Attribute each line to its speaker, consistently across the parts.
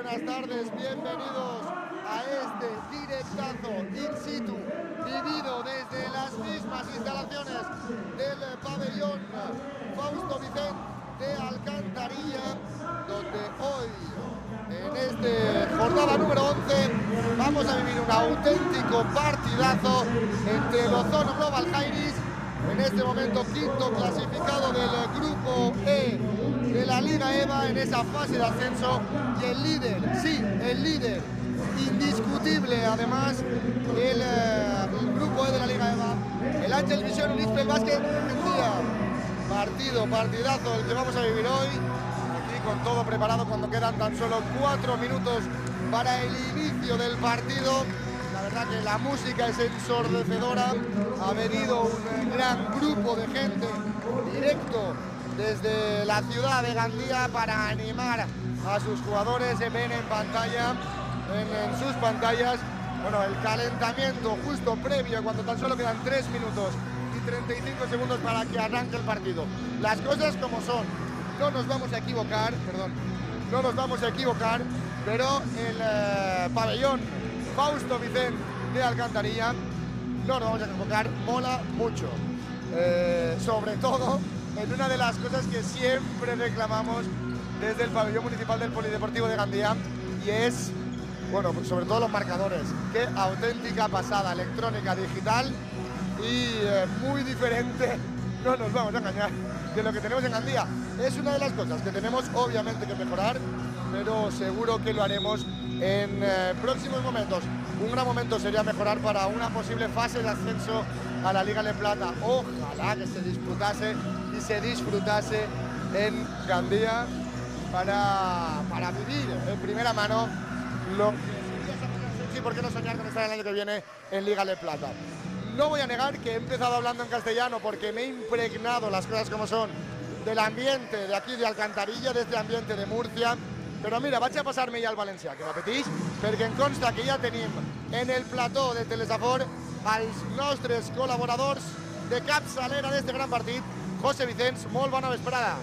Speaker 1: buenas tardes, bienvenidos a este directazo in situ vivido desde las mismas instalaciones del pabellón Fausto Vicent de Alcantarilla, donde hoy, en esta jornada número 11, vamos a vivir un auténtico partidazo entre el Ozono Global Jairis, en este momento quinto clasificado del grupo E de la Liga EVA en esa fase de ascenso, y el líder, sí, el líder indiscutible además, el grupo E de la Liga EVA, el Ángel Vision Unispel Basket Argentina. Partidazo el que vamos a vivir hoy, aquí con todo preparado cuando quedan tan solo 4 minutos para el inicio del partido. La verdad que la música es ensordecedora, ha venido un gran grupo de gente directo desde la ciudad de Gandía para animar a sus jugadores. Se ven en pantalla, en sus pantallas, bueno, el calentamiento justo previo, cuando tan solo quedan 3 minutos y 35 segundos para que arranque el partido. Las cosas como son, no nos vamos a equivocar, no nos vamos a equivocar, pero el pabellón Fausto Vicent de Alcantarilla, no nos vamos a equivocar, mola mucho. Sobre todo en una de las cosas que siempre reclamamos desde el pabellón municipal del Polideportivo de Gandía, y es, bueno, pues sobre todo los marcadores. Qué auténtica pasada, electrónica, digital y muy diferente, no nos vamos a engañar, de lo que tenemos en Gandía. Es una de las cosas que tenemos obviamente que mejorar, pero seguro que lo haremos en próximos momentos. Un gran momento sería mejorar para una posible fase de ascenso a la Liga de Plata. Ojalá que se disputase y se disfrutase en Gandía para vivir en primera mano lo que sería esa ascenso, y por qué no soñar con estar el año que viene en Liga de Plata. No voy a negar que he empezado hablando en castellano porque me he impregnado, las cosas como son, del ambiente de aquí de Alcantarilla, de este ambiente de Murcia. Però mira, vaig a passar-me ja al valencià, que m'apeteix, perquè em consta que ja tenim en el plató de Telesafor els nostres col·laboradors de capçalera d'este gran partit. José Vicens, molt bona vesprada.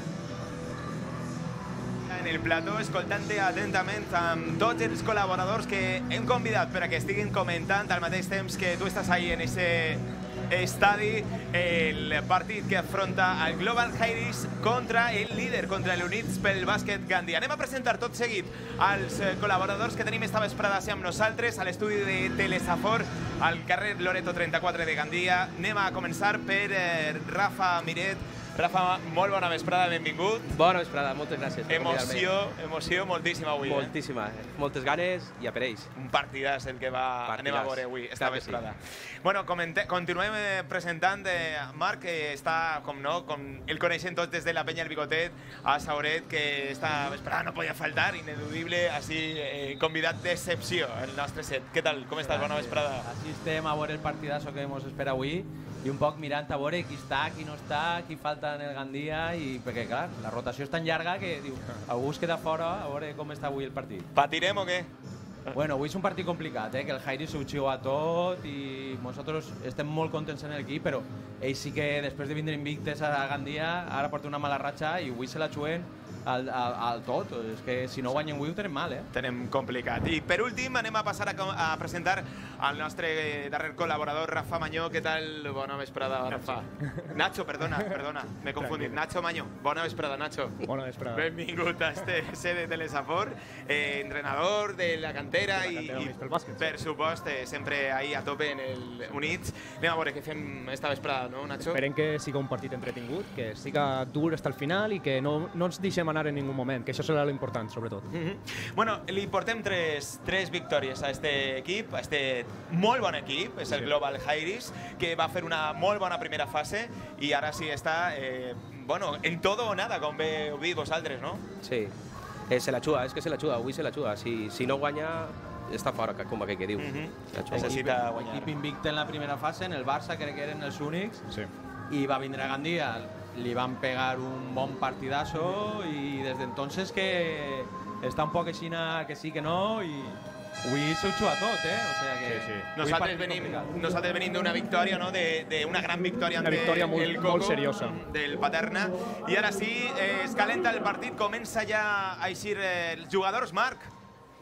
Speaker 2: En el plató, escoltant-te atentament amb tots els col·laboradors que hem convidat per a que estiguin comentant al mateix temps que tu estàs ahí en aquest estadi el partit que afronta el Global Jairis contra el líder, contra l'Unispel Bàsquet Gandía. Anem a presentar tot seguit als col·laboradors que tenim esta vesprada amb nosaltres a l'estudi de Telesafor al carrer Loreto 34 de Gandía. Anem a començar per Rafa Miret. Rafa, molt bona vesprada, benvingut.
Speaker 3: Bona vesprada, moltes gràcies.
Speaker 2: Emoció moltíssima avui.
Speaker 3: Moltíssima, moltes ganes i a per ells.
Speaker 2: Un partidàs el que anem a veure avui, esta vesprada. Bueno, continuem presentant Marc, que està, com no, el coneixen tots des de la penya El Bigotet a Sauret, que esta vesprada no podia faltar, ineludible, així convidat d'excepció, el nostre set. Què tal, com estàs? Bona vesprada.
Speaker 4: Així estem a veure el partidazo que ens espera avui i un poc mirant a veure qui està, qui no està, qui falta en el Gandía, i perquè clar, la rotació és tan llarga que diu, algú es queda fora a veure com està avui el partit.
Speaker 2: Patirem o què?
Speaker 4: Bueno, avui és un partit complicat, que el Jairis s'ho xiu a tot i nosaltres estem molt contents en l'equip, però ells sí que després de vindre invictes a Gandía ara porten una mala ratxa i avui se la xuen al tot. És que si no guanyen avui ho tenem mal,
Speaker 2: Tenem complicat. I per últim anem a passar a presentar el nostre darrer col·laborador, Rafa Mañó. Què tal? Bona vesprada, Rafa. Nacho, perdona, m'he confundit. Nacho Mañó. Bona vesprada, Nacho.
Speaker 5: Bona vesprada.
Speaker 2: Benvingut a este sede de Telesafor, entrenador de la cantera i per supost, sempre ahí a tope en el Units. Anem a veure què fem esta vesprada, no, Nacho?
Speaker 5: Esperem que siga un partit entretingut, que siga dur fins al final i que no ens deixem anar en ningú moment, que això serà l'important, sobretot.
Speaker 2: Bueno, li portem tres victòries a este equip, a este molt bon equip, és el Global Jairis, que va fer una molt bona primera fase i ara sí està, bueno, en todo o nada, com heu dit vosaltres, no?
Speaker 3: Sí, se la xua, és que se la xua, avui se la xua. Si no guanya, està fora, com aquell que diu.
Speaker 2: Necessita guanyar.
Speaker 4: Equip invicte en la primera fase, en el Barça crec que eren els únics, i va vindre a Gandía, li van pegar un bon partidazo i des d'entonces que està un poc així que sí que no, i avui s'ho xua tot, o sea que...
Speaker 2: Nosaltres venim d'una victòria, no? D'una gran victòria
Speaker 5: ante el Coco, molt seriosa,
Speaker 2: del Paterna, i ara sí, es calenta el partit, comença ja a eixir els jugadors, Marc.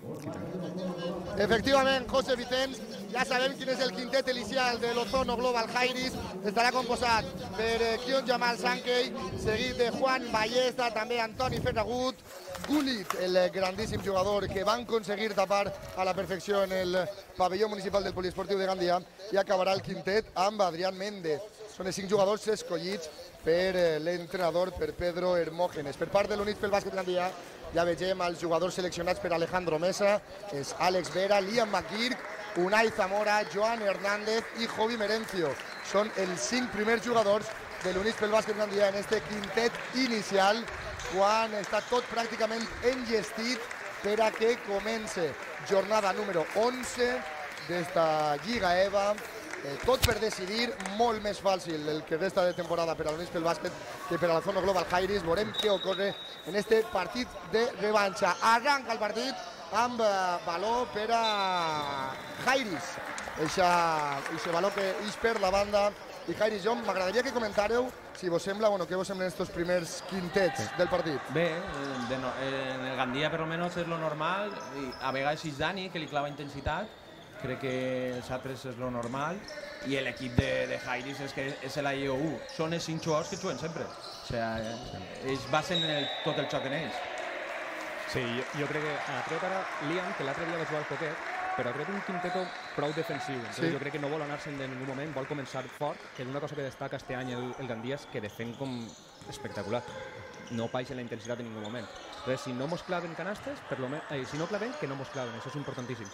Speaker 1: Efectivament, José Vicens, ja sabem quin és el quintet inicial de l'Ozono Global Jairis. Estarà composat per Kion Jamal Sankey, seguit de Juan Ballesta, també Antoni Ferragut, Gullit, el grandíssim jugador que van aconseguir tapar a la perfecció en el pavelló municipal del Poliesportiu de Gandia, i acabarà el quintet amb Adrián Méndez. Són els 5 jugadors escollits per l'entrenador, per Pedro Hermógenes. Per part de l'Units pel Bàsquet Gandia, ja vegem els jugadors seleccionats per Alejandro Mesa, és Àlex Vera, Liam McGurk, Unai Zamora, Joan Hernández i Jovi Merencio. Són els 5 primers jugadors de l'Units pel Bàsquet Gandia en este quintet inicial, quan està tot pràcticament enllestit per a que comence jornada número 11 d'esta Lliga EVA. Tot per decidir, molt més fàcil el que resta de temporada per a l'Units pel Bàsquet que per a l'Ozono Global Jairis. Veurem què ocorre en este partit de revanxa. Arranca el partit amb valor per a Jairis. Eixe valor que ix per la banda. I Jairis, jo m'agradaria que comentàreu si vos sembla, bueno, què vos semblen estos primers quintets del partit.
Speaker 4: Bé, en el Gandia per almenys és lo normal, i a vegades és Dani que li clava intensitat, crec que els altres és lo normal, i l'equip de Jairis és que és l'IOU. Són els 5 jugadors que juguen sempre. O sigui, ells basen tot el xoc en ells.
Speaker 5: Sí, jo crec que ha tret ara Liam, que l'altre dia va jugar al poquet, però ha tret un quinteto prou defensiu. Jo crec que no vol anar-se'n de ningú moment, vol començar fort, que és una cosa que destaca este any el Gandia és que defen com espectacular. No baixa la intensitat en ningú moment. Entonces, si no mos claven canastes, si no claven, que no mos claven, això és importantíssim.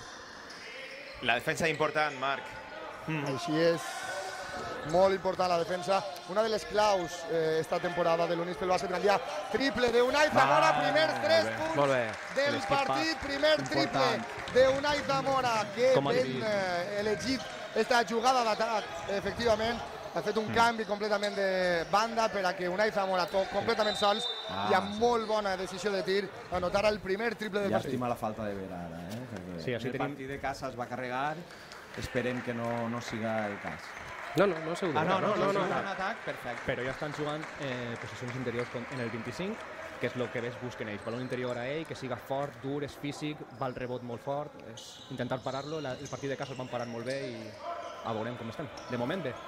Speaker 2: La defensa important, Marc.
Speaker 1: Així és, molt important la defensa. Una de les claus esta temporada de l'Units pel Bàsquet Gandia. Triple d'Unai Zamora, primers 3 punts del partit, primer triple d'Unai Zamora, que ben elegit esta jugada d'atac, efectivament. Ha fet un canvi completament de banda per a que Unai Zamora, completament sols i amb molt bona decisió de tir, anotara el primer triple del partit.
Speaker 4: Llàstima la falta de Vera ara,
Speaker 5: Sí,
Speaker 4: el partit de casa es va carregar, esperem que no siga el cas.
Speaker 3: No sé.
Speaker 4: No, un atac, perfecte.
Speaker 5: Però ja estan jugant posicions interiors en el 25, que és el que més busquen ells. Baló interior a ell, que siga fort, dur, és físic, va al rebot molt fort, és intentar parar-lo. El partit de casa el van parar molt bé i veurem com estem. De moment bé.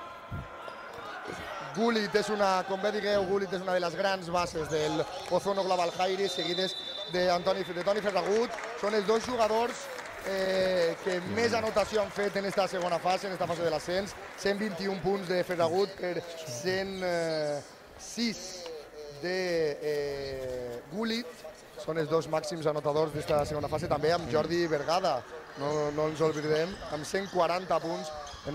Speaker 1: Gullit és com bé digueu, Gullit és una de les grans bases del Ozono Global Jairis, seguides de Toni Ferragut. Són els 2 jugadors que més anotació han fet en esta segona fase, en esta fase de l'ascens. 121 punts de Ferragut per 106 de Gullit. Són els 2 màxims anotadors d'esta segona fase, també amb Jordi Vergada, no ens oblidem, amb 140 punts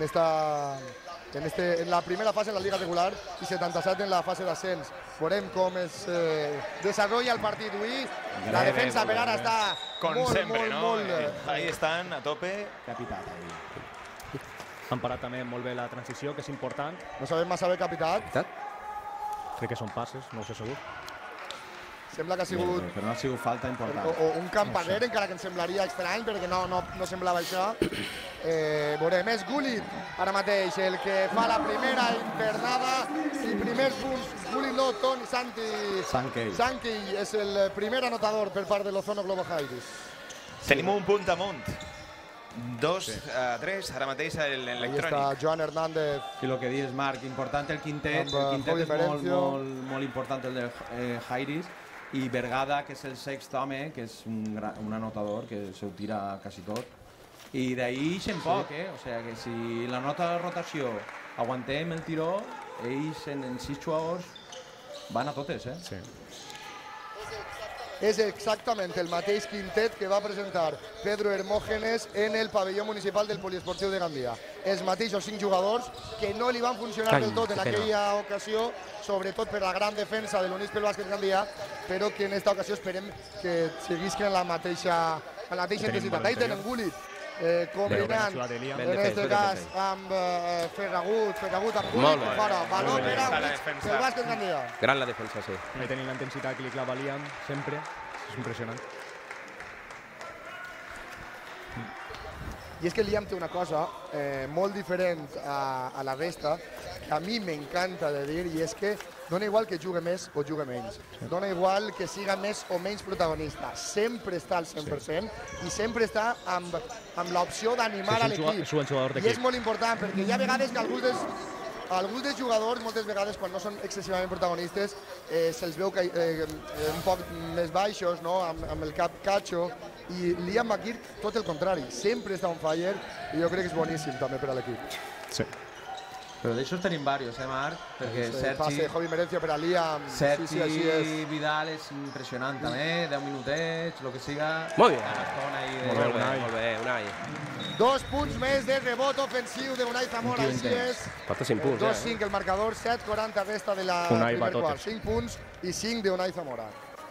Speaker 1: en la primera fase en la Liga regular i 77 en la fase d'ascens. Veurem com es desenvolupa el partit avui. La defensa per ara està molt...
Speaker 2: Ahí estan, a tope.
Speaker 4: Capitat.
Speaker 5: Han parat també molt bé la transició, que és important.
Speaker 1: No sabem massa bé capitat.
Speaker 5: Crec que són passes, no ho sé segur.
Speaker 1: Sembla que ha sigut...
Speaker 4: Però no ha sigut falta important.
Speaker 1: O un campaguer, encara que ens semblaria estrany, perquè no semblava això. Veurem, és Gullit ara mateix el que fa la primera internada i primers punts. Gullit no, Toni Sankey és el primer anotador per part de l'Ozono Global Jairis.
Speaker 2: Tenim un punt amunt. 2-3, ara mateix l'electrònic.
Speaker 1: Ahí està Joan Hernández.
Speaker 4: I el que dius, Marc, important el quintet. El quintet és molt important el de Jairis. I Vergada, que és el 6th home, que és un anotador, que se ho tira quasi tot. I d'ahir ixen poc, O sigui que si la nota de rotació aguantem el tiró, ells en 6 jugadors van a totes,
Speaker 5: Sí.
Speaker 1: És exactament el mateix quintet que va presentar Pedro Hermógenes en el pavelló municipal del Poliesportiu de Gandia. Els mateixos 5 jugadors que no li van funcionar del tot en aquella ocasió, sobretot per la gran defensa de l'Units pel Bàsquet Gandia, però que en aquesta ocasió esperem que seguisquen la mateixa intensitat. Ahí tenen Gullit combinant, en aquest cas, amb Ferragut amb Gullit, fora, valor per a Units pel Bàsquet Gandia.
Speaker 3: Gran la defensa, sí.
Speaker 5: Ahí tenim la intensitat que li clava Liam, sempre. És impressionant.
Speaker 1: I és que Liam té una cosa molt diferent a la resta, que a mi m'encanta de dir, i és que dona igual que jugui més o jugui menys, dona igual que siga més o menys protagonista, sempre està al 100% i sempre està amb l'opció d'animar a l'equip. I és molt important, perquè hi ha vegades que alguns dels jugadors, moltes vegades, quan no són excessivament protagonistes, se'ls veu un poc més baixos, amb el cap catxo, i Liam McGeary, tot el contrari, sempre està on fire, i jo crec que és boníssim també per a l'equip.
Speaker 5: Sí.
Speaker 4: Però d'això tenim diversos, Marc? Perquè
Speaker 1: Passe de Javi Merencia per a Liam.
Speaker 4: Sergi Vidal és impressionant també, 10 minutets, el que siga.
Speaker 3: Molt bé.
Speaker 5: Molt bé,
Speaker 3: Unai.
Speaker 1: 2 punts més de rebot ofensiu d'Unai Zamora, així és.
Speaker 3: Porta 5 punts,
Speaker 1: 2-5 el marcador, 7-40 resta de la primer quart. 5 punts i 5 d'Unai Zamora.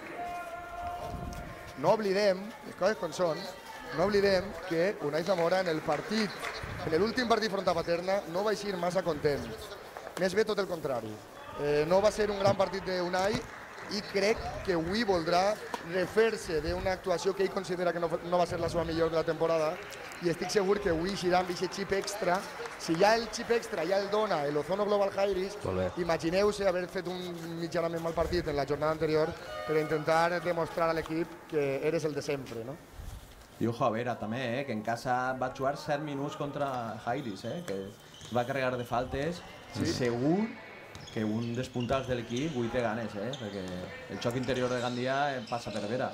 Speaker 1: No oblidem, les coses com són, no oblidem que Unai Zamora en l'últim partit front a Paterna no va eixir massa content. Més bé tot el contrari. No va ser un gran partit d'Unai i crec que avui voldrà refer-se d'una actuació que ell considera que no va ser la seva millor de la temporada, i estic segur que avui eixirà amb aquest xip extra. Si ja el xip extra ja el dona l'Ozono Global Jairis, imagineu-se haver fet un mitjanament mal partit en la jornada anterior per intentar demostrar a l'equip que eres el de sempre, no?
Speaker 4: I ojo a Vera també, que en casa va jugar 7 minuts contra Jairis, que es va carregar de faltes. Segur que un dels puntals de l'equip avui té ganes, perquè el xoc interior de Gandia passa per Vera.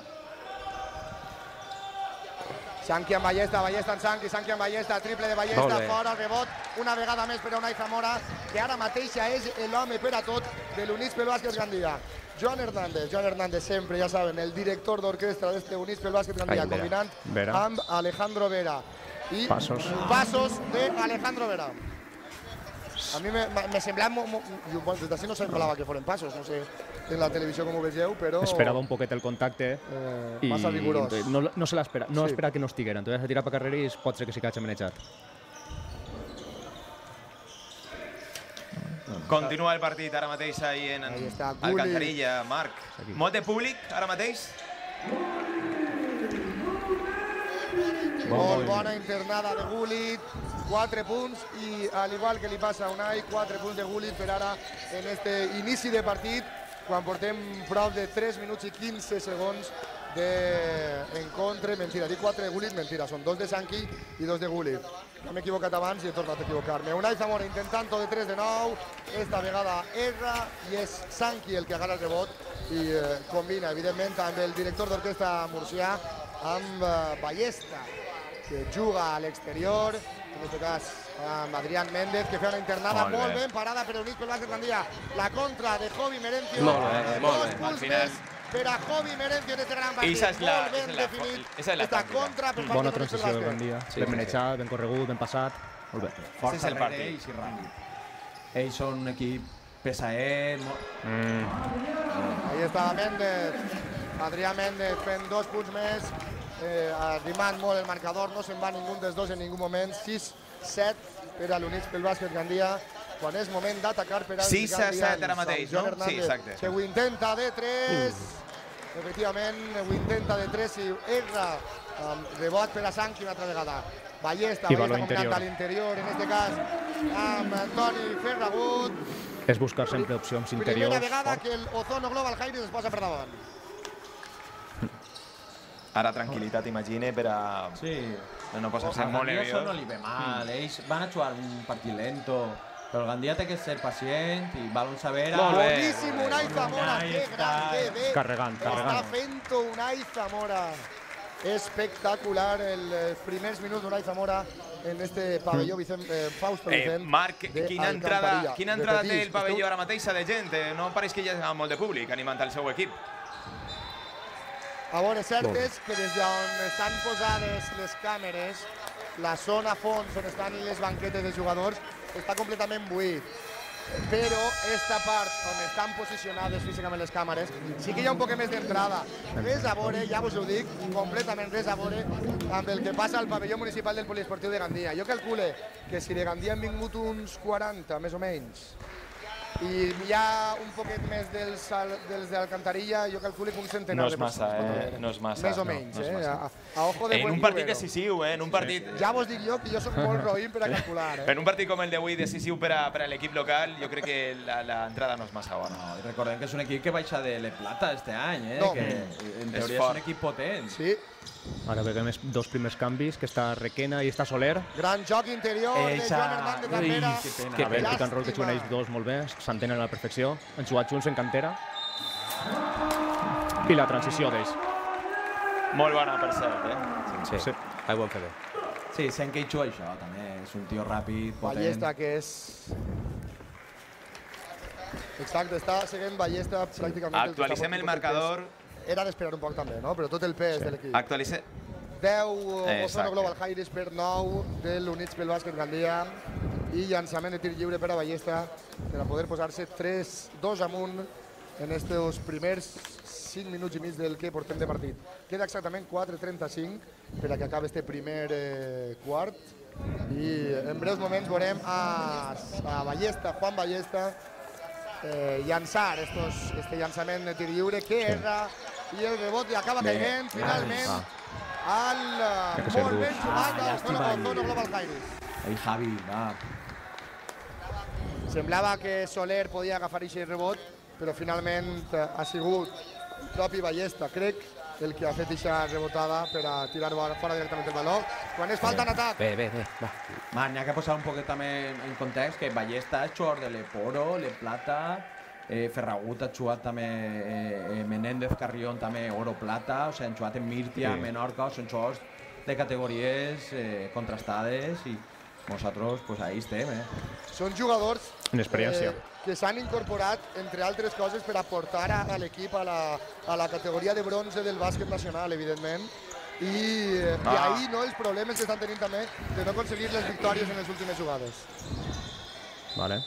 Speaker 1: Sanqui amb Ballesta, Ballesta en Sanqui, Sanqui amb Ballesta, triple de Ballesta, fora, rebot, una vegada més per a Unai Zamora, que ara mateixa és l'home per a tot de l'Unispe Bàsquet Gandia. Joan Hernández sempre, ja saben, el director d'orquestra d'este Unispe Bàsquet Gandia, combinant amb Alejandro Vera. I passos d'Alejandro Vera. A mi me semblava, des d'ací no semblava que foren passos, no sé en la televisió com ho vegeu, però...
Speaker 5: Esperava un poquet el contacte i
Speaker 1: massa rigorós.
Speaker 5: No se l'espera, no espera que no estiguera, entonces a tirar per carrera i pot ser que s'hi hagi manejat.
Speaker 2: Continua el partit ara mateix ahí en Alcantarilla, Marc. Molt de públic ara mateix?
Speaker 1: Molt bona internada de Gullit, 4 punts i al igual que li passa a Unai, 4 punts de Gullit per ara en este inici de partit, quan portem prop de 3 minuts i 15 segons d'encontre. Mentira, dic 4 de Gullit, mentira, són 2 de Sanqui i 2 de Gullit. M'he equivocat abans i he tornat a equivocar-me. Unai Zamora intentant de 3 de 9, esta vegada erra i és Sanqui el que agarra el rebot i combina, evidentment, amb el director d'orquestra murcià, amb Ballesta, que juga a l'exterior, en aquest cas amb Adrián Méndez, que fa una internada molt ben parada per Unispe Bàsquet Gandia. La contra de Jovi Merencio.
Speaker 3: Molt bé.
Speaker 1: Al final per a Jovi Merencio en este gran partit. Molt ben definit. Esta contra per part
Speaker 5: bona
Speaker 1: de Unispe
Speaker 5: transició del
Speaker 1: Bàsquet.
Speaker 5: Gandia. Ben manejat, ben corregut, ben passat. Molt bé.
Speaker 4: Força darrere ells i ràpid. Ells són un equip pesaet.
Speaker 1: Ahí està Méndez. Adrián Méndez fent 2 punts més. Arrimant molt el marcador, no se'n va ningú dels dos en ningú moment. 6-7 per a l'Unispe Bàsquet Gandia, quan és moment d'atacar per als
Speaker 2: 6-7 ara mateix, no? Sí, exacte.
Speaker 1: Que ho intenta de 3, efectivament, ho intenta de 3 i erra, rebot per a Sanqui una altra vegada. Ballesta combinant a l'interior, en este cas amb Antoni Ferragut.
Speaker 5: És buscar sempre opcions interiors.
Speaker 1: Primera vegada que l'Ozono Global Jairis es posa per davant.
Speaker 2: Ara tranquil·litat, imagine, per a no posar-se molt nerviós.
Speaker 4: No li ve mal, ells van a jugar un partit lento, però el Gandia té que ser pacient i val un saber...
Speaker 1: Boníssim Unai Zamora, que gran, que bé.
Speaker 5: Carregant.
Speaker 1: Està fent Unai Zamora. Espectacular els primers minuts d'Unai Zamora en este pavelló Fausto Vicent.
Speaker 2: Marc, quina entrada té el pavelló ara mateix de gent? No pareix que hi ha molt de públic animant el seu equip.
Speaker 1: A veure, cert és que des d'on estan posades les càmeres, la zona fons on estan les banquetes de jugadors està completament buit. Però esta part on estan posicionades físicament les càmeres sí que hi ha un poc més d'entrada. Res a veure, ja vos ho dic, completament res a veure amb el que passa al pavelló municipal del Poliesportiu de Gandia. Jo calcule que si de Gandia han vingut uns 40, més o menys, I hi ha un poquet més dels d'Alcantarilla, jo calculo que un centenar de persones.
Speaker 2: No és massa.
Speaker 1: Més o menys, a ojo de
Speaker 2: en un partit decisiu, en un partit...
Speaker 1: Ja vos dic jo que jo soc molt roïn per a calcular.
Speaker 2: En un partit com el d'avui decisiu per a l'equip local, jo crec que l'entrada no és massa bona.
Speaker 4: No, i recordem que és un equip que baixa de Le Plata este any,
Speaker 1: No.
Speaker 4: que en teoria és un equip potent.
Speaker 1: Sí.
Speaker 5: Ara veiem els dos primers canvis, que està Requena i està Soler.
Speaker 1: Gran joc interior de Joan Hernández Cabrera.
Speaker 4: que pena.
Speaker 5: Que bé, el
Speaker 1: Llàstima.
Speaker 5: pick and roll que juguen ells dos molt bé, s'entenen a la perfecció, han jugat junts en cantera. I la transició d'ells.
Speaker 2: Molt bona, per cert,
Speaker 3: Sí, ho van fer bé.
Speaker 4: Sí, Senkei Chu, això també és un tio ràpid, potent.
Speaker 1: Ballesta, que és... Exacte, està seguint Ballesta pràcticament.
Speaker 2: Actualitzem el marcador.
Speaker 1: Era d'esperar un poc també, no? Però tot el pes de l'equip.
Speaker 2: Actualitzem...
Speaker 1: 10 Ozono Global Jairis per 9 de l'Units pel Bàsquet Gandia i llançament de tir lliure per a Ballesta per a poder posar-se 3-2 amunt en estos primers 5 minuts i mig del que portem de partit. Queda exactament 4:35 per a que acabi este primer quart i en breus moments veurem a Ballesta, Juan Ballesta, llançar este llançament de tir lliure que erra i el rebot i acaba caient finalment al molt ben jugat del Ozono Global Jairis.
Speaker 4: Ei, Javi, va.
Speaker 1: Semblava que Soler podia agafar aquest rebot, però finalment ha sigut propi Ballesta, crec, el que ha fet aquesta rebotada per a tirar fora directament el valor. Quan és falta en atac.
Speaker 3: Bé, va.
Speaker 4: Man, n'hi ha que posar un poquet també en context que Ballesta és jugador de l'Eporo, Le Plata, Ferragut ha jugat també, Menéndez Carrión també oro plata, o sigui, han jugat en Mirtia, Menorca, són jugadors de categories contrastades i nosaltres pues, ahí estem.
Speaker 1: Són jugadors
Speaker 5: En experiència.
Speaker 1: que s'han incorporat, entre altres coses, per aportar a l'equip a la categoria de bronze del bàsquet nacional, evidentment. I ahir no, els problemes que estan tenint també de no aconseguir les victòries en les últimes jugades.
Speaker 5: Vale.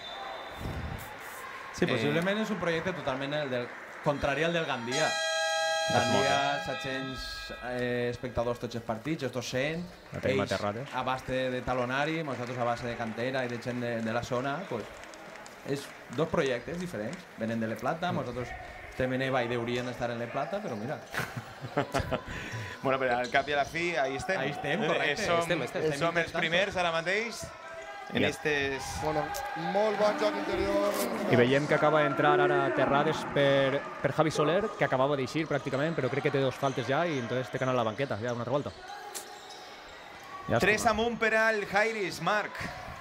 Speaker 4: Sí, possiblement és un projecte totalment contrari al del Gandia. Gandia, 700 espectadors tots els partits, els 200. Ells a base de talonari, nosaltres a base de cantera i de gent de la zona. Pues, és dos projectes diferents. Venen de Le Plata, nosaltres estem en EVA i deurien estar en Le Plata, però mira.
Speaker 2: Bueno, però al cap i a la fi, ahí estem.
Speaker 4: Ahí estem, correcte.
Speaker 2: Som els primers ara mateix. En estes...
Speaker 1: Bueno, molt bon joc interior.
Speaker 5: I veiem que acaba d'entrar ara Terrades per Javi Soler, que acabava d'eixir pràcticament, però crec que té dos faltes ja i entonces té que anar a la banqueta, ja una altra volta.
Speaker 2: 3 amunt per al Jairis, Marc.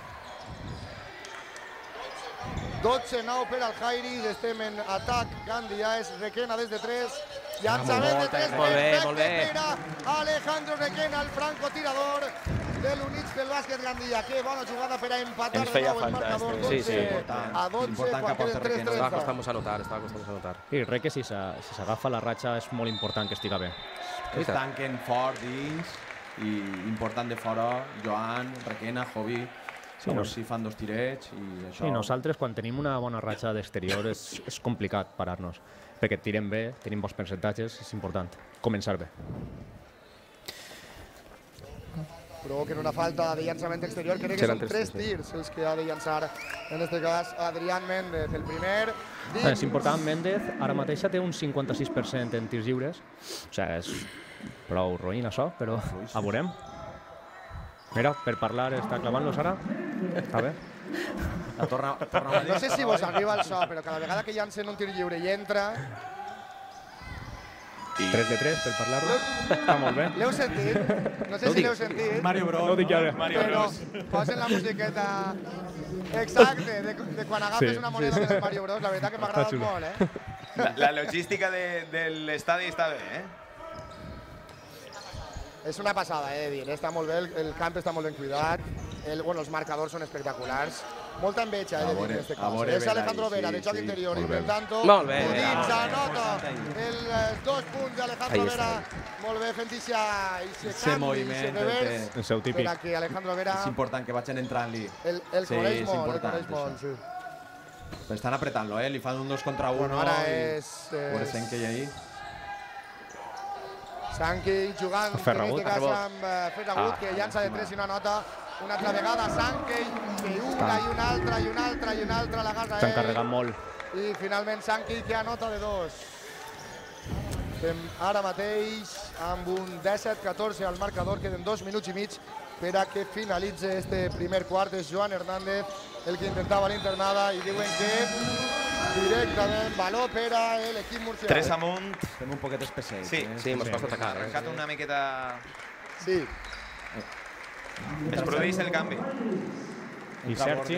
Speaker 1: 12-9 per al Jairis, estem en atac. Gandia és Requena des de 3. Llançament de 3 perfecte per a Alejandro Requena, el francotirador de l'Units del bàsquet Gandia. Que bona jugada per a empatar de nou el marcador 12-12 quan queden 3-3.
Speaker 3: Estava costant-nos a notar.
Speaker 5: I Reque, si s'agafa la ratxa, és molt important que estiga bé.
Speaker 4: Es tanquen fort dins i important de fora, Joan, Requena, Jovi. Si fan dos tirets i això...
Speaker 5: Sí, nosaltres quan tenim una bona ratxa d'exterior és complicat parar-nos, perquè tirem bé, tenim bons percentatges, és important començar bé.
Speaker 1: Provoquen una falta de llançament exterior, crec que són 3 tirs els que ha de llançar, en aquest cas, Adrián Méndez, el primer.
Speaker 5: És important, Méndez ara mateix té un 56% en tirs lliures, o sigui, és prou roïn això, però a veurem. Mira, per parlar està clavant-los ara. Està bé.
Speaker 1: No sé si vos arriba el so, però cada vegada que llancen un tir lliure i entra...
Speaker 5: 3 de 3 per parlar-lo. Està molt bé.
Speaker 1: L'heu sentit? No sé si l'heu sentit.
Speaker 4: Mario Bros.
Speaker 5: No ho dic ja bé.
Speaker 1: Però posen la musiqueta exacte de quan agafes una moneda de Mario Bros. La veritat que m'ha agradat molt,
Speaker 2: La logística de l'estadi està bé,
Speaker 1: És una passada, he de dir. Està molt bé, el camp està molt ben cuidat. Els marcadors són espectaculars. Molta enveja, he de dir, en aquest cas. És Alejandro Vera, de joc interior, intentant-ho.
Speaker 3: Molt bé.
Speaker 1: Dins, anota els 2 punts d'Alejandro Vera. Molt bé, fent aquest
Speaker 4: moviment,
Speaker 5: el seu típic.
Speaker 1: Per a Alejandro Vera...
Speaker 4: És important que vagin entrant-li.
Speaker 1: El coneix molt, sí.
Speaker 4: Estan apretant-lo, li fan un 2 contra 1.
Speaker 1: Bueno, ara és...
Speaker 4: Veure Senkei ahí.
Speaker 1: Sankey jugant en aquest cas amb Ferragut, que llança de 3 i no anota. una altra vegada Sankey, que una i una altra, i una altra, i una altra, l'agarra
Speaker 5: Estan carregant molt.
Speaker 1: I finalment Sankey que anota de 2. Estem ara mateix amb un 17-14 al marcador, queden 2 minuts i mig per a que finalitzi este primer quart. És Joan Hernández el que intentava l'internada i diuen que directament valor per a l'equip murcià.
Speaker 2: 3 amunt.
Speaker 4: Fem un poquet especial.
Speaker 2: Sí,
Speaker 3: Sí, mos costa atacar.
Speaker 2: arrencat una miqueta...
Speaker 1: Sí,
Speaker 2: Es produeix el canvi.
Speaker 5: I Sergi.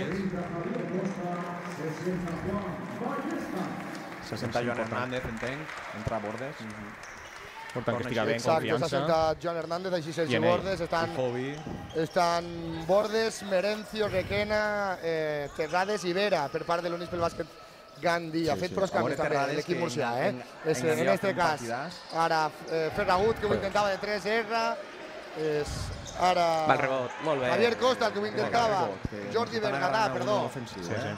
Speaker 4: Se senta Joan Hernández, entenc, entra a Bordes.
Speaker 5: Portant que estiga bé en
Speaker 1: exacte, s'ha
Speaker 5: confiança.
Speaker 1: sentat Joan Hernández, així Sergi
Speaker 5: I en ell.
Speaker 1: Bordes,
Speaker 4: Hobby.
Speaker 1: estan Bordes, Merencio, Requena, Terrades i Vera per part de l'Unís pel bàsquet Gandhi. Ha fet prou canvis també l'equip murcià, en este cas. Ara Ferragut, que ho intentava de 3, erra. Ara
Speaker 3: Va el rebot, molt bé.
Speaker 1: Javier Costa, que ho intentava. Jordi Bergadà, perdó.
Speaker 5: Sí, sí.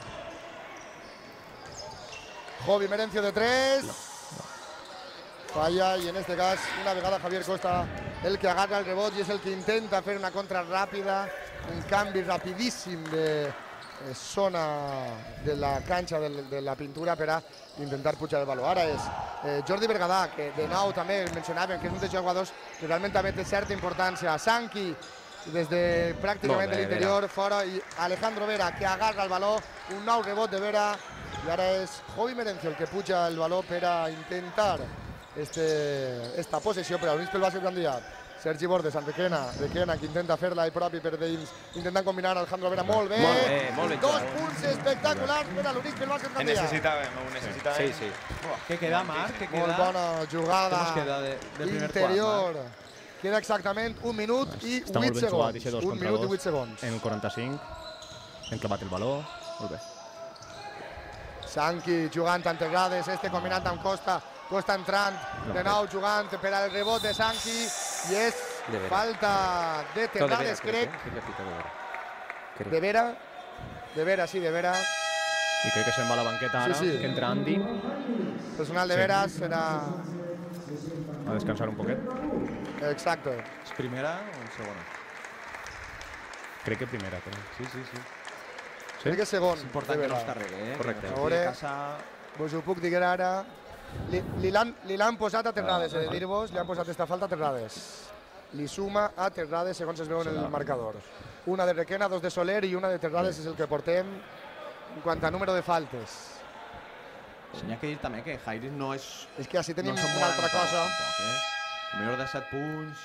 Speaker 1: Jovi Merencio de 3. Falla, i en este cas, una vegada Javier Costa el que agarra el rebot i és el que intenta fer una contra ràpida, un canvi rapidíssim de zona de la canxa de la pintura per a intentar pujar el valor. Ara és Jordi Bergadà, que de nou també mencionàvem que és un dels jugadors que realment també té certa importància. Sanqui, des de pràcticament de l'interior, fora, i Alejandro Vera, que agarra el valor, un nou rebot de Vera, i ara és Jovi Merencio el que puja el valor per a intentar esta possessió per a l'Unís pel bàsquet Gandia. Sergi Bordes, Requena, que intenta fer-la ell propi per dins, intentant combinar Alejandro Vera, molt bé.
Speaker 3: Molt bé.
Speaker 1: 2 punts espectaculars per a l'Unís pel bàsquet
Speaker 2: Ho
Speaker 1: Gandia.
Speaker 2: necessitàvem.
Speaker 3: Sí, sí.
Speaker 4: Què queda, Marc? Què
Speaker 1: Molt
Speaker 4: queda?
Speaker 1: bona jugada
Speaker 4: Com es queda del primer
Speaker 1: interior.
Speaker 4: quart,
Speaker 1: Queda exactament 1 minut i 8
Speaker 5: Està molt ben jugat,
Speaker 1: segons. 1
Speaker 5: contra
Speaker 1: minut i
Speaker 5: 2.
Speaker 1: 8 segons.
Speaker 5: En el 45. Hem clavat el valor. Molt bé.
Speaker 1: Sanqui jugant amb Terrades, combinant amb Costa. Costa entrant, de nou jugant per al rebot de Sanqui i és
Speaker 3: De Vera.
Speaker 1: falta de Terrades, crec. De Vera? De Vera, sí, de Vera.
Speaker 5: I crec que se'n va a la banqueta ara,
Speaker 1: Sí, sí.
Speaker 5: que entra Andy
Speaker 1: Personal de
Speaker 5: Sí.
Speaker 1: Vera serà...
Speaker 5: a descansar un poquet.
Speaker 1: Exacte.
Speaker 4: És primera o segona?
Speaker 5: Crec que primera, però.
Speaker 4: Sí.
Speaker 1: Crec que és segon.
Speaker 4: És important
Speaker 1: de
Speaker 4: que no
Speaker 1: Vera.
Speaker 4: es carregui,
Speaker 3: Correcte.
Speaker 4: Que
Speaker 1: A
Speaker 4: no
Speaker 1: veure.
Speaker 4: estigui a casa...
Speaker 1: Vos ho puc dir ara. Li l'han posat a Terrades, he de dir-vos, li han posat esta falta a Terrades. Li suma a Terrades, segons es veu en el marcador. Una de Requena, 2 de Soler i una de Terrades és el que portem en quant a número de faltes.
Speaker 4: N'hi ha que dir també que Jairis no és...
Speaker 1: És que així tenim
Speaker 4: no som
Speaker 1: una altra
Speaker 4: molt
Speaker 1: cosa.
Speaker 4: Tampoc, Millor de 7 punts...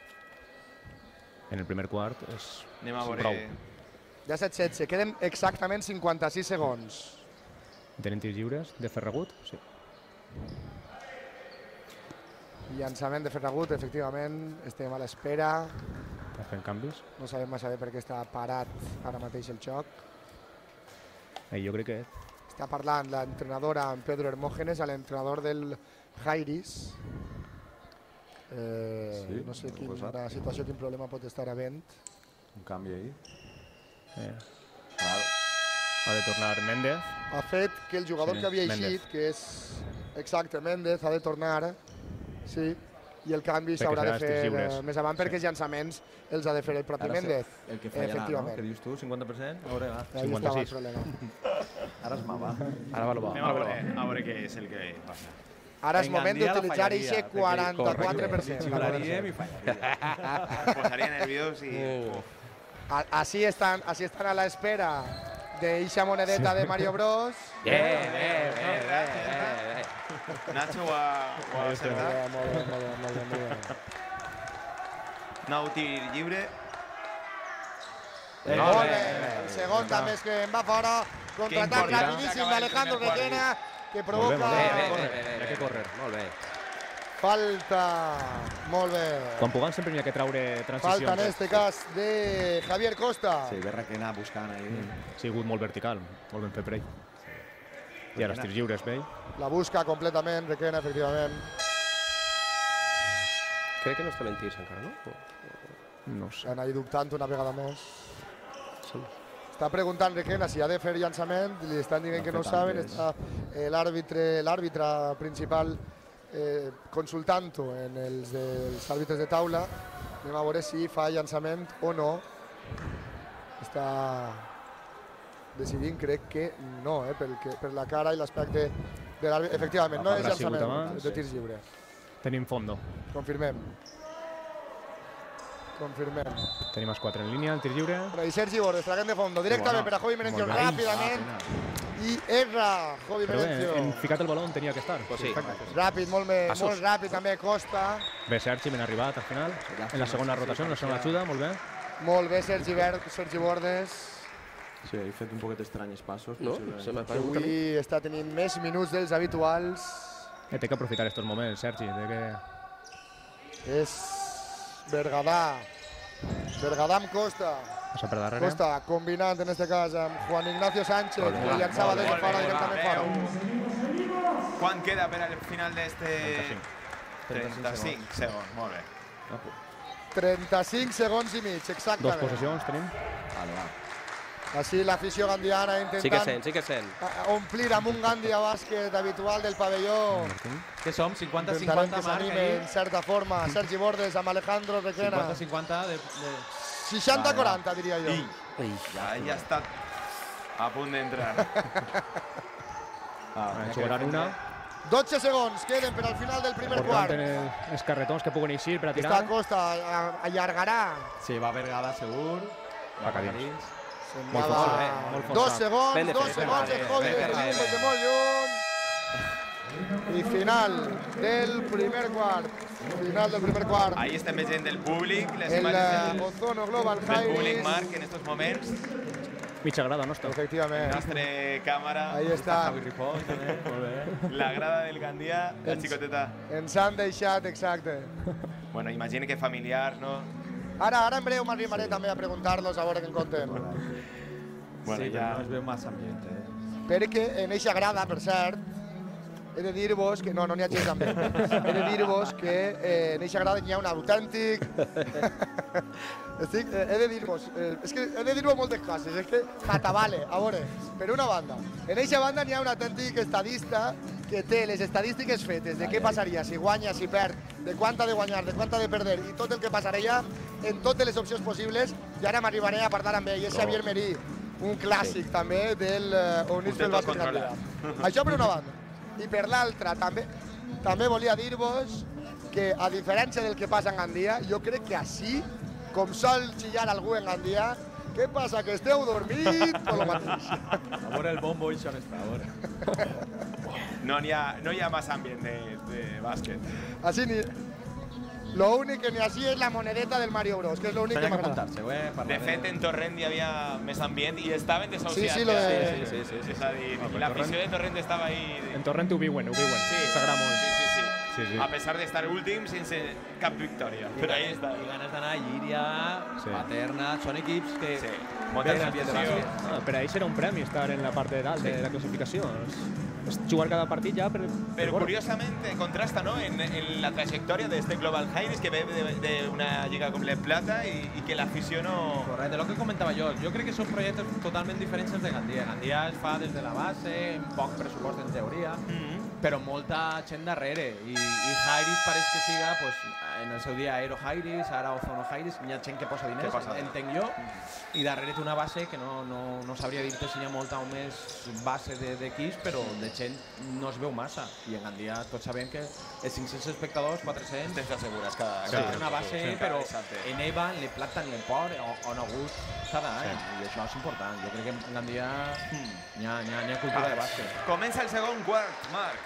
Speaker 5: En el primer quart és
Speaker 2: Anem a
Speaker 5: prou.
Speaker 2: veure...
Speaker 1: Ja 7-16, queden exactament 56 segons.
Speaker 5: Tenen tirs lliures de Ferragut? Sí.
Speaker 1: Llançament de Ferragut, efectivament, estem a l'espera.
Speaker 5: Està fent canvis.
Speaker 1: No sabem massa bé per què està parat ara mateix el joc.
Speaker 5: Jo crec que
Speaker 1: Està parlant l'entrenadora amb Pedro Hermógenes, l'entrenador del Jairis. No sé quina situació, quin problema pot estar havent.
Speaker 4: Un canvi ahí.
Speaker 5: ha de tornar Méndez.
Speaker 1: Ha fet que el jugador
Speaker 4: Sí,
Speaker 1: que havia
Speaker 5: Méndez.
Speaker 1: eixit, que és exacte Méndez, ha de tornar, sí, i el canvi
Speaker 5: Perquè
Speaker 1: s'haurà de
Speaker 5: serà els tirs
Speaker 1: fer
Speaker 5: lliures.
Speaker 1: més avant perquè els llançaments els ha de fer el propi Méndez.
Speaker 4: El que fallarà, no?
Speaker 1: Efectivament.
Speaker 4: Què dius tu? 50%? A veure, va.
Speaker 1: Ahí estava el
Speaker 5: 56.
Speaker 1: problema.
Speaker 4: Ara es mava.
Speaker 3: Ara va el bo.
Speaker 2: Anem a veure què és el que passa.
Speaker 1: Ara és
Speaker 4: En
Speaker 1: moment
Speaker 4: Gandia la
Speaker 1: d'utilitzar
Speaker 4: fallaria,
Speaker 1: aquest 44%.
Speaker 4: Xiularíem i fallaria.
Speaker 2: Em posaria nerviós i...
Speaker 1: Així estan a l'espera d'eixa monedeta de Mario Bros.
Speaker 2: Nacho ho ha acertat.
Speaker 1: Molt bé.
Speaker 2: Nou tir lliure.
Speaker 1: Molt bé. El segon també és que en va fora. Contraatac
Speaker 2: importa?
Speaker 1: rapidíssim d'Alejandro Requena, que
Speaker 5: Molt bé,
Speaker 1: provoca
Speaker 5: molt bé.
Speaker 3: Hi ha que córrer, molt bé.
Speaker 1: falta. Molt bé.
Speaker 5: Quan puguem sempre n'hi ha que traure
Speaker 1: Falta en
Speaker 5: transicions.
Speaker 1: este cas de Javier Costa.
Speaker 4: Sí, ve Requena buscant ahí.
Speaker 5: Ha sigut molt vertical, molt ben fet per ell. I ara els tirs lliures ve ell.
Speaker 1: La busca completament, Requena, efectivament.
Speaker 3: Crec que no està mentint encara, no?
Speaker 5: No sé.
Speaker 1: Han ahí dubtant una vegada més.
Speaker 3: Sí.
Speaker 1: Està preguntant Requena si ha de fer llançament, li estan dient
Speaker 4: No
Speaker 1: que
Speaker 4: ha
Speaker 1: no ho
Speaker 4: fet
Speaker 1: saben,
Speaker 4: antes.
Speaker 1: està l'àrbitre principal consultant-ho en els dels àrbitres de taula. Anem a veure si fa llançament o no. Està decidint, crec que no, per la cara i l'aspecte de l'àrbitre. Efectivament, no és llançament de tirs lliures.
Speaker 5: Tenim fondo.
Speaker 1: Confirmem.
Speaker 5: Tenim els 4 en línia, el tir lliure.
Speaker 1: I Sergi Bordes, traguem de fondo, directament per a Jovi Merencio, ràpidament. I erra Jovi Merencio.
Speaker 5: Hem ficat el baló on tenia que estar.
Speaker 1: Ràpid, molt ràpid també, Costa.
Speaker 5: Bé, Sergi, ben arribat al final. En la segona rotació, en la segona ajuda, molt bé.
Speaker 1: Molt bé, Sergi Bordes.
Speaker 4: Sí, he fet un poquet estranyos passos.
Speaker 3: No, se m'ha parat un camí.
Speaker 1: Avui està tenint més minuts dels habituals.
Speaker 5: Té que aprofitar estos moments, Sergi.
Speaker 1: És Bergadà amb Costa.
Speaker 5: Passa per darrere.
Speaker 1: Costa combinant en este cas amb Juan Ignacio Sánchez, que llançava des de fora directament fora.
Speaker 2: Quan queda per al final d'este? 35 segons, molt bé.
Speaker 1: 35 segons i mig, exactament.
Speaker 5: 2 possessions tenim.
Speaker 1: Així l'afició gandiana intentant
Speaker 3: Sí que sent.
Speaker 1: omplir amb un Gandia bàsquet habitual del pavelló.
Speaker 4: Què som? 50-50,
Speaker 1: Intentarem que
Speaker 4: Marc?
Speaker 1: s'anime en certa forma Sergi Bordes amb Alejandro Requena.
Speaker 4: 50-50 de...
Speaker 1: 60-40, diria jo.
Speaker 2: Ja està a punt d'entrar.
Speaker 5: Jugaran una.
Speaker 1: 12 segons queden per al final del primer quart.
Speaker 5: Els carretons que puguen eixir per a tirar.
Speaker 1: Està Costa, allargarà.
Speaker 4: Sí, va Bergada, segur.
Speaker 5: Va Cadins.
Speaker 1: Molt
Speaker 5: forçat.
Speaker 1: 2 segons,
Speaker 3: Ben
Speaker 1: 2 segons, el Jovi des de molt lluny. I final del primer quart.
Speaker 2: Ahí estem veient del públic, les
Speaker 1: El
Speaker 2: imatges
Speaker 1: Ozono Global
Speaker 2: del públic,
Speaker 1: Highs.
Speaker 2: Marc, en estos moments.
Speaker 5: Mitja grada nostra.
Speaker 1: Efectivament.
Speaker 2: La nostra càmera,
Speaker 1: Ahí està.
Speaker 4: Javi Ripoll, també. Molt bé.
Speaker 2: la grada del Gandia, la xicoteta.
Speaker 1: Ens han deixat, exacte.
Speaker 2: Bueno, imagina que familiar, no?
Speaker 1: Ara en breu m'arribaré també a preguntar-los a veure què en conten.
Speaker 2: Bueno,
Speaker 4: Sí,
Speaker 2: ja...
Speaker 4: no es veu massa ambient,
Speaker 1: Perquè en eixa grada, per cert, he de dir-vos que... No n'hi ha gens ambient. He de dir-vos que en eixa grada n'hi ha un autèntic... He de dir-vos... És que he de dir-vos moltes coses, és que m'atabale. A veure, per una banda, en eixa banda n'hi ha un autèntic estadista que té les estadístiques fetes de què passaria si guanya, si perd, de quant ha de guanyar, de quant ha de perder i tot el que passaria en totes les opcions possibles. I ara m'arribaré a parlar amb ell, i és Xavier Merí, un clàssic també del Unisfel Bàsquet Gandia. Això per una banda. I per l'altra, també volia dir-vos que, a diferència del que passa en Gandia, jo crec que així, com sol xillar algú en Gandia, què passa, que esteu dormit o lo mateix?
Speaker 4: A veure el bombo i on està, a veure.
Speaker 2: No hi ha massa ambient de bàsquet.
Speaker 1: Així ni... Lo únic que ni així és la monedeta del Mario Bros, que és l'únic que
Speaker 4: Tenia que
Speaker 1: m'agrada.
Speaker 4: apuntar-se,
Speaker 2: De fet, en Torrent hi havia més ambient i estaven desahuciats.
Speaker 1: Sí, lo de-
Speaker 2: ja. Sí. És a dir, l'afició de Torrent estava ahí...
Speaker 5: En Torrent ho viuen. S'agrada molt.
Speaker 2: Sí. A pesar d'estar últim sense cap victòria. Però ahí està.
Speaker 4: I ganes d'anar a Llíria, Paterna, són equips que...
Speaker 2: Sí. Molta
Speaker 4: tenen ambient de
Speaker 2: tradició.
Speaker 4: bàsquet.
Speaker 5: Per a ells era un premi estar en la part de dalt de la classificació. És jugar cada partit ja per
Speaker 2: Pero curiosamente contrasta, ¿no? En la trayectoria de este Global Highs que ve de una lliga com la Plata y que l'afició no...
Speaker 4: Correcte, el que comentava jo crec que són projectes totalment diferents de Gandia. Gandia es fa des de la base, amb poc pressupost en teoria, però molta gent darrere. I Jairis pareix que siga, pues, en el seu dia Aero Jairis, ara Ozono Jairis, hi ha gent que posa diners, entenc jo, i darrere té una base que no sabria dir-te si hi ha molta o més base d'equips, però de gent no es veu massa. I en Gandia tots sabem que els 500 espectadors, 400...
Speaker 2: Te asegures cada...
Speaker 4: Sí, una base, però en Eva, en Plata, en l'Emport, on August, cada any. I això és important. Jo crec que en Gandia hi ha cultura de bàsquet.
Speaker 2: Comença el segon quart, Marc.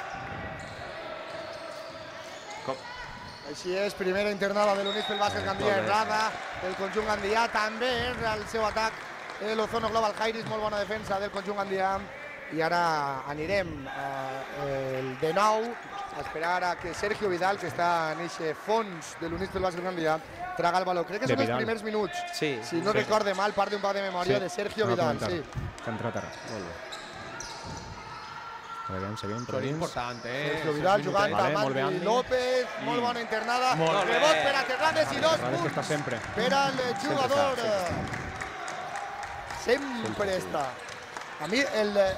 Speaker 1: Així és, primera internada de l'Unisfel Bàsquet Gandia, errada del conjunt gandià, també erra el seu atac l'Ozono Global Highs, molt bona defensa del conjunt gandià. I ara anirem de nou a esperar a que Sergio Vidal, que està en aquest fons de l'Unisfel Bàsquet Gandia, traga el baló. Crec que són els primers minuts, si no recorde mal, part d'un poc de memòria de Sergio Vidal.
Speaker 5: S'ha entrat ara. Molt bé. Seguim.
Speaker 4: Són important,
Speaker 1: Sergio Vidal jugant amb Andy López, molt bona internada, rebot per a Terrades i 2 punts per al jugador. Sempre està. A mi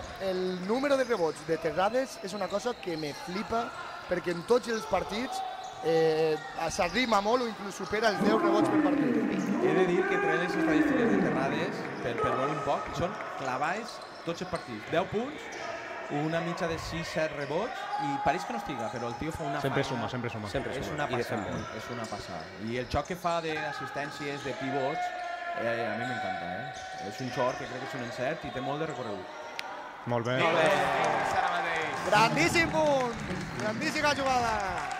Speaker 1: el número de rebots de Terrades és una cosa que me flipa, perquè en tots els partits s'arrima molt o inclús supera els 10 rebots per partit.
Speaker 4: He de dir que entre les estadístiques de Terrades, per veure un poc, són clavats tots els partits. 10 punts, una mitja de 6-7 rebots, i pareix que no estiga, però el tio fa una
Speaker 5: Sempre
Speaker 4: feina.
Speaker 5: suma.
Speaker 4: És una passada, és una passada. I el xoc que fa d'assistències, de pivots, a mi m'encanta, És un xort que crec que és un encert i té molt de recorregut.
Speaker 5: Molt bé.
Speaker 2: Ara mateix.
Speaker 1: Grandíssim punt! Grandíssima jugada!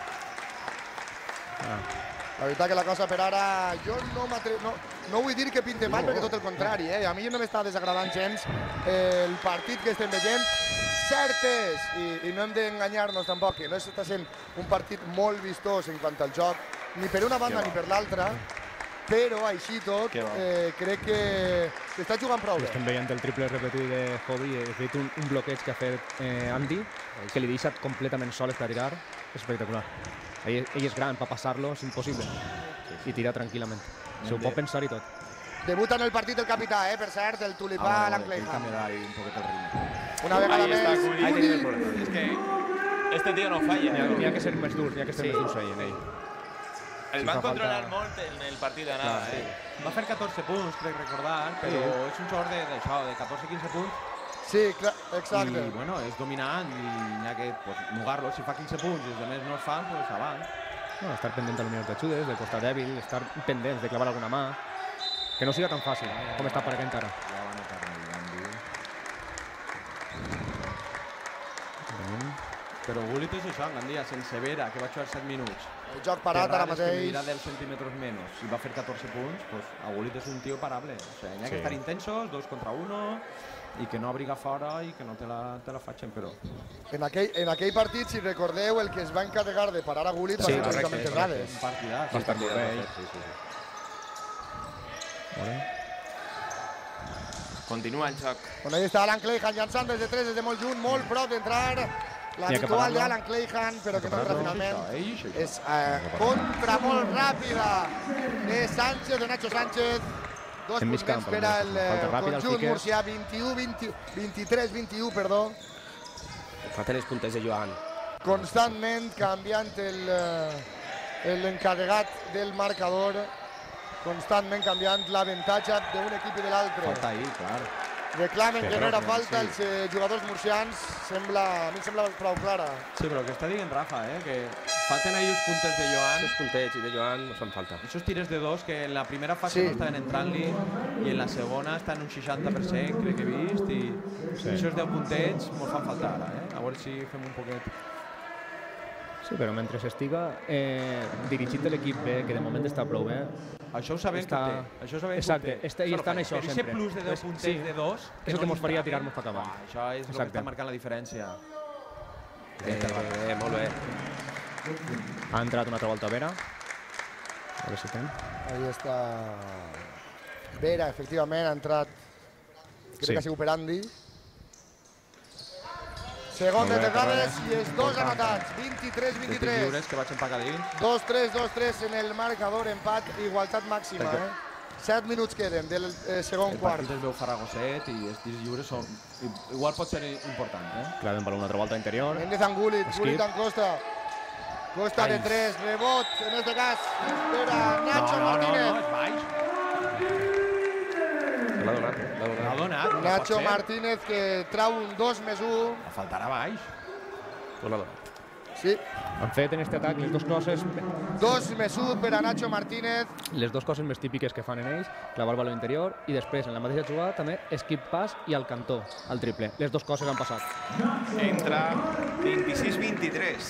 Speaker 1: La veritat que la cosa per ara, jo no vull dir que pinte mal, perquè tot el contrari, a mi no m'està desagradant gens el partit que estem veient. Cert és, i no hem d'enganyar-nos tampoc, que no està sent un partit molt vistós en quant al joc, ni per una banda ni per l'altra, però així tot crec que s'està jugant prou bé.
Speaker 5: Estem veient el triple repetit de Hobby, he fet un bloqueig que ha fet Andy, que li deixa completament soles per tirar, espectacular. Ell és gran, per passar-lo és impossible, i tira tranquil·lament. S'ho pot pensar i tot.
Speaker 1: Debuta en el partit el capità, per cert, el tulipà Alan Clayham.
Speaker 4: Canviarà ahí un poquet el ritme.
Speaker 1: Una vegada
Speaker 2: Ahí está
Speaker 1: més,
Speaker 2: Gullit.
Speaker 3: Ahí tenim el problema.
Speaker 2: Es que este tío no falla.
Speaker 5: N'hi ha que ser més durs, ahí en ell.
Speaker 2: El van controlar molt en el partit d'anada.
Speaker 4: Va fer 14 punts, crec recordar, però és un xort d'això, de 14-15 punts.
Speaker 1: sí, exacte.
Speaker 4: I, bueno, és dominant i n'hi ha que mugar-lo. Si fa 15 punts i els altres no els fan, doncs avant.
Speaker 5: No, estar pendent a l'unió d'ajudes, del costat dèbil, estar pendents de clavar alguna mà, que no siga tan fàcil com està aparent ara.
Speaker 4: Ja va notar Gandhi. Però Gullit és això, Gandia, sense Vera, que va jugar 7 minuts.
Speaker 1: El joc parat ara
Speaker 4: Terrades, que
Speaker 1: mateix.
Speaker 4: medirà 10 centímetres menys i va fer 14 punts, pues, a Gullit és un tio parable. O sigui, n'hi ha que estar intensos, 2 contra 1, i que no abriga fora i que no te la facin, però...
Speaker 1: En aquell partit, si recordeu, el que es va encarregar de parar a Gullit va ser precisament Terrades.
Speaker 4: Un partidàs.
Speaker 5: Va estar molt bé ell.
Speaker 2: Continua el joc.
Speaker 1: On ahí està Alan Clayham llançant des de 3, des de molt lluny, molt prop d'entrar l'habitual d'Alan Clayham, però que no entra finalment. És contra molt ràpida de Sánchez, de Nacho Sánchez. 2 punts menys per al conjunt murcià, 23-21, perdó.
Speaker 3: Falten els punters de Joan.
Speaker 1: Constantment canviant l'encarregat del marcador, constantment canviant l'avantatge d'un equip i de l'altre.
Speaker 4: Falta ahí, clar.
Speaker 1: Reclamen que no era falta els jugadors murcians, a mi em sembla prou clara.
Speaker 4: Sí, però el que està dient Rafa, que falten ahí els punters de Joan.
Speaker 3: Els puntets i de Joan no fan falta.
Speaker 4: Esos tiros de 2 que en la primera fase no estaven entrant-li i en la segona estan un 60%, crec que he vist, i esos 10 puntets mos fan falta ara, A veure si fem un poquet...
Speaker 5: Sí, però mentre estiga dirigit l'equip B, que de moment està prou bé,
Speaker 4: Això ho sabem que té. Això ho sabem
Speaker 5: exacte,
Speaker 4: que té.
Speaker 5: i està en això
Speaker 4: Però
Speaker 5: sempre.
Speaker 4: aquest plus de 10 punters de 2...
Speaker 5: És el que ens faria tirar-nos cap avant.
Speaker 4: Això és el que està marcant la diferència.
Speaker 3: Molt bé.
Speaker 5: Ha entrat una altra volta Vera. A veure si fem.
Speaker 1: Ahí està Vera, efectivament, ha entrat, crec que ha sigut per Andy. Segon de Terrades i els dos anotats, 23-23.
Speaker 4: Lliures que vaig empacar dins.
Speaker 1: 2-3, 2-3 en el marcador, empat, igualtat màxima. 7 minuts queden del segon quart.
Speaker 4: El partit es veu farragosset i els tirs lliures són... Igual pot ser important,
Speaker 5: Clavem per una altra volta interior.
Speaker 1: Méndez en Gullit, Gullit en Costa. Costa de 3, rebot, en este cas, espera Nacho Martínez.
Speaker 4: No, és baix.
Speaker 3: L'ha donat.
Speaker 4: L'ha donat.
Speaker 1: Nacho Martínez que trau un 2+1.
Speaker 4: Faltarà baix.
Speaker 3: L'ha donat.
Speaker 1: Sí,
Speaker 5: Han fet en aquest atac les dues coses
Speaker 1: 2+1 per a Nacho Martínez.
Speaker 5: les dues coses més típiques que fan en ells, clavar el valor interior i després, en la mateixa jugada, també skip pass i al cantó, al triple. Les dues coses han passat.
Speaker 2: Entra 26-23.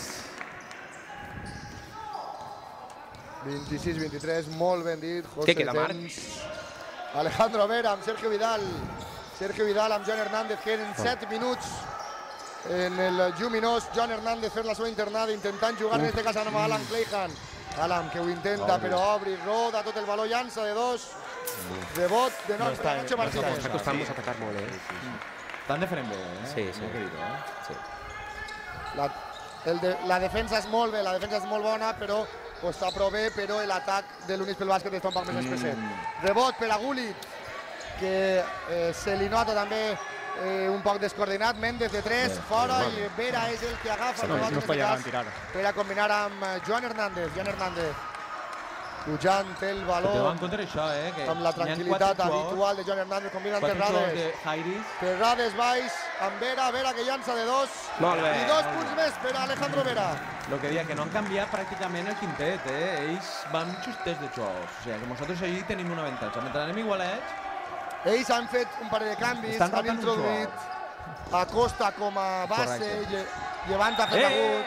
Speaker 1: 26-23, molt ben dit.
Speaker 3: Què queda, Marc?
Speaker 1: Alejandro Vera amb Sergio Vidal. Sergio Vidal amb Joan Hernández, queden 7 minuts en el lluminós. Joan Hernández fer la seva internada, intentant jugar en este cas amb Alan Clayham. Alan que ho intenta, però obri, roda tot el valor, llança de 2. Rebot de Nacho Martínez.
Speaker 3: Està costant-nos atacar molt,
Speaker 4: Estan defendent bé,
Speaker 3: Sí.
Speaker 1: La defensa és molt bé, la defensa és molt bona, però està prou bé, però l'atac de l'Unispel Bàsquet està un poc més espesset. Rebot per a Gullit, que se li nota també un poc descoordinat, Méndez de 3, fora, i Vera és el que agafa el
Speaker 5: No es pot llegar en tirada.
Speaker 1: per a combinar amb Joan Hernández. Pujant el valor
Speaker 4: en compte això, que
Speaker 1: amb la tranquil·litat habitual de Joan Hernández, combina amb Terrades. Terrades baix amb Vera que llança de 2.
Speaker 3: Molt bé.
Speaker 1: I 2 punts més per a Alejandro Vera.
Speaker 4: Lo que deia, que no han canviat pràcticament el quintet, ells van justets de jugadors. O sigui, que nosaltres allí tenim un avantatge. Mentre anem igualets...
Speaker 1: Ells han fet un parell de canvis, han introduït a Costa com a base, llevant a fet agut.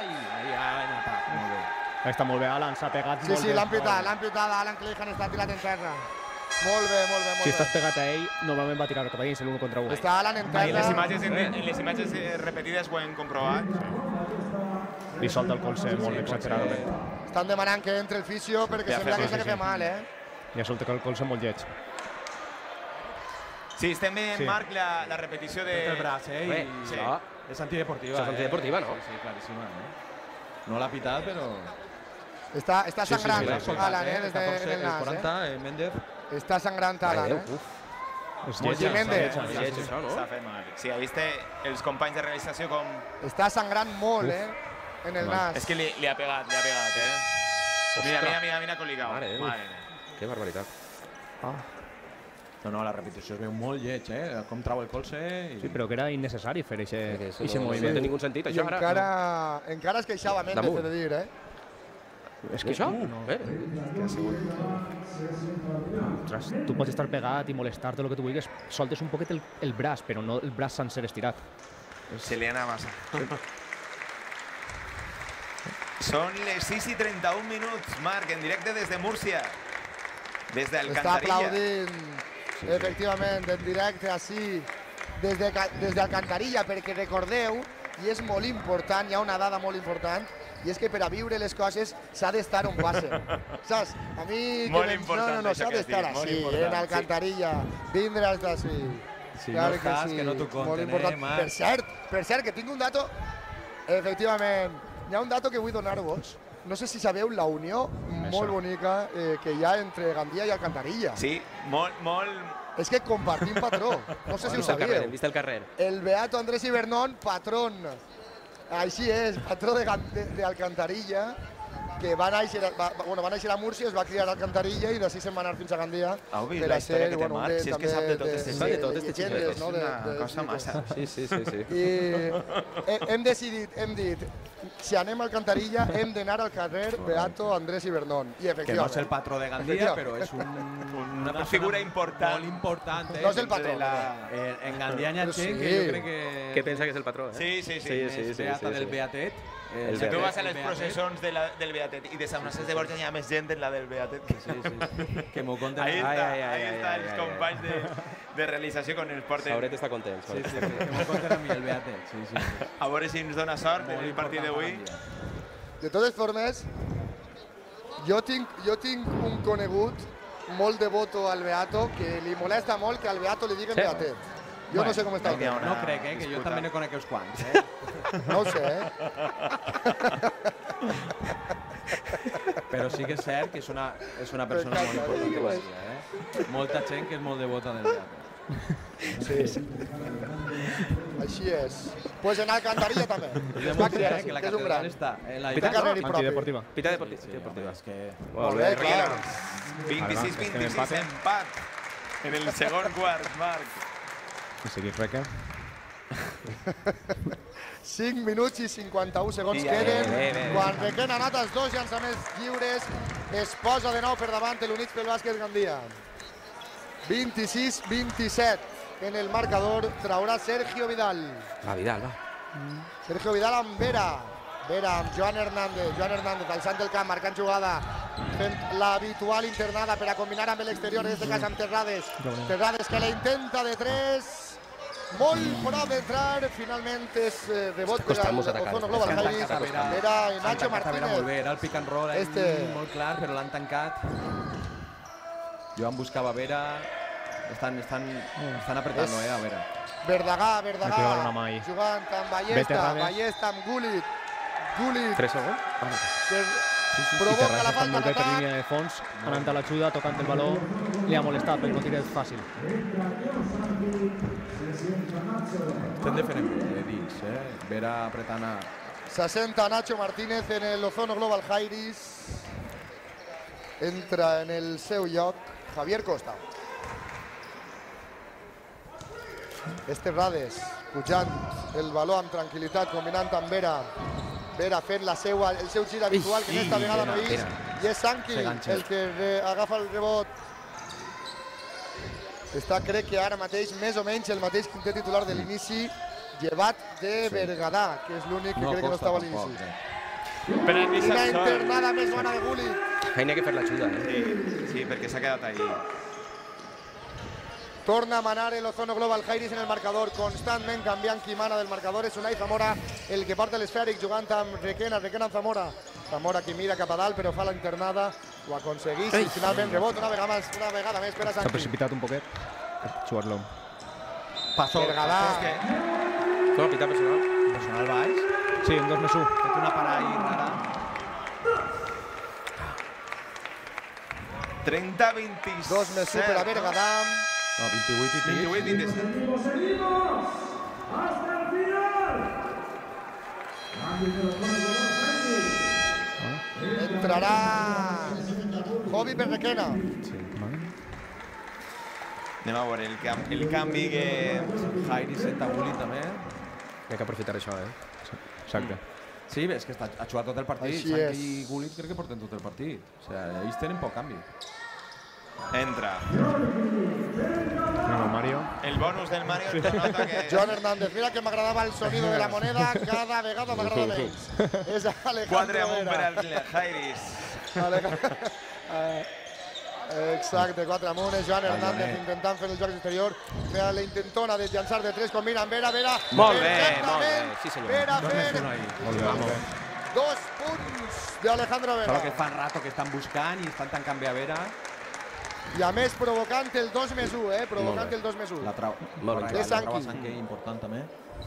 Speaker 5: Està molt bé, Alan, s'ha pegat molt bé.
Speaker 1: Sí, l'han pitat, Alan Clejan està tirat en terra. Molt bé.
Speaker 5: Si estàs pegat a ell, normalment va tirar cap a dins, l'1 contra 1.
Speaker 1: Està Alan en
Speaker 2: En
Speaker 1: terra.
Speaker 2: les imatges repetides ho hem comprovat.
Speaker 5: Li solta el colze molt exageradament.
Speaker 1: Estan demanant que entre el fisio perquè sembla que s'ha de fer mal,
Speaker 5: Ja solta el colze molt lleig.
Speaker 2: Sí, estem veient, Marc, la repetició de...
Speaker 4: El braç,
Speaker 2: Sí.
Speaker 4: És antideportiva.
Speaker 3: És antideportiva, no?
Speaker 4: Sí, claríssima. No l'ha pitat, però...
Speaker 1: Està sangrant Alan, des del nas.
Speaker 4: 40, Méndez.
Speaker 1: Està sangrant Alan,
Speaker 5: És
Speaker 1: Molt
Speaker 5: lleig,
Speaker 1: Méndez.
Speaker 3: això, no?
Speaker 2: S'ha fet mal. Sí, ahí està els companys de realització com...
Speaker 1: Està sangrant molt, en el nas.
Speaker 2: És que li ha pegat, Mira com li cau.
Speaker 3: Mare meva. Que barbaritat.
Speaker 4: No, la repetició es veu molt lleig, com trau el colze...
Speaker 5: Sí, però que era innecessari fer aquest
Speaker 3: No
Speaker 5: moviment.
Speaker 3: té ningú sentit,
Speaker 1: I
Speaker 3: això ara.
Speaker 1: encara es queixava Méndez, he de dir,
Speaker 3: És que això?
Speaker 5: Ostres, tu pots estar pegat i molestar-te el que tu vulguis, soltes un poquet el braç, però no el braç sencer estirat.
Speaker 2: Se li anava massa. Són les 6:31 minuts, Marc, en directe des de Múrcia. Des
Speaker 1: Està
Speaker 2: d'Alcantarilla.
Speaker 1: aplaudint, efectivament, en directe, així, des d'Alcantarilla, perquè recordeu, i és molt important, hi ha una dada molt important, i és que per a viure les coses s'ha d'estar on passen. Saps? A mi...
Speaker 2: Molt important,
Speaker 1: No,
Speaker 2: això
Speaker 1: s'ha
Speaker 2: que has
Speaker 1: d'estar
Speaker 2: dit, molt
Speaker 1: així,
Speaker 2: important,
Speaker 1: en Alcantarilla, vindre hasta així.
Speaker 4: Si no estàs, que no t'ho
Speaker 1: Molt
Speaker 4: conten,
Speaker 1: important.
Speaker 4: Marc.
Speaker 1: Per cert, que tinc un dato, efectivament, hi ha un dato que vull donar-vos. No sé si sabeu la unió molt bonica que hi ha entre Gandia i Alcantarilla.
Speaker 2: Sí, molt...
Speaker 1: És que compartim patró, no sé si ho sabíeu.
Speaker 3: Vist el carrer.
Speaker 1: El beato Andrés Ibernón, patrón, així és, patró d'Alcantarilla, que va néixer a Múrcia, es va criar a Alcantarilla i d'ací se'n va anar fins a Gandia.
Speaker 2: Heu vist la història que té Marc? Si és que sap de tot este
Speaker 3: Sap de tot este
Speaker 2: llegendes,
Speaker 3: xiclet.
Speaker 2: és una cosa massa.
Speaker 3: Sí.
Speaker 1: I hem dit, si anem a Alcantarilla hem d'anar al carrer Beato Andrés Ibernón. I
Speaker 4: Que no és el
Speaker 1: efectivament.
Speaker 4: patró de Gandia, però és una
Speaker 2: figura important.
Speaker 4: Molt important,
Speaker 1: No és el patró.
Speaker 4: En Gandia hi ha
Speaker 1: Però
Speaker 4: gent
Speaker 1: sí.
Speaker 4: que jo crec que...
Speaker 3: Que pensa que és el patró,
Speaker 2: Sí.
Speaker 4: és beata del Beatet.
Speaker 2: Si tu vas a les processons del Beatet i de Sant Francesc de Borja hi ha més gent en la del Beatet.
Speaker 4: Sí. Que m'ho conten.
Speaker 2: Ahí
Speaker 3: Ai,
Speaker 2: està els companys de realització quan ens porten.
Speaker 3: Sauret està content.
Speaker 4: Sí, que m'ho conten a mi el Beatet. Sí.
Speaker 2: A veure si ens dona sort en el partit d'avui.
Speaker 1: De totes formes, jo tinc un conegut molt devoto al Beato que li molesta molt que al Beato li diguen Beatet. Jo no sé com està el tema.
Speaker 4: No crec, que jo també ne conec uns quants.
Speaker 1: No ho sé,
Speaker 4: Però sí que és cert que és una persona molt important de Gandia. Molta gent que és molt devota del Beatet.
Speaker 1: Sí. Així és. Pues en Alcantarilla també. Es va criar així,
Speaker 4: que la
Speaker 1: que és un gran.
Speaker 4: catedral està en la
Speaker 1: Pita carrer i propi.
Speaker 5: Antideportiva.
Speaker 3: Pita deportiva.
Speaker 4: És que...
Speaker 1: Molt bé, clar.
Speaker 2: 26-26, empat en el segon quart, Marc.
Speaker 5: I seguit Reca.
Speaker 1: 5 minuts i 51 segons
Speaker 2: Ja,
Speaker 1: queden.
Speaker 3: bé.
Speaker 1: Quan Requena ha anat els 2 llançaments lliures, es posa de nou per davant l'Units pel Bàsquet Gandia. 26-27 en el marcador, traurà Sergio Vidal.
Speaker 3: Va, Vidal, va.
Speaker 1: Sergio Vidal amb Vera. Vera amb Joan Hernández. Joan Hernández al sant del camp, marcant jugada. Fent l'habitual internada per a combinar amb l'exterior, en aquest cas amb Terrades. Terrades que la intenta de 3. Molt prop d'entrar, finalment és rebot per al Ozono Global Highlights. Vera i Nacho Martínez.
Speaker 4: Molt bé, era el pick and roll
Speaker 1: Este.
Speaker 4: molt clar, però l'han tancat. Joan buscava Vera. Estan apretant-lo, a Vera.
Speaker 1: Verdagà,
Speaker 5: Aquí va una mà ahí.
Speaker 1: jugant amb
Speaker 5: Ve
Speaker 1: Ballesta,
Speaker 5: Terrades.
Speaker 1: Ballesta amb Gullit. Gullit
Speaker 3: 3 segons?
Speaker 1: per provoca la
Speaker 5: Terrassa està
Speaker 1: falta
Speaker 5: molt bé per
Speaker 1: d'atac.
Speaker 5: línia de fons, anant a l'ajuda, tocant el baló, li ha molestat perquè no tira fàcil.
Speaker 4: Estem defendent dins, Vera apretant a...
Speaker 1: Se senta Nacho Martínez en el Ozono Global Jairis. Entra en el seu lloc Javier Costa. Rades pujant el baló amb tranquil·litat, combinant amb Vera. Vera fent el seu gir habitual, que aquesta vegada no és. I és Sanki el que agafa el rebot. Està, crec que ara mateix, més o menys, el mateix quintet titular de l'inici, llevat de Bergadà, que és l'únic que crec que no estava a l'inici. Una internada més bona de Gullit.
Speaker 3: Ahí n'hi ha que fer l'ajuda,
Speaker 2: Sí, perquè s'ha quedat ahí.
Speaker 1: Torna a manar el Ozono Global Jairis en el marcador, constantment canviant qui mana del marcador. És Unai Zamora el que porta l'esfèric jugant amb Requena amb Zamora. Zamora qui mira cap a dalt però fa la internada, ho aconsegueix i finalment rebot una vegada més per a
Speaker 5: S'ha
Speaker 1: Sanki.
Speaker 5: precipitat un poquet. Jugar-lo.
Speaker 4: Passó.
Speaker 1: Bergadà.
Speaker 3: Com a pita personal?
Speaker 4: Personal baix.
Speaker 5: Sí, un 2+1.
Speaker 4: Fet una parada rara.
Speaker 2: 30-27.
Speaker 1: 2+1 per a Bergadà.
Speaker 4: No, 28 i
Speaker 2: 28-27.
Speaker 1: Entrarà Jovi per Requena.
Speaker 2: Anem a veure el canvi que...
Speaker 4: Jairi senta Gullit també.
Speaker 3: Hi ha que aprofitar això,
Speaker 5: Exacte.
Speaker 4: Sí, és que ha jugat tot el partit.
Speaker 1: Així
Speaker 4: Sanki
Speaker 1: és.
Speaker 4: i Gullit crec que porten tot el partit. O sigui, ells tenen poc canvi.
Speaker 2: Entra.
Speaker 5: Anem al Mario.
Speaker 2: El bonus del Mario es nota que...
Speaker 1: Joan Hernández, mira que m'agradava el sonido de la moneda, cada vegada m'agrada menys. És
Speaker 2: 4
Speaker 1: Alejandro
Speaker 2: amunt per
Speaker 1: Vera.
Speaker 2: al Jairis.
Speaker 1: Exacte, 4 amunt, és Joan Hernández intentant fer el joc exterior. Vera la intentona de llançar de 3, combina amb Vera,
Speaker 3: Molt bé,
Speaker 1: perfectament.
Speaker 3: sí senyor.
Speaker 1: Vera fent
Speaker 5: Molt bé, molt bé.
Speaker 1: 2 punts d'Alejandro
Speaker 4: Solo que
Speaker 1: Vera.
Speaker 4: fan rato que estan buscant i estan tan canvi a Vera.
Speaker 1: I a més provocant el 2+1, provocant el 2+1.
Speaker 4: La trau.
Speaker 3: Molt bé.
Speaker 1: De Sanki.
Speaker 4: La trau a Sanki important també.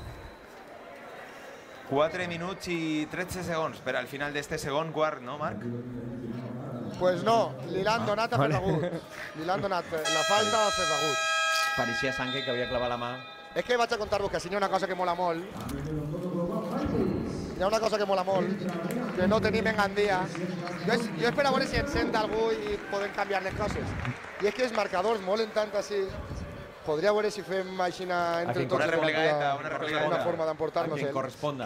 Speaker 2: 4 minuts i 13 segons per al final d'este segon quart, no, Marc?
Speaker 1: Pues no, li l'han donat a Ferragut. Li l'han donat la falta a Ferragut.
Speaker 4: Pareixia Sanki que havia clavat la mà.
Speaker 1: És que vaig a contar-vos que si hi ha una cosa que mola molt, hi ha una cosa que mola molt, que no tenim en Gandia. Jo espero a veure si ens sent algú i podem canviar les coses. I és que els marcadors molen tant així. Podria veure si fem així entre tots.
Speaker 2: Una replegadeta, una replegadeta.
Speaker 1: Una forma d'emportar-nos
Speaker 4: A quien corresponda.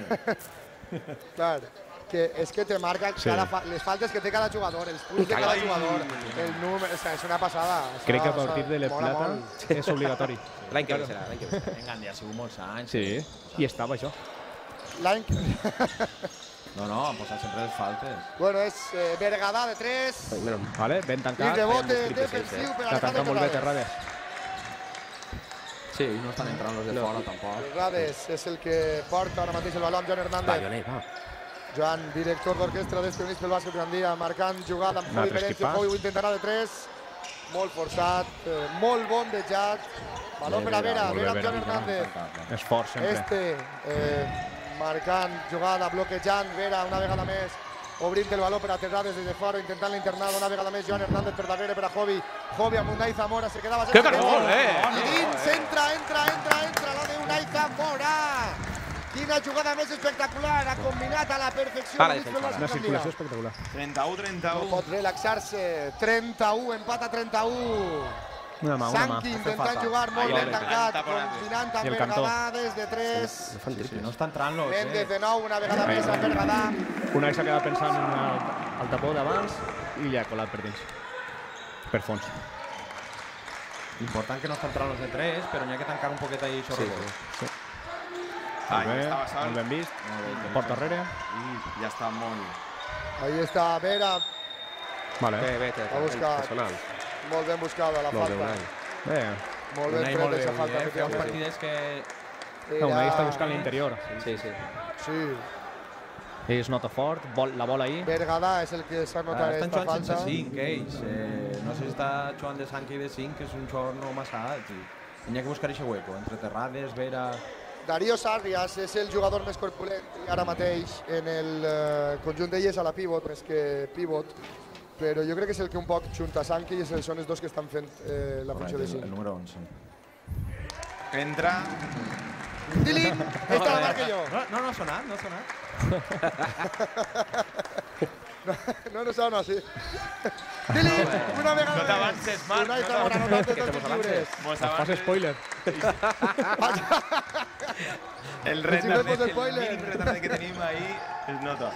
Speaker 1: Clar, que és que te marca les faltes que té cada jugador, els punts de cada jugador, el número, és una passada.
Speaker 5: Crec que a partir de la
Speaker 1: mola
Speaker 5: plata
Speaker 1: molt.
Speaker 5: és obligatori.
Speaker 3: L'any que ve serà, l'any que ve.
Speaker 4: En Gandia ha sigut molts anys.
Speaker 5: Sí, i estava això.
Speaker 1: L'any que...
Speaker 4: No, han posat sempre les faltes.
Speaker 1: Bueno, és Bergadà de 3
Speaker 5: Vale, ben
Speaker 1: i
Speaker 5: tancat.
Speaker 1: rebote defensiu per
Speaker 5: L'ha tancat
Speaker 1: Alejandro
Speaker 5: molt bé
Speaker 1: Terrades.
Speaker 5: Terrades.
Speaker 4: Sí, no estan entrant los de fora tampoc.
Speaker 1: Terrades és el que porta ara mateix el baló amb Joan
Speaker 3: Va,
Speaker 1: Hernández.
Speaker 3: Joanet, va.
Speaker 1: Joan, director d'orquestra d'Este Units pel Bàsquet Gandia, marcant jugada amb Jovi
Speaker 5: altre
Speaker 1: Merencio.
Speaker 5: esquipàs.
Speaker 1: Jovi ho intentarà de 3. Molt forçat, molt bon de Jack. Baló per a Vera,
Speaker 5: molt bé,
Speaker 1: Vera amb
Speaker 5: Vera,
Speaker 1: Joan Hernández.
Speaker 5: És fort sempre.
Speaker 1: Marcant jugada, bloquejant Vera una vegada més, obrint el baló per a Terrades des de fora, intentant la internada una vegada més Joan Hernández per darrere per a Jovi. Jovi amb Unai Zamora, se quedava...
Speaker 3: Que gol,
Speaker 1: I dins, entra la de Unai Zamora. Quina jugada més espectacular, ha combinat a la perfecció.
Speaker 3: Vale,
Speaker 5: Una circulació espectacular.
Speaker 2: 31-31.
Speaker 1: No pot relaxar-se, 31, empat a 31.
Speaker 5: Una mà.
Speaker 1: Sanki intentant jugar molt ben tancat,
Speaker 2: taponat.
Speaker 1: combinant
Speaker 5: I
Speaker 1: amb
Speaker 5: el cantó.
Speaker 1: Bergadà des de 3.
Speaker 4: Sí, no està entrant los,
Speaker 1: Méndez de nou, una vegada més amb Bergadà.
Speaker 5: Unai s'ha quedat pensant en el tapó d'abans i ja ha colat per dins. Per fons.
Speaker 4: Important que no està entrant los de 3, però n'hi ha que tancar un poquet ahí sobre
Speaker 3: Sí.
Speaker 2: Ahí
Speaker 5: Molt bé,
Speaker 2: estava sol.
Speaker 5: molt ben vist. Porta darrere.
Speaker 2: I ja està molt...
Speaker 1: Ahí està Vera,
Speaker 5: Vale.
Speaker 3: Bé,
Speaker 1: Ha buscat.
Speaker 3: personal.
Speaker 1: molt ben buscada la
Speaker 3: Molt bé,
Speaker 1: falta.
Speaker 3: Unai.
Speaker 5: Bé,
Speaker 1: Molt ben
Speaker 4: Unai
Speaker 1: fet
Speaker 4: molt bé,
Speaker 1: aquesta falta.
Speaker 4: Feia uns
Speaker 1: efectivament.
Speaker 4: partidets que...
Speaker 5: Unai està buscant l'interior.
Speaker 3: Sí, sí.
Speaker 1: Sí,
Speaker 5: Es nota fort, la bola ahí.
Speaker 1: Bergadà és el que s'ha notat
Speaker 4: Estan
Speaker 1: esta
Speaker 4: jugant
Speaker 1: falta.
Speaker 4: sense 5, ells. No sé si està jugant de Sanki de 5, que és un xor no massa alt. N'hi ha que buscar aquest hueco, entre Terrades, Vera
Speaker 1: Darío Sarrias és el jugador més corpulent ara mateix en el conjunt d'elles a la pivot, més que pivot, però jo crec que és el que un poc junta Sankey i són els dos que estan fent la funció de 5.
Speaker 6: El número 11.
Speaker 2: Entra.
Speaker 1: Dilin, esta la marque jo.
Speaker 4: No ha sonat, no ha sonat.
Speaker 1: No sona, sí. Dilin, una vegada
Speaker 2: No t'avances, Marc.
Speaker 1: Unai Zamora, no tantes dos lliures.
Speaker 2: Mos
Speaker 5: Fas
Speaker 2: avances.
Speaker 5: spoiler.
Speaker 2: El
Speaker 1: Si no et
Speaker 2: retard,
Speaker 1: posa
Speaker 2: el
Speaker 1: spoiler.
Speaker 2: mínim retard que tenim ahí es nota.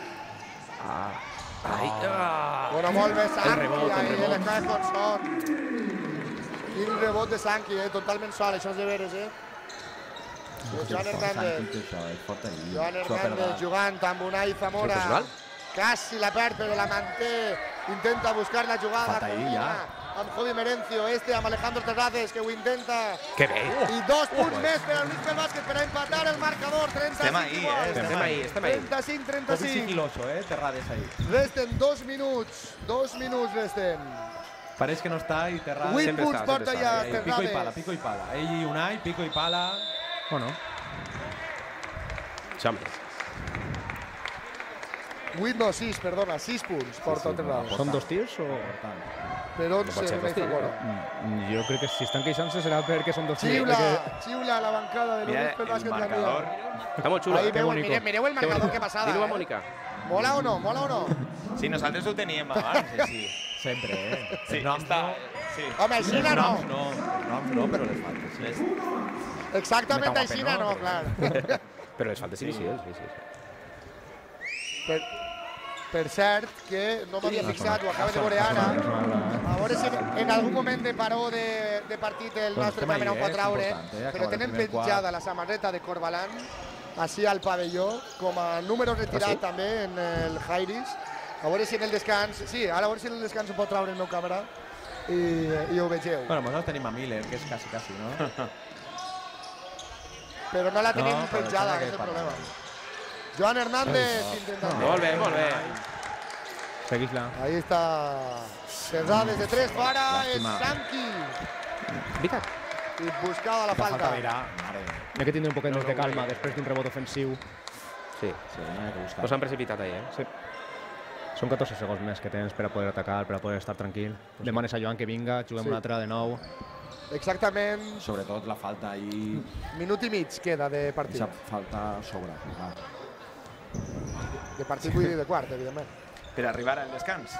Speaker 1: Bueno, molt bé Sankey, ahí le cae con son. Quin rebot de Sankey, totalment sol, això és de veres, Joan Hernández. Joan Hernández jugant amb Unai Zamora.
Speaker 3: Professional?
Speaker 1: Casi la perd, però la manté. Intenta buscar la jugada.
Speaker 6: Falta ahí, ja.
Speaker 1: Amb Javi Merencio, amb Alejandro Terrades, que ho intenta.
Speaker 3: Que bé.
Speaker 1: I 2 punts més per al Luis Bàsquet per a empatar el marcador. 35
Speaker 2: Estem ahí,
Speaker 3: Estem ahí, estem ahí.
Speaker 1: 35-35.
Speaker 4: Sigiloso, Terrades ahí.
Speaker 1: Resten 2 minuts. 2 minuts resten.
Speaker 4: Pareix que no està i Terrades...
Speaker 1: 8
Speaker 3: Sempre
Speaker 1: punts
Speaker 3: està,
Speaker 1: porta
Speaker 3: sempre
Speaker 1: ja
Speaker 3: està.
Speaker 4: Pico i pala,
Speaker 1: Terrades.
Speaker 4: pico i pala. Ell i Unai, pico i pala.
Speaker 5: Bueno,
Speaker 3: Xampes.
Speaker 1: 8 no, 6, perdona, 6 punts porta Terrades.
Speaker 5: són 2 tirs o...?
Speaker 1: Per 11
Speaker 3: pot ser
Speaker 1: Unai
Speaker 3: dos tirs,
Speaker 1: Zamora.
Speaker 5: Jo crec que si estan queixant-se serà perquè són 2 tirs.
Speaker 1: Xiula,
Speaker 5: perquè-
Speaker 1: xiula a la bancada de
Speaker 2: Mira
Speaker 1: Luis
Speaker 2: el
Speaker 1: Bàsquet
Speaker 2: marcador.
Speaker 3: Està molt xulo.
Speaker 1: Ahí
Speaker 5: que
Speaker 1: veuen,
Speaker 5: bonico.
Speaker 1: mireu el marcador, que passada.
Speaker 3: Digue-ho a Mònica.
Speaker 1: Mola o no? Mola o no?
Speaker 2: Si nosaltres ho teníem abans, així.
Speaker 4: Sempre,
Speaker 2: Sí,
Speaker 4: Els noms
Speaker 2: està...
Speaker 4: no,
Speaker 2: Sí.
Speaker 1: Home, Aixina no.
Speaker 4: els noms no, però les faltes, sí.
Speaker 1: Exactament
Speaker 4: Meta
Speaker 1: Aixina no,
Speaker 4: guape,
Speaker 1: clar.
Speaker 3: Però les faltes inicials, sí.
Speaker 1: Per cert, que no m'havia fixat, ho acabo de veure ara. A veure si en algun moment de paró de partit el
Speaker 4: Doncs
Speaker 1: nostre
Speaker 4: estem
Speaker 1: càmera ho
Speaker 4: ahí,
Speaker 1: pot traure,
Speaker 4: és important,
Speaker 1: però
Speaker 4: acabar el
Speaker 1: tenen
Speaker 4: primer quart.
Speaker 1: penjada la samarreta de Corbalan així al pavelló, com a número retirat també en el Jairis. A veure si en el descans, sí, ara a veure si en el descans ho pot traure el meu càmera i ho vegeu.
Speaker 4: Bueno, nosaltres tenim a Miller, que és quasi, no?
Speaker 1: Però no la tenim
Speaker 4: No, però
Speaker 1: penjada,
Speaker 4: sembla
Speaker 1: que
Speaker 4: que
Speaker 1: és el
Speaker 4: parla.
Speaker 1: problema. Joan Hernández intentant.
Speaker 3: Molt bé, molt bé.
Speaker 5: Segueix-la.
Speaker 1: Ahí està Terrades de 3 fora, és
Speaker 4: Llàstima.
Speaker 1: Sanqui.
Speaker 3: Veritat.
Speaker 1: I buscava la falta.
Speaker 5: Hi ha que tindre un poquet més de calma després d'un rebot ofensiu.
Speaker 3: Sí.
Speaker 6: Sí, no hi ha que buscar.
Speaker 3: No s'han precipitat ahí,
Speaker 5: Sí. Són 14 segons més que tens per a poder atacar, per a poder estar tranquil. Demanes a Joan que vinga, juguem
Speaker 1: Sí.
Speaker 5: una altra de nou.
Speaker 1: Exactament
Speaker 6: Sobretot la falta ahí,
Speaker 1: minut i mig queda de partit.
Speaker 6: esa falta sobra. clar.
Speaker 1: De partit vull dir de quart, evidentment.
Speaker 2: Per arribar al descans.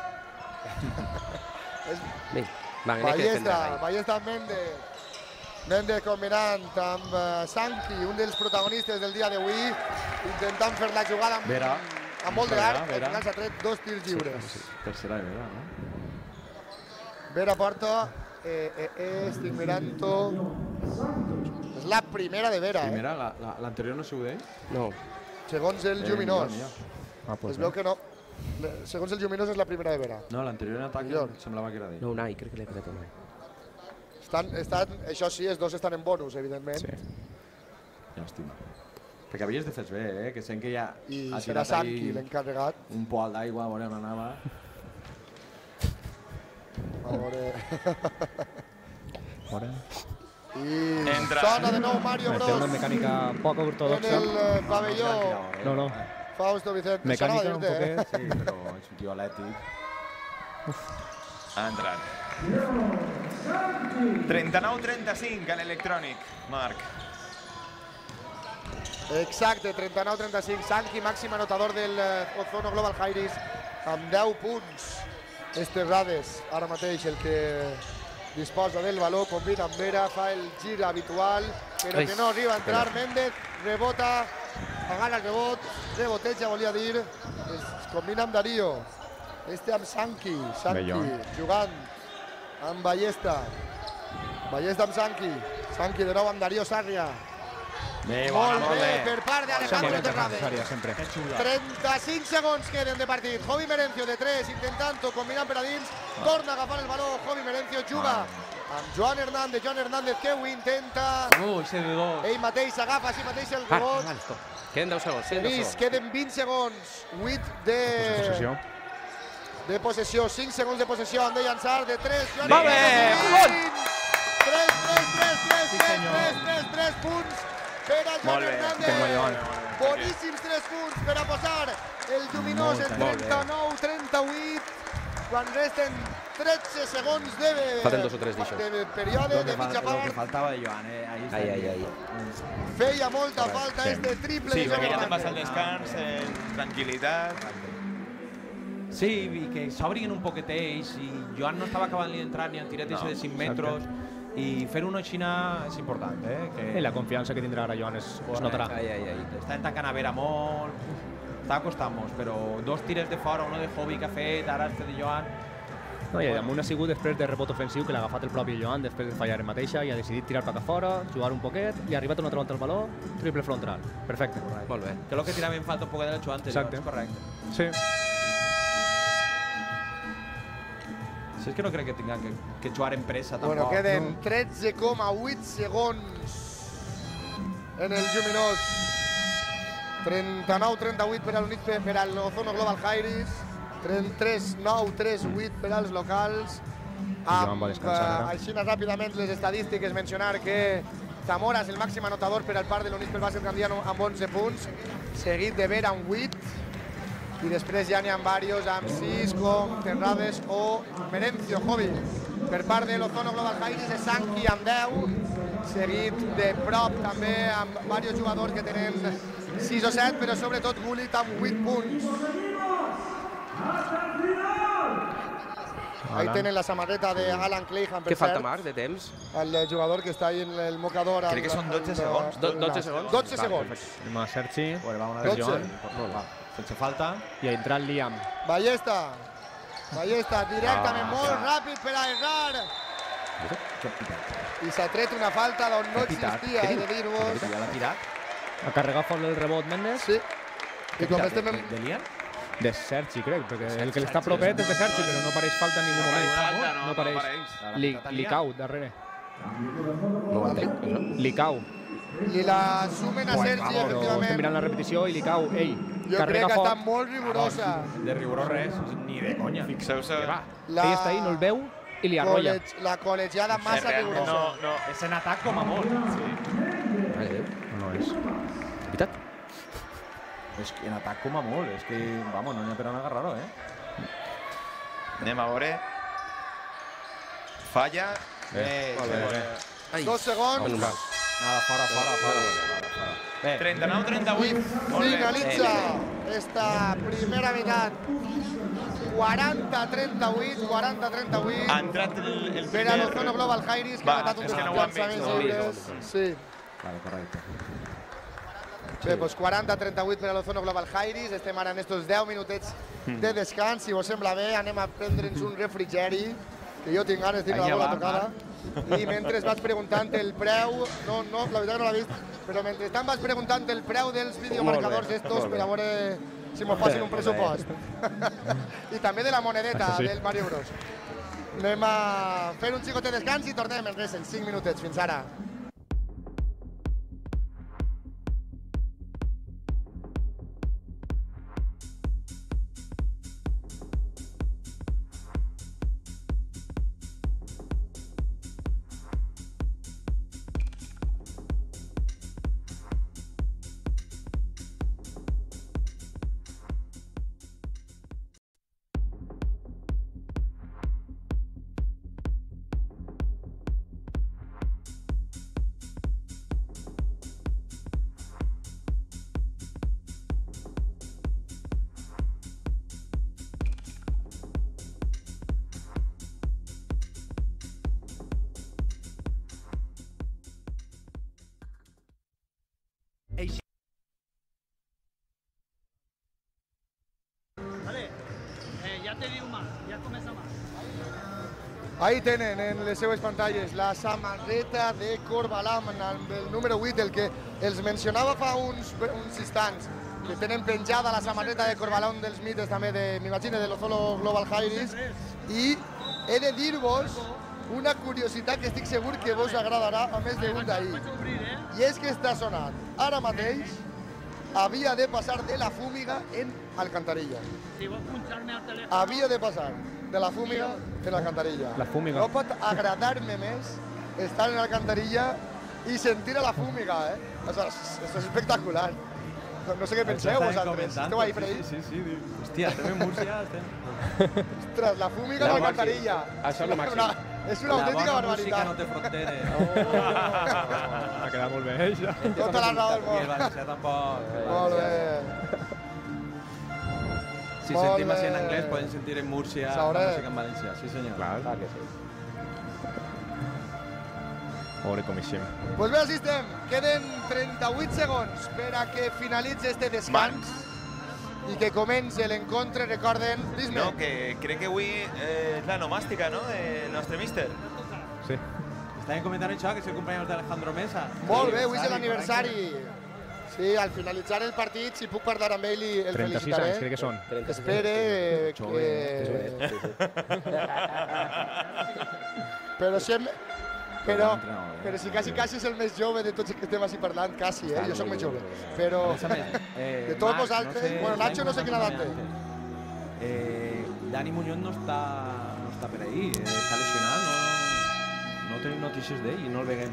Speaker 3: Vinga, va, anem que defendre.
Speaker 1: Ballesta amb Méndez. Méndez combinant amb Sanqui, un dels protagonistes del dia d'avui, intentant fer la jugada amb molt d'art. Al final s'ha tret 2 tirs lliures.
Speaker 6: Tercera de Vera, no?
Speaker 1: Vera porta, estic mirant-ho. És la primera de Vera,
Speaker 4: Primera, l'anterior no sigut d'ell?
Speaker 3: No.
Speaker 1: segons el Lluminós.
Speaker 5: Ah, pues
Speaker 1: Es veu que no. Segons el Lluminós és la primera de Vera.
Speaker 4: No, l'anterior en atac
Speaker 1: Millor.
Speaker 4: semblava que era d'ell.
Speaker 3: No, Unai, crec que l'he quedat Unai.
Speaker 1: Això sí, els dos estan en bonus, evidentment.
Speaker 5: Sí.
Speaker 4: Llàstima. Perquè havies de fer bé, que sent que ja
Speaker 1: I
Speaker 4: ha
Speaker 1: serà
Speaker 4: tirat
Speaker 1: Sanqui
Speaker 4: ahí
Speaker 1: l'encarregat.
Speaker 4: un poal d'aigua, a veure on anava.
Speaker 1: A veure...
Speaker 5: Fora.
Speaker 1: I
Speaker 2: Entra.
Speaker 1: sona de nou Mario
Speaker 5: Té una
Speaker 1: Bros
Speaker 5: mecànica poc
Speaker 1: en
Speaker 5: ortodoxa.
Speaker 1: el pavelló.
Speaker 5: No, no.
Speaker 1: Fausto Vicente.
Speaker 5: Mecànica
Speaker 1: Sonava
Speaker 5: un
Speaker 1: dir-te,
Speaker 5: poquet.
Speaker 4: Sí, però és un tio atlètic.
Speaker 2: Ha entrat. 39-35 a l'electrònic, Marc.
Speaker 1: Exacte, 39-35. Sanqui, màxim anotador del Ozono Global Jairis, amb 10 punts. Terrades, ara mateix el que disposa del baló, combina amb Vera, fa el gir habitual, però que no arriba a entrar. Méndez rebota, agana el rebot, reboteja, volia dir, es combina amb Darío. Amb Sanqui, jugant amb Ballesta. Ballesta amb Sanqui. Sanqui de nou amb Darío Sarria. Molt bé, per part d'Alejandro Terrades.
Speaker 5: Sempre.
Speaker 1: 35 segons queden de partit. Jovi Merencio de 3, intentant-ho, combinant per a dins. Torna a agafar el baló, Jovi Merencio juga amb Joan Hernández. Joan Hernández que ho intenta.
Speaker 4: Ese de dos.
Speaker 1: Ell mateix s'agafa així mateix el
Speaker 3: Vale,
Speaker 1: rebot.
Speaker 3: vale, stop. Queden 10 segons, queden 10
Speaker 1: Genís,
Speaker 3: segons.
Speaker 1: queden 20 segons. 8
Speaker 5: Possessió.
Speaker 1: de possessió. 5 segons de possessió. Han de llançar de 3. Joan
Speaker 3: Va bé,
Speaker 1: Hernández. 3 punts. per a Joan
Speaker 2: Molt bé.
Speaker 1: Hernández. Boníssims 3 punts per a posar el Lluminós en 39-38, quan resten 13 segons de
Speaker 3: Falten 2 o 3 d'això.
Speaker 1: de període, de mitja
Speaker 6: Lo que
Speaker 1: part.
Speaker 6: faltava de Joan, ahí está.
Speaker 3: Ahí.
Speaker 1: Feia molta falta este triple
Speaker 2: Sí,
Speaker 1: de Joan
Speaker 2: perquè ja te'n vas al
Speaker 1: Hernández.
Speaker 2: descans, en tranquil·litat.
Speaker 4: Sí, i que s'obriguin un poquet ells, i Joan no estava acabant ni d'entrar ni en tiret de 5 metres, i fer una xina és important, que
Speaker 5: I la confiança que tindrà ara Joan es notarà.
Speaker 4: està tancant a Vera molt, està costant-nos, però 2 tires de fora, uno de Hobby que ha fet, ara este de Joan.
Speaker 5: No, i amunt ha sigut després de rebot ofensiu que l'ha agafat el propi Joan després de fallar en mateixa i ha decidit tirar cap a fora, jugar un poquet i ha arribat una altra volta al baló, triple frontal. Perfecte.
Speaker 3: Molt bé.
Speaker 4: Que és el que tirava en falta un poquet de la Joan anterior,
Speaker 5: Exacte.
Speaker 4: és correcte.
Speaker 5: Sí.
Speaker 4: Si és que no crec que tinga que jugar en pressa, tampoc.
Speaker 1: Bueno, queden 13,8 segons en el Lluminós. 39-38 per a l'Unit per al Ozono Global Jairis. 33-9-3-8 per als locals.
Speaker 5: Joan va descansar ara.
Speaker 1: Així ràpidament les estadístiques, mencionar que Zamora és el màxim anotador per al part de l'Unit pel Bàsquet Gandiano amb 11 punts, seguit de Vera amb 8, i després ja n'hi ha diversos amb 6, com Terrades o Merencio Hobby. Per part de l'Ozono Global Jairis és Sanki amb 10, seguit de prop també amb diversos jugadors que tenen 6 o 7, però sobretot Gullit amb 8 punts. Ahí tenen la samarreta de Alan Clayhan, per
Speaker 3: Què falta,
Speaker 1: cert,
Speaker 3: Marc, de temps?
Speaker 1: el jugador que està ahí en el mocador.
Speaker 2: Crec que són 12 segons.
Speaker 3: 12 segons?
Speaker 1: 12 segons.
Speaker 5: Anem a Sergi
Speaker 6: Bueno, va una
Speaker 1: 12.
Speaker 6: Joan.
Speaker 4: Va, sense falta.
Speaker 5: i ha entrat Liam.
Speaker 1: Ballesta directament molt ràpid per a errar. I s'ha tret una falta d'on no existia, he de dir-vos.
Speaker 4: Ja l'ha tirat.
Speaker 5: Ha carregat fort el rebot Mendes.
Speaker 1: Sí. I com estem en...
Speaker 4: De Lian?
Speaker 5: De Sergi, crec, perquè el que està propet és de Sergi, però no pareix falta en ningú moment. No pareix. Li cau darrere.
Speaker 3: No ho entenc, això.
Speaker 5: Li cau.
Speaker 1: Li la sumen a Sergi,
Speaker 5: Però estem
Speaker 1: efectivament.
Speaker 5: mirant la repetició i li cau. Ell,
Speaker 1: Jo crec
Speaker 5: carrega
Speaker 1: que està
Speaker 5: fort.
Speaker 1: molt rigorosa.
Speaker 4: De rigorós res, ni de conya.
Speaker 2: Fixeu-se.
Speaker 5: Ell està ahí, no el veu i li arrolla.
Speaker 1: La col·legiada massa
Speaker 2: Realment
Speaker 1: rigorosa.
Speaker 2: no.
Speaker 4: És en atac com a molt.
Speaker 3: Mare de Déu.
Speaker 5: No és.
Speaker 3: Veritat?
Speaker 6: És que en atac com a molt, és que, vamos, no n'hi ha per on agarrar-ho,
Speaker 2: Anem a veure. Falla.
Speaker 3: Ai.
Speaker 1: 2 segons.
Speaker 3: Menos mal.
Speaker 4: Nada, fora. Bé,
Speaker 2: 39-38. Molt bé.
Speaker 1: Finalitza esta primera meitat. 40-38.
Speaker 2: Ha entrat el
Speaker 1: Per a l'Ozono Global Jairis, que
Speaker 2: Va,
Speaker 1: ha matat un
Speaker 2: és que
Speaker 1: dels
Speaker 2: no ho han vist,
Speaker 1: llançaments
Speaker 2: no ho han
Speaker 1: lliures. Sí.
Speaker 6: Vale, correcte.
Speaker 1: Bé, doncs 40-38 per a l'Ozono Global Jairis. Estem ara en estos 10 minutets de descans. Si vos sembla bé, anem a prendre'ns un refrigeri, que jo tinc ganes de tenir la bola tocada. I mentre vaig preguntant el preu, no, la veritat que no l'he vist, però mentrestant vaig preguntant el preu dels videomarcadors estos per a veure si m'ho facin un pressupost. I també de la monedeta del Mario Bros. Anem a fer un xicot de descans i tornem en res, en 5 minutets. Fins ara. Ahí tenen en les seues pantalles la samarreta de Corbalam amb el número 8, el que els mencionava fa uns instants, que tenen penjada la samarreta de Corbalam dels mites també, m'imagino, de l'Ozono Global Jairis. I he de dir-vos una curiositat que estic segur que vos agradarà a més d'un d'ahir. I és que està sonant ara mateix, havia de passar de la fúmiga en Alcantarilla. Havia de passar de la fúmiga en Alcantarilla.
Speaker 5: La fúmiga.
Speaker 1: No pot agradar-me més estar en Alcantarilla y sentir a la fúmiga, O sea, esto es espectacular. No sé qué penseu vosaltres. Esteu ahí, Freddy?
Speaker 4: Sí. Hòstia, estem en Múrcia,
Speaker 1: Ostres, la fúmiga no alcantarilla.
Speaker 3: Això és el màxim.
Speaker 1: És una autèntica
Speaker 4: La bona música no
Speaker 1: barbaritat.
Speaker 4: té fronteres.
Speaker 5: Ha quedat molt bé, això.
Speaker 1: Tota la raó del
Speaker 4: I el
Speaker 1: món.
Speaker 4: valencià tampoc.
Speaker 1: Molt bé.
Speaker 4: Si
Speaker 1: Molt
Speaker 4: sentim així en
Speaker 1: bé.
Speaker 4: anglès, podem sentir en Múrcia la
Speaker 1: Sabré.
Speaker 4: música en valencià. Sí, senyor.
Speaker 3: Clar que sí.
Speaker 5: Veure com eixim.
Speaker 1: Pues bé, així estem. Queden 38 segons per a que finalitzi este descans i que comenci l'encontre. Recorden, dis-me.
Speaker 2: No, que crec que avui és la nomàstica, no?, del nostre míster.
Speaker 5: Sí.
Speaker 4: Estàvem comentant això, que és el cumpleaños d'Alejandro Mesa.
Speaker 1: Molt bé, avui és l'aniversari. Sí, al finalitzar el partit, si puc parlar amb ell, el
Speaker 5: 36 anys, crec
Speaker 1: felicitaré.
Speaker 5: que són.
Speaker 1: Espere que... Però si quasi és el més jove de tots els que estem així parlant, quasi, jo soc més jove. Però de tots vosaltres... Bueno, Nacho no sé quina edat té.
Speaker 4: Dani Muñoz no està per ahí, està lesionat, no tenim notícies d'ell i no el veiem.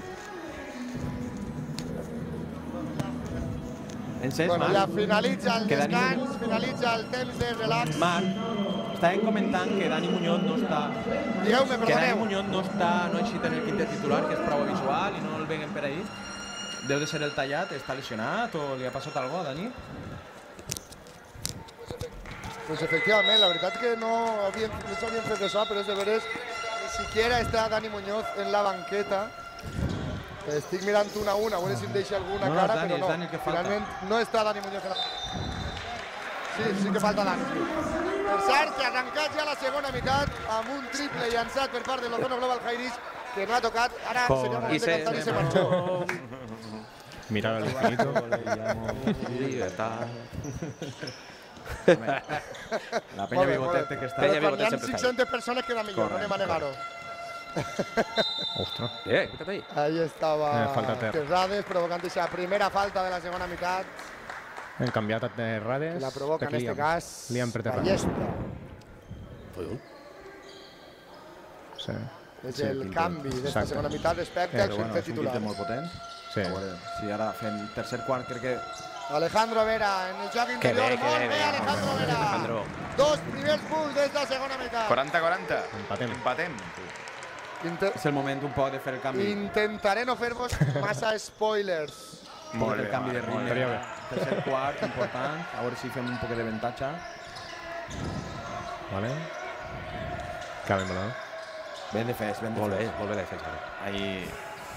Speaker 4: Encès,
Speaker 1: Bueno,
Speaker 4: Marc?
Speaker 1: ja finalitza el
Speaker 4: Que Dani
Speaker 1: descans, finalitza el temps de relax.
Speaker 4: Marc, estàvem comentant que Dani Muñoz no està...
Speaker 1: Digueu-me,
Speaker 4: Que Dani
Speaker 1: perdoneu.
Speaker 4: Muñoz no ha eixit en el quintet titular, que és prova visual i no el veiem per ahí. Deu de ser el tallat, està lesionat o li ha passat alguna cosa, Dani?
Speaker 1: Pues efectivament, la veritat que no s'havien fet això, però és de veres, ni siquiera està Dani Muñoz en la banqueta. Estic mirant una a una, a veure si em deixa alguna
Speaker 4: No,
Speaker 1: cara,
Speaker 4: és Dani,
Speaker 1: però no.
Speaker 4: és Dani el que falta.
Speaker 1: Finalment no està Dani Muñoz en la... Sí que falta Dani. Per cert, que ha arrencat ja la segona meitat amb un triple llançat per part de l'Ozono Global Jairis, que no ha tocat. Ara seria moment de cantar i se marxó.
Speaker 5: Mirar al infinito.
Speaker 4: La penya bigotete que està...
Speaker 3: Penya
Speaker 1: Però quan hi ha
Speaker 3: Bigotet sempre
Speaker 1: 500 persones queda millor, no anem a negar-ho.
Speaker 5: Ostres.
Speaker 3: Fica't ahí.
Speaker 1: Ahí estava
Speaker 5: falta Ter.
Speaker 1: Terrades provocant aquesta primera falta de la segona meitat.
Speaker 5: Hem canviat a Terrades.
Speaker 1: Que la provoca en este cas
Speaker 5: Liam per Terrades.
Speaker 1: Ballesta.
Speaker 5: Sí.
Speaker 1: És el canvi d'esta
Speaker 5: Exacte.
Speaker 1: segona meitat respecte al
Speaker 6: Però bueno,
Speaker 1: quintet
Speaker 6: és un
Speaker 1: titular.
Speaker 6: quintet molt potent.
Speaker 5: Sí.
Speaker 6: A veure, si ara fem tercer quart, crec que
Speaker 1: Alejandro Vera en el joc interior. Molt bé, Alejandro Vera.
Speaker 3: Alejandro.
Speaker 1: Dos primers punts des de la segona meitat.
Speaker 2: 40-40.
Speaker 5: Empatem.
Speaker 2: Empatem.
Speaker 4: És el moment un poc de fer el canvi.
Speaker 1: Intentaré no fer-vos massa spoilers.
Speaker 2: Molt
Speaker 4: el
Speaker 2: bé,
Speaker 4: canvi de
Speaker 2: molt
Speaker 4: ritme.
Speaker 5: bé.
Speaker 4: Tercer quart, important. A veure si fem un poc d'avantatge.
Speaker 5: Vale. Acabem, no?
Speaker 4: Ben defès, ben
Speaker 3: Molt bé,
Speaker 4: defès.
Speaker 3: molt bé la defensa.
Speaker 2: Ahí.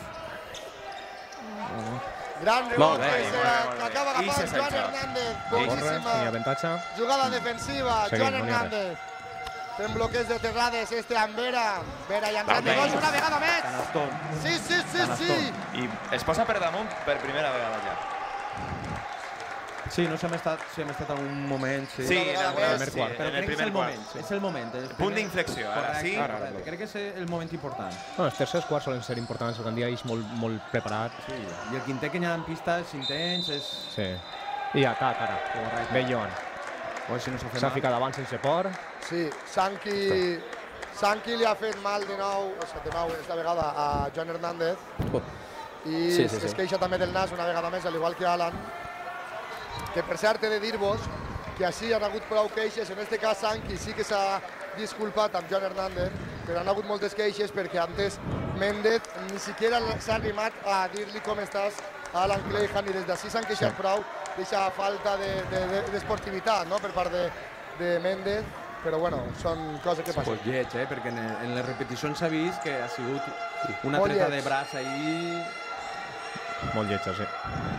Speaker 1: Gran rebot
Speaker 3: Molt bé,
Speaker 1: que acaba
Speaker 2: I se
Speaker 1: agafant Joan
Speaker 2: centra.
Speaker 1: Hernández.
Speaker 5: Corre,
Speaker 1: Boníssima
Speaker 5: ni avantatge.
Speaker 1: jugada defensiva.
Speaker 5: Seguim,
Speaker 1: Joan
Speaker 5: no n'hi ha
Speaker 1: Hernández. Fent bloqueig de Terrades, este amb Vera. Vera llançant de
Speaker 2: També.
Speaker 1: gols una vegada més.
Speaker 4: Canastón.
Speaker 1: Sí.
Speaker 2: I es posa per damunt per primera vegada ja.
Speaker 4: Sí, no si hem estat en un moment... Sí,
Speaker 2: Sí,
Speaker 1: Una
Speaker 2: en
Speaker 1: vegada
Speaker 2: alguna-
Speaker 1: més.
Speaker 5: Primer
Speaker 2: sí,
Speaker 5: quart.
Speaker 2: en
Speaker 4: però
Speaker 2: el
Speaker 4: crec que és
Speaker 2: primer
Speaker 4: el
Speaker 2: quart.
Speaker 4: moment. És el moment. El
Speaker 2: Punt
Speaker 4: primer-
Speaker 2: d'inflexió, ara
Speaker 4: Correcte,
Speaker 2: sí.
Speaker 4: correcte. Crec que és el moment important.
Speaker 5: No, els tercers quarts solen ser importants, el Gandia és molt preparat.
Speaker 4: Sí. I el quintet que hi ha en pista és intens, és...
Speaker 5: Sí. I atac, ara.
Speaker 4: Correcte.
Speaker 5: Bé, Joan.
Speaker 4: A veure si no s'ha fet
Speaker 5: S'ha
Speaker 4: mal.
Speaker 5: ficat davant sense por.
Speaker 1: Sí, Sanqui li ha fet mal de nou, esta vegada a Joan Hernández. I
Speaker 3: Sí.
Speaker 1: es queixa també del nas una vegada més, al igual que Alan. Que per cert he de dir-vos que així han hagut prou queixes, en este cas Sanqui sí que s'ha disculpat amb Joan Hernández, però han hagut moltes queixes perquè antes Méndez ni siquiera s'ha animat a dir-li com estàs a Alan Clayhan i des d'ací s'han queixat prou d'aquesta falta d'esportivitat, no?, per part de Méndez, però bueno, són coses que passen.
Speaker 4: Pues lleig, perquè en les repeticions s'ha vist que ha sigut una
Speaker 1: Molt
Speaker 4: treta
Speaker 1: lleig.
Speaker 4: de braç ahí.
Speaker 5: Molt lletja, sí.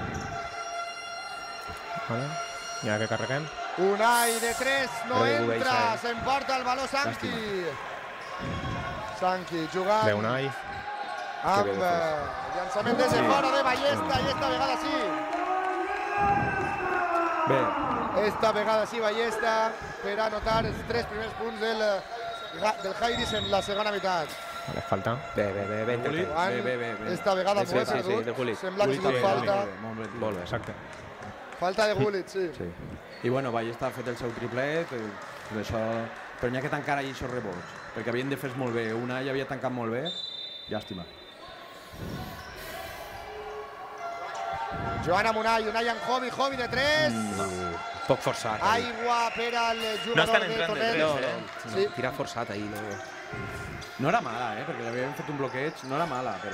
Speaker 5: Vale. Ja que carreguem.
Speaker 1: Unai de 3, no
Speaker 3: Però ningú
Speaker 1: entra,
Speaker 3: deixa,
Speaker 1: s'emporta el valor Sanqui. Sanqui jugant
Speaker 5: Bé, Unai.
Speaker 1: amb llançament des de fora de Ballesta i esta vegada sí.
Speaker 4: Bé,
Speaker 1: Esta vegada sí Ballesta per anotar els 3 primers punts del Jairis en la segona meitat.
Speaker 5: Vale, falta.
Speaker 3: Bé, intenta.
Speaker 1: Joan,
Speaker 4: bé.
Speaker 1: esta vegada
Speaker 3: Sí,
Speaker 1: m'ho he
Speaker 3: sí, sí, de
Speaker 1: perdut.
Speaker 3: Gullit.
Speaker 1: Sembla que ha
Speaker 4: Gullit,
Speaker 1: sigut falta.
Speaker 3: Molt bé.
Speaker 5: Exacte.
Speaker 1: Falta de Gullit, sí.
Speaker 4: Sí. I bueno, Ballesta ha fet el seu triplet, això... però n'hi ha que tancar ahir aquests rebots, perquè havien de fer molt bé. Una ja havia tancat molt bé, llàstima.
Speaker 1: Joan Amunay, Unai en Jovi de 3.
Speaker 3: Poc forçat.
Speaker 1: Aigua per al
Speaker 2: No
Speaker 1: jugador
Speaker 2: estan
Speaker 1: de
Speaker 2: entrant de
Speaker 1: Torrent.
Speaker 2: tres,
Speaker 1: Sí.
Speaker 3: Tira forçat ahir, no.
Speaker 6: No era mala, perquè li havien fet un bloqueig. No era mala, però...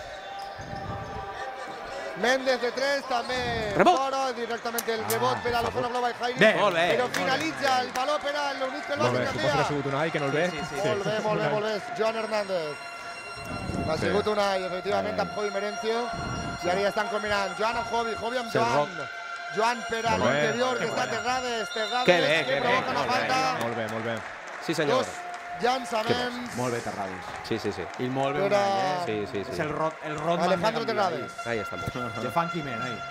Speaker 1: Méndez de 3, també
Speaker 3: Rebot.
Speaker 1: fora, directament el rebot per a l'Ozona Blava i Jairi.
Speaker 3: Bé, molt bé.
Speaker 1: Però finalitza el valor per a l'Unit Pelot
Speaker 5: Molt
Speaker 1: de
Speaker 5: bé, suposo que
Speaker 1: Gandia.
Speaker 5: ha sigut Unai, que no el ve.
Speaker 1: Molt bé. Joan Hernández. Ha sigut Unai, efectivament, amb Jovi Merencio. I ara ja estan combinant Joan amb Jovi amb Joan. Joan per a
Speaker 5: Molt bé.
Speaker 1: l'interior, que està Terrades,
Speaker 3: Que bé,
Speaker 1: que provoca una falta.
Speaker 5: Molt bé.
Speaker 3: Sí, senyor.
Speaker 1: Dos llançaments.
Speaker 6: Molt bé, Terrades.
Speaker 3: Sí.
Speaker 6: I molt bé
Speaker 1: Per a-
Speaker 6: Unai,
Speaker 3: Sí.
Speaker 6: És el Rodman
Speaker 1: Alejandro
Speaker 6: de Gandia,
Speaker 1: Terrades.
Speaker 3: Ahí estamos.
Speaker 6: ahí. De Funky Man, ahí.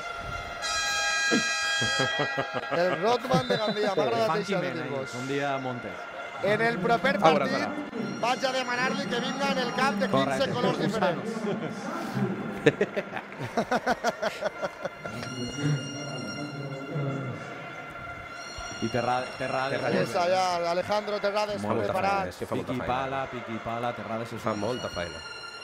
Speaker 1: El Rodman de Gandia, m'ha agradat
Speaker 6: Funky
Speaker 1: això de
Speaker 6: Man, ahí.
Speaker 1: dir-vos.
Speaker 6: Un dia Montes.
Speaker 1: En el proper
Speaker 3: Ahora,
Speaker 1: partit vaig a demanar-li que vinga en el camp de 15
Speaker 6: Correcte.
Speaker 1: colors diferents.
Speaker 6: I Terrades.
Speaker 1: És allà Alejandro Terrades
Speaker 3: Fa molta feina,
Speaker 1: preparat.
Speaker 3: és que fa molta
Speaker 6: Piqui
Speaker 3: feina.
Speaker 6: pala, Terrades és
Speaker 3: Fa molta feina.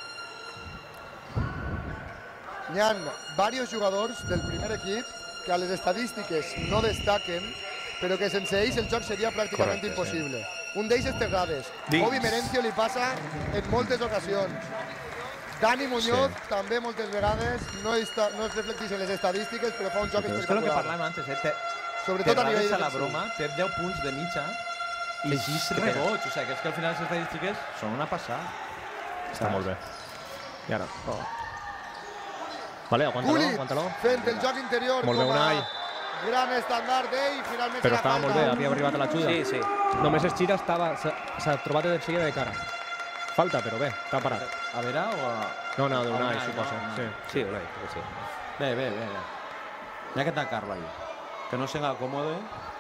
Speaker 1: Hi ha diversos jugadors del primer equip que a les estadístiques no destaquen, però que sense ells el joc seria pràcticament
Speaker 3: Correcte,
Speaker 1: impossible. Un d'ells és Terrades.
Speaker 2: Dins.
Speaker 1: Jovi Merencio li passa en moltes ocasions. Dani Muñoz també moltes vegades no es reflecteix en les estadístiques, però fa un joc
Speaker 6: Però és que el que
Speaker 1: espectacular.
Speaker 6: parlàvem antes,
Speaker 1: Sobretot a nivell
Speaker 6: Terrades a la
Speaker 1: defensiu.
Speaker 6: broma té 10 punts de mitja i 6 rebots. O sigui, que és que al final les estadístiques són una passada.
Speaker 5: Està molt bé. I ara. Vale, aguanta-lo.
Speaker 1: Fent el joc interior
Speaker 5: Molt bé,
Speaker 1: com a
Speaker 5: Unai.
Speaker 1: gran estàndard d'ell, finalment
Speaker 5: Però
Speaker 1: serà
Speaker 5: estava molt
Speaker 1: falta.
Speaker 5: bé, havia arribat a l'ajuda.
Speaker 3: Sí.
Speaker 5: Només es gira, s'ha trobat de seguida de cara. Falta, però bé, està parat.
Speaker 6: A veure o a...
Speaker 5: No, d'Unai,
Speaker 6: Unai,
Speaker 5: suposa.
Speaker 6: no,
Speaker 5: Sí.
Speaker 3: Sí, Unai, sí.
Speaker 6: Bé. Ja que està Carlo ahí. Que no siga còmode.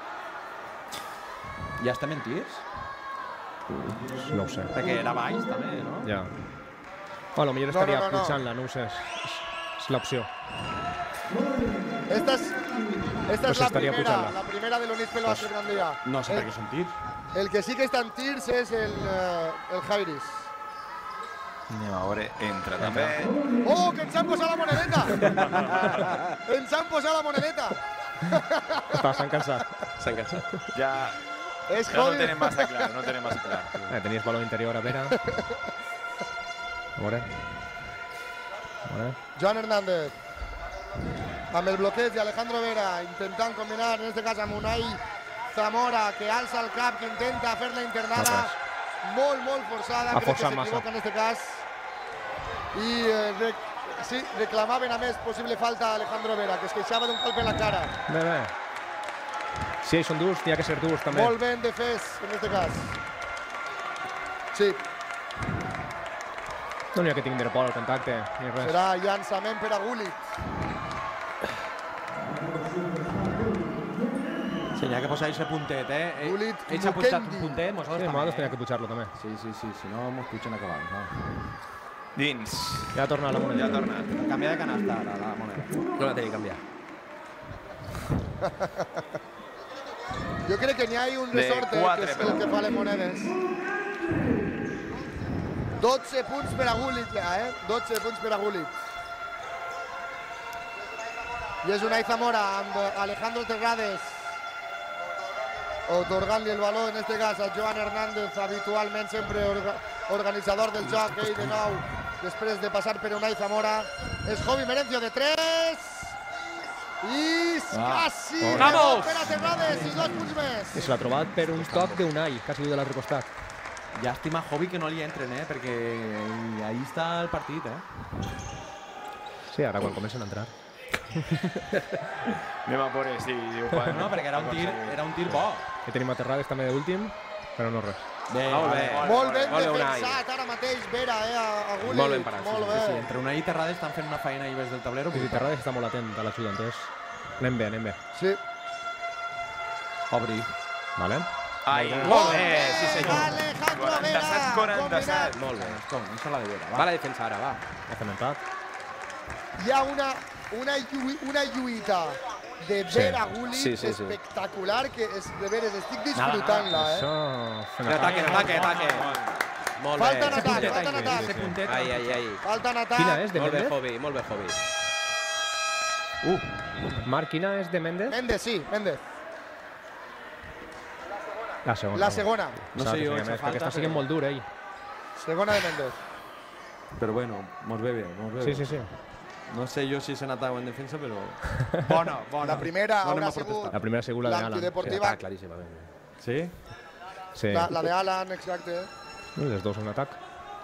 Speaker 6: Ja estem en tirs?
Speaker 5: No ho sé.
Speaker 6: Perquè era baix, també, no?
Speaker 5: Ja. Bueno, potser estaria
Speaker 1: no.
Speaker 5: punxant-la, no ho sé. És l'opció.
Speaker 1: Esta és
Speaker 5: Pues
Speaker 1: la
Speaker 5: estaria pujant-la.
Speaker 1: primera de l'Unit Pelot de Gandia.
Speaker 6: No sé per què són tirs.
Speaker 1: El que sí que està en tirs és el Jairis.
Speaker 2: Anem a veure, entra també.
Speaker 1: Oh, que ens han posat la monedeta! Ens han posat la monedeta!
Speaker 5: S'han cansat.
Speaker 3: S'han cansat.
Speaker 2: Ja
Speaker 1: És
Speaker 2: no ho
Speaker 1: Jovi.
Speaker 2: tenim massa clar, no ho tenim massa clar.
Speaker 5: Tenies baló interior a Vera. A veure.
Speaker 1: Joan Hernández. Amb el bloqueig d'Alejandro Vera, intentant combinar, en este cas amb Unai Zamora, que alça el cap, que intenta fer la internada. Molt forçada, crec que
Speaker 5: forçat massa.
Speaker 1: s'equivoca en este cas. I sí, reclamaven a més possible falta a Alejandro Vera, que es queixava d'un colp en la cara.
Speaker 5: Bé. Si ells són durs, n'hi ha que ser durs també.
Speaker 1: Molt ben defès, en este cas. Sí,
Speaker 5: No n'hi ha que tindre por al contacte, ni res.
Speaker 1: serà llançament per a Gullit.
Speaker 6: Sí, n'hi ha que posar aquest puntet,
Speaker 1: Gullit
Speaker 6: Ells han posat
Speaker 1: Mukendi.
Speaker 6: un puntet,
Speaker 5: Sí,
Speaker 6: nosaltres
Speaker 5: nosaltres
Speaker 6: també.
Speaker 5: tenia que pujar-lo també.
Speaker 6: Sí, si no mos pugen acabant. No?
Speaker 2: Dins.
Speaker 5: Ja torna la moneda.
Speaker 2: Ja ha tornat.
Speaker 6: Canvia de canasta ara, la moneda.
Speaker 3: No la tenia que canviar.
Speaker 1: Jo crec que n'hi ha un
Speaker 2: De
Speaker 1: resort, que
Speaker 2: quatre,
Speaker 1: és
Speaker 2: però.
Speaker 1: el que fa les monedes. 12 punts per a Gullit, ja, 12 punts per a Gullit. I és Unai Zamora amb Alejandro Terrades otorgant-li el valor, en este cas a Joan Hernández, habitualment sempre organitzador del joc, ell de nou, després de passar per Unai Zamora. És Jovi Merencio de 3. I quasi
Speaker 3: Vamos!
Speaker 1: per a Terrades i 2 punts més.
Speaker 5: I se l'ha trobat per un toc d'Unai, que ha sigut de l'altre costat.
Speaker 6: Llàstima, Jovi, que no li entren, perquè ahí està el partit,
Speaker 5: Sí, ara quan comencen a entrar.
Speaker 2: Anem a veure si ho podem
Speaker 6: No, perquè era un tir bo.
Speaker 5: I tenim a Terrades també de últim, però no res.
Speaker 6: Bé,
Speaker 3: Molt bé.
Speaker 1: Molt ben
Speaker 3: Molt bé, Unai.
Speaker 1: defensat ara mateix Vera, a Gullit.
Speaker 3: Molt ben parat,
Speaker 1: Molt
Speaker 3: sí,
Speaker 1: bé.
Speaker 6: Sí, entre Unai i Terrades estan fent una feina ahí des del tablero.
Speaker 5: I Terrades està molt atent a l'ajuda, entonces anem bé.
Speaker 1: Sí.
Speaker 6: Obri.
Speaker 5: Vale?
Speaker 2: Ai,
Speaker 3: Molt bé, sí senyor.
Speaker 1: Alejandro
Speaker 2: 47, 47.
Speaker 3: Molt bé.
Speaker 6: Com, no la de Vera,
Speaker 3: Va la defensa ara, va.
Speaker 5: Ja fem empat.
Speaker 1: Hi ha una lluita de Vera Gullit
Speaker 3: Sí.
Speaker 1: espectacular, que és, de veres, estic disfrutant-la,
Speaker 5: Això... fem empat.
Speaker 3: Ataque. Molt
Speaker 1: Falta en
Speaker 3: bé.
Speaker 1: atac, falta en atac.
Speaker 6: Ese puntet.
Speaker 3: Ai.
Speaker 1: Falta en atac.
Speaker 5: Quina és, de
Speaker 3: Molt bé,
Speaker 5: Méndez?
Speaker 3: Jovi, molt bé, Jovi.
Speaker 5: Marc, quina és de Méndez?
Speaker 1: Méndez, sí, Méndez.
Speaker 5: La segona.
Speaker 1: La segona.
Speaker 4: No sé jo,
Speaker 5: és que està siguent molt dur, ell.
Speaker 1: Segona de Méndez.
Speaker 6: Però bueno, mos ve bé, mos ve bé.
Speaker 5: Sí.
Speaker 6: No sé jo si s'ha anat en defensa, però...
Speaker 1: Bona. La primera
Speaker 6: No anem
Speaker 1: haurà
Speaker 6: a protestar.
Speaker 1: sigut
Speaker 5: La primera ha sigut la de Alan.
Speaker 1: l'antideportiva.
Speaker 3: Claríssimament.
Speaker 6: Sí?
Speaker 5: Sí.
Speaker 1: La de Alan, exacte.
Speaker 5: Les dos en atac.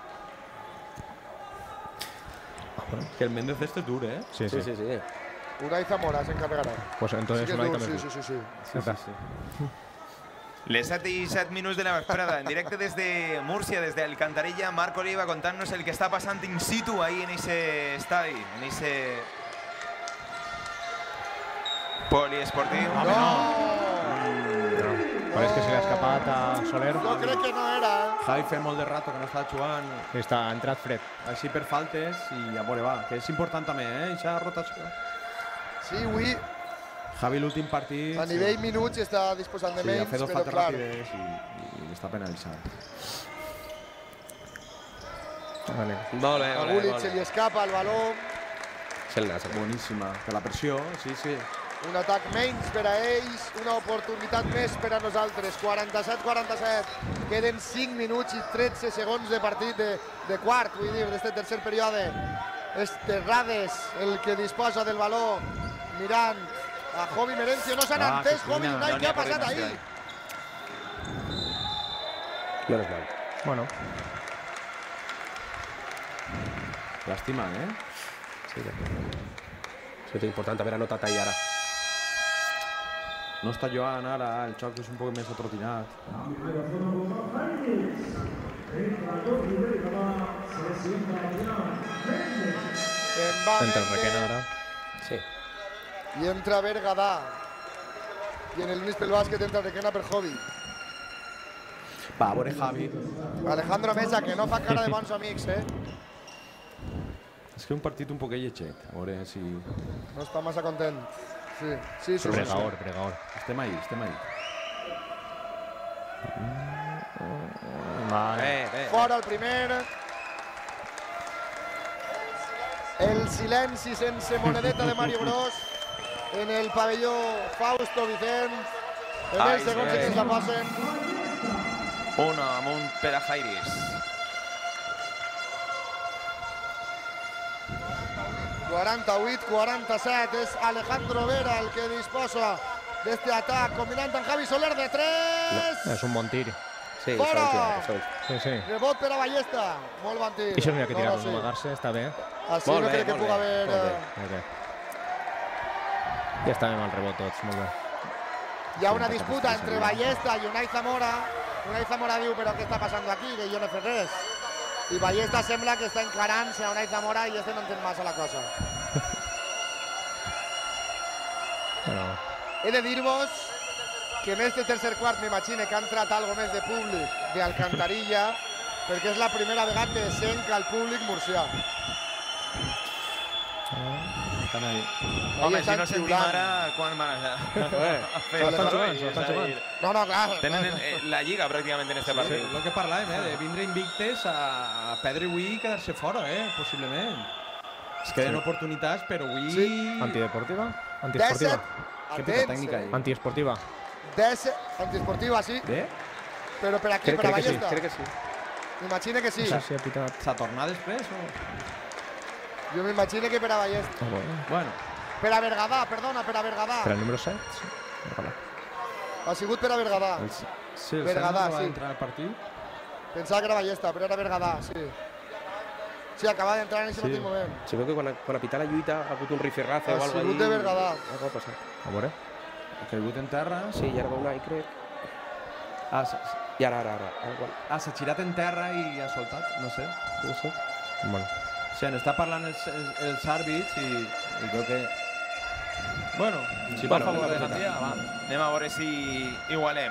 Speaker 6: Que el Méndez este és dur, eh?
Speaker 5: Sí.
Speaker 1: Unai Zamora s'encarregarà.
Speaker 5: Pues entonces
Speaker 1: Sí que
Speaker 5: Unai
Speaker 1: és
Speaker 5: també
Speaker 1: dur,
Speaker 5: és dur.
Speaker 1: sí.
Speaker 2: Les 7 y 7 minutos de la vesprada, en directo desde Murcia, desde Alcantarilla. Marc Oliva contándonos el que está pasando in situ ahí en ese estadio, en ese poliesportiu.
Speaker 5: Pareix que se li ha escapat a Soler.
Speaker 1: Jo crec que no era,
Speaker 6: Javi fa molt de rato que no està jugant
Speaker 5: Ha entrat fred.
Speaker 6: així per faltes i a veure, va, que és important també, eixa rotació.
Speaker 1: Sí, avui
Speaker 6: Javi l'últim partit...
Speaker 1: a nivell minuts està disposant de
Speaker 6: sí, ha
Speaker 1: menys,
Speaker 6: fet dos
Speaker 1: però
Speaker 6: faltes
Speaker 1: clar,
Speaker 6: ràpides i està penalitzat.
Speaker 3: Molt bé,
Speaker 1: a Gullit se li escapa el baló.
Speaker 3: És el nas.
Speaker 6: Boníssima, per la pressió, sí.
Speaker 1: Un atac menys per a ells, una oportunitat més per a nosaltres. 47-47. Queden 5 minuts i 13 segons de partit de quart, vull dir, d'este tercer període. És Terrades el que disposa del baló, mirant a Jovi Merencio. No s'han entès, Jovi i Unai, què ha passat ahir?
Speaker 3: Menos mal.
Speaker 5: Bueno,
Speaker 6: Lástima, eh?
Speaker 3: Sí, és important haver anotat ahir ara.
Speaker 6: No està jugant ara, el xoc és un poc més atrotinat.
Speaker 5: entra el Requena ara.
Speaker 3: Sí.
Speaker 1: I entra Bergadà. I en el mig del bàsquet entra Requena per Jovi.
Speaker 6: Va, a veure Javi.
Speaker 1: Alejandro Mesa, que no fa cara de bons amics,
Speaker 6: És que un partit un poc lletget, a veure si...
Speaker 1: No està massa content. Sí.
Speaker 5: Pregador.
Speaker 6: Estem ahí.
Speaker 5: Vale.
Speaker 1: Fora el primer. El silenci sense monedeta de Mario Bros en el pavelló Fausto Vicent. En el segon que es la passen.
Speaker 2: Uno amunt per a Jairis.
Speaker 1: 48-47, és Alejandro Vera el que disposa d'este atac, combinant amb Javi Soler de 3.
Speaker 5: És un bon tir.
Speaker 3: Sí,
Speaker 1: Fora!
Speaker 5: Sí.
Speaker 1: Rebot per a Ballesta. Molt bon tir.
Speaker 5: I això n'hi ha que tirar
Speaker 1: No,
Speaker 5: per amagar-se, està bé.
Speaker 1: Així no crec que pugui haver...
Speaker 5: Okay. Ja estàvem al rebot tots, molt bé.
Speaker 1: Hi ha una disputa entre Ballesta i Unai Zamora. Unai Zamora diu, però què està passant aquí? Que jo no he fet res. I Ballesta sembla que està encarant-se a Unai Zamora i este no entén massa la cosa.
Speaker 5: Bueno,
Speaker 1: He de dir-vos que en este tercer quart m'imagine que ha entrat algo més de públic d'Alcantarilla, perquè és la primera vegada que senca el públic murcià.
Speaker 6: Estan ahí.
Speaker 2: Home, si
Speaker 1: estan
Speaker 2: no sentim
Speaker 1: xiulant.
Speaker 2: ara, quan van a fer
Speaker 5: estan
Speaker 2: el
Speaker 5: jugant,
Speaker 2: soroll,
Speaker 5: estan
Speaker 2: és a
Speaker 5: jugant.
Speaker 2: dir,
Speaker 1: No, clar.
Speaker 2: tenen la lliga pràcticament en este
Speaker 6: Sí,
Speaker 2: partit.
Speaker 6: el que parlàvem, de vindre invictes a perdre avui i quedar-se fora, possiblement. Es queden oportunitats, però avui...
Speaker 1: Sí.
Speaker 5: antideportiva?
Speaker 1: 17.
Speaker 5: Antiesportiva.
Speaker 6: Que peta tècnica ahí.
Speaker 5: Antiesportiva.
Speaker 1: 17. Antiesportiva, sí.
Speaker 6: Bé,
Speaker 1: Però per aquí, per a Ballesta.
Speaker 3: Crec que sí.
Speaker 1: M'imagine que sí.
Speaker 5: Sí, ha pitat.
Speaker 6: s'ha tornat després o...?
Speaker 1: Jo m'imagine que per a Ballesta.
Speaker 6: Bueno,
Speaker 1: Per a Bergadà, perdona, per a Bergadà.
Speaker 5: Per al número 7? Sí. Vale.
Speaker 1: Ha sigut per a Bergadà.
Speaker 6: sí, el
Speaker 1: Bergadà,
Speaker 6: Sergi va
Speaker 1: sí.
Speaker 6: entrar al partit.
Speaker 1: Pensava que era Ballesta, però era Bergadà, sí. Sí, acaba d'entrar en aquest mateix moment.
Speaker 3: Si veu que quan ha pitat la lluita ha hagut un rifirrafe o
Speaker 1: Ha
Speaker 3: alguna
Speaker 1: sigut de Bergadà.
Speaker 3: Algo ha passat.
Speaker 5: A veure.
Speaker 6: Ha caigut en terra.
Speaker 3: Sí, i ara va una i crec. I ara.
Speaker 6: S'ha girat en terra i ha soltat, no sé.
Speaker 3: No sé.
Speaker 5: Bueno.
Speaker 6: Sí, n'està parlant els àrbits i crec que... Bueno, si va a favor de Gandia, va.
Speaker 2: Anem a veure si igualem.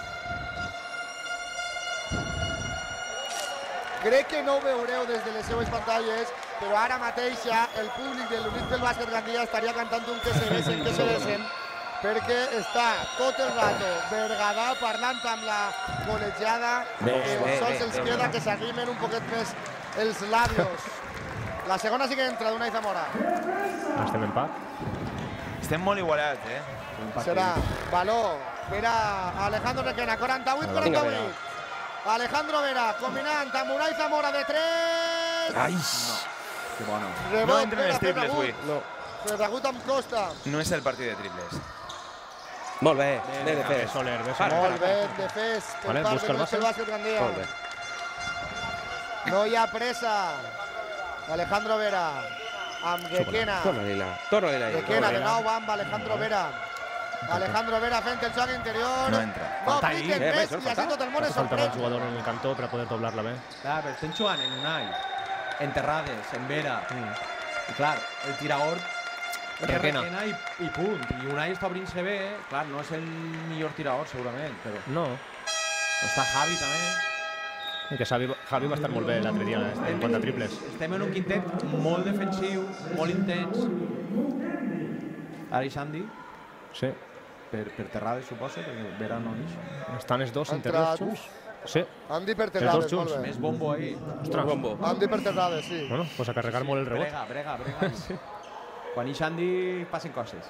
Speaker 1: Crec que no ho veureu des de les seues pantalles, però ara mateix ja el públic de l'Unit del Bàsquet Gandia estaria cantant un que se besen, perquè està tot el rato Bergadà parlant amb la col·legiada, sols els queda que s'arrimen un poquet més els labios. La segona sí que entra d'Unai Zamora.
Speaker 5: Estem empat.
Speaker 2: Estem molt igualats,
Speaker 1: Serà valor per a Alejandro Requena, 48-48. Alejandro Vera combinant amb Unai Zamora de 3.
Speaker 3: Ai!
Speaker 6: Que bona.
Speaker 2: No entren els triples avui.
Speaker 1: Rebegut amb Costa.
Speaker 2: No és el partit de triples.
Speaker 3: Molt bé, bé de fer.
Speaker 5: Soler, bé
Speaker 1: Molt bé, de fes per
Speaker 5: Vale,
Speaker 1: part
Speaker 5: busca el
Speaker 1: del bàsquet Gandia.
Speaker 3: Molt bé.
Speaker 1: No hi ha pressa. Alejandro Vera amb Requena.
Speaker 3: Torna-li-la.
Speaker 1: Requena de nou amb Alejandro Vera. Alejandro Vera fent el joc interior.
Speaker 2: No entra.
Speaker 1: No
Speaker 5: Falta
Speaker 1: piquen
Speaker 5: ahí.
Speaker 1: més i així tot el món es
Speaker 5: Falta el
Speaker 1: sorprèn.
Speaker 5: jugador en el cantó per a poder doblar-la bé.
Speaker 6: Clar, però estem jugant en Unai, en Terrades, en Vera. I clar, el tiraor
Speaker 5: Requena.
Speaker 6: i punt. I Unai està obrint-se bé, clar, no és el millor tiraor segurament, però
Speaker 5: No.
Speaker 6: està Javi també.
Speaker 5: I que Javi va estar molt bé l'altre dia en quant a triples.
Speaker 6: Estem en un quintet molt defensiu, molt intens. Ara i Sandy,
Speaker 5: Sí.
Speaker 6: per Terrades suposo, perquè Vera no ix.
Speaker 5: Estan els dos
Speaker 1: Han
Speaker 5: interiors
Speaker 1: entrat
Speaker 5: junts. Sí.
Speaker 1: Andy per
Speaker 5: Els dos
Speaker 1: Terrades,
Speaker 5: junts.
Speaker 1: molt bé.
Speaker 6: Més bombo ahí.
Speaker 5: Ostres.
Speaker 3: Bombo.
Speaker 1: Andy per Terrades, sí.
Speaker 5: Bueno, pues a carregar molt el rebot.
Speaker 6: Brega. Quan ix Andy passen coses.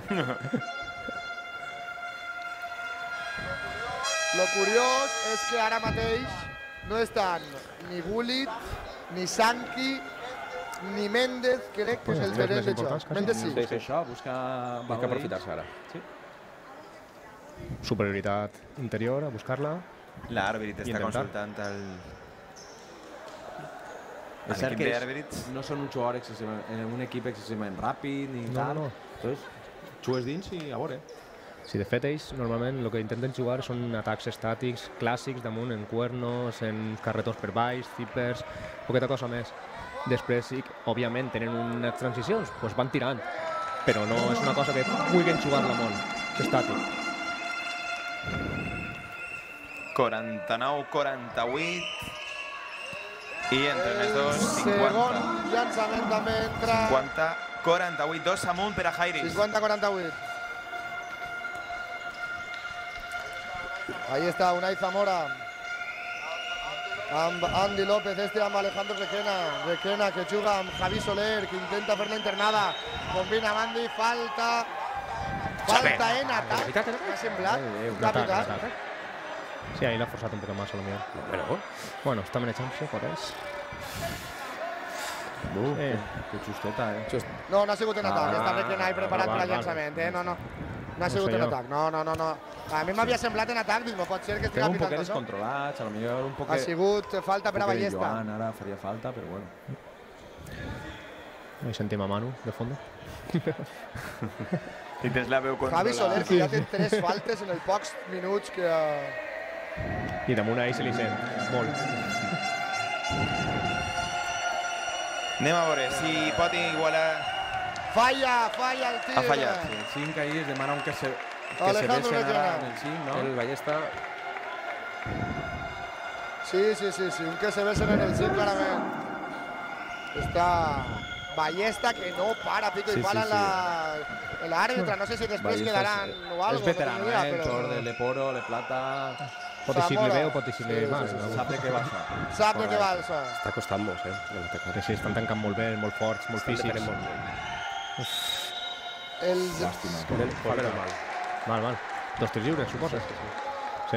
Speaker 1: Lo curiós és que ara mateix no estan ni Gullit, ni Sanki, ni Méndez, crec que és el
Speaker 5: els tres
Speaker 1: terreny
Speaker 5: més
Speaker 1: de
Speaker 5: importants,
Speaker 1: joc.
Speaker 5: quasi.
Speaker 1: Méndez sí.
Speaker 6: Busca això, busca
Speaker 3: Hay que
Speaker 6: valor
Speaker 3: aprofitar-se ara.
Speaker 5: Superioritat interior, a buscar-la.
Speaker 2: L'àrbit està
Speaker 5: intentar.
Speaker 2: consultant
Speaker 6: És cert
Speaker 2: l'equip
Speaker 6: que
Speaker 2: d'àrbits.
Speaker 6: no són un jugador un equip excessivament ràpid ni
Speaker 5: No,
Speaker 6: tal.
Speaker 5: no.
Speaker 6: Entonces, jugues dins i a veure.
Speaker 5: Sí, de fet, ells normalment el que intenten jugar són atacs estàtics, clàssics, damunt, en cuernos, en carretons per baix, zippers, poqueta cosa més. Després, sí, òbviament, tenen unes transicions, doncs van tirant, però no és una cosa que puguin jugar-la molt, és estàtic.
Speaker 2: 49-48. I entre els dos,
Speaker 1: Segon
Speaker 2: 50.
Speaker 1: llançament també entra
Speaker 2: 50-48, 2 amunt per a Jairis.
Speaker 1: 50-48. Ahí está Unai Zamora. Amb Andy López, amb Alejandro Requena. Requena que juga amb Javi Soler, que intenta fer la internada. Combina amb Andy, falta en atac. M'ha semblat un capital.
Speaker 5: Sí, ahí l'ha forçat un poc més, a lo millor. Bueno, està manejant-se, por ells.
Speaker 6: Que justeta,
Speaker 1: No, no ha sigut en atac. Està Requena ahí preparat per al
Speaker 5: val.
Speaker 1: llançament, no. No ha sigut en atac. No. A mi m'havia semblat en atac, dic, no pot ser que estigui
Speaker 6: Estem un
Speaker 1: apitant
Speaker 6: poquet
Speaker 1: això.
Speaker 6: descontrolats, a lo millor un
Speaker 1: Ha
Speaker 6: poquet...
Speaker 1: sigut falta per a Ballesta.
Speaker 6: Joan ara faria falta, però bueno.
Speaker 5: Ahí sentim a Manu, de fondo.
Speaker 2: I tens la veu
Speaker 1: Javi Soler,
Speaker 2: controlada.
Speaker 1: que ja té 3 faltes en els pocs minuts que...
Speaker 5: I damunt ahí se li sent molt.
Speaker 2: Anem a veure si pot igualar...
Speaker 1: Falla el tir.
Speaker 2: Ha fallat.
Speaker 6: El 5 ahí es demana un que se
Speaker 1: Alejandro
Speaker 6: besen ara
Speaker 1: Requena.
Speaker 6: en el 5, no?
Speaker 3: El Ballesta...
Speaker 1: Sí, un que se besen en el 5 clarament. Està Ballesta, que no para, pico
Speaker 6: Sí,
Speaker 1: i pala
Speaker 6: sí,
Speaker 1: en l'àrbitre. No sé si després
Speaker 6: Ballesta
Speaker 1: quedaran o algo.
Speaker 6: és veterano,
Speaker 1: no tengo idea,
Speaker 6: el
Speaker 1: però
Speaker 6: jugador de Leporo, Le Plata...
Speaker 5: Pot eixir-li
Speaker 1: Zamora.
Speaker 5: bé o pot eixir-li mal.
Speaker 1: Sí.
Speaker 5: no?
Speaker 6: Sap de què va això.
Speaker 1: Sap de què va això.
Speaker 3: Està costant molt, l'atacar.
Speaker 5: Que sí, estan tancant molt bé, molt forts, molt
Speaker 3: Estan
Speaker 5: físics.
Speaker 3: depenent molt.
Speaker 1: Els...
Speaker 3: Pot veure mal.
Speaker 5: Mal. 2 tirs lliures, suposes? Sí.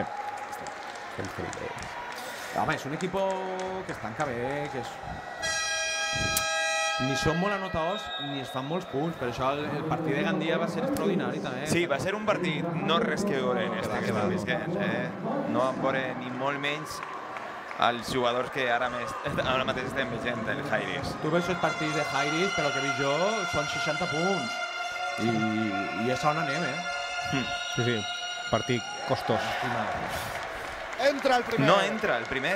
Speaker 6: Home, és un equip que es tanca bé, que és... Ni són molt anotadors ni es fan molts punts, per això el partit de Gandia va ser extraordinari també.
Speaker 2: Sí, va ser un partit no res que veure en este que estem visquent. No vam veure ni molt menys els jugadors que ara mateix estem veient, el Jairis.
Speaker 6: Tu veus els partits de Jairis, però el que he vist jo són 60 punts. I és on anem,
Speaker 5: Sí. Partit costós.
Speaker 1: Entra el primer.
Speaker 2: No entra el primer.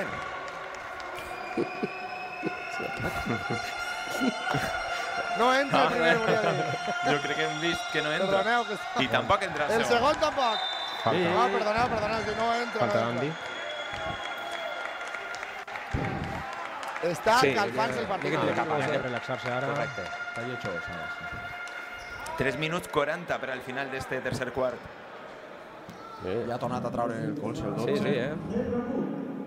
Speaker 1: No entra el primer, volia dir.
Speaker 2: Jo crec que hem vist que no entra.
Speaker 1: Perdoneu, que està...
Speaker 2: I tampoc entra
Speaker 1: El segon tampoc.
Speaker 5: Falta.
Speaker 1: No, perdoneu, que no entra.
Speaker 5: Falta
Speaker 1: no entra.
Speaker 5: d'Andy.
Speaker 1: Està
Speaker 3: Sí,
Speaker 1: calfant-se el partit.
Speaker 5: Hay que relaxar-se ara.
Speaker 3: Correcte.
Speaker 6: Està lletjós, ara.
Speaker 2: 3 minuts 40 per al final d'este tercer quart.
Speaker 6: Ja ha tornat a traure el colze el 12.
Speaker 3: Sí.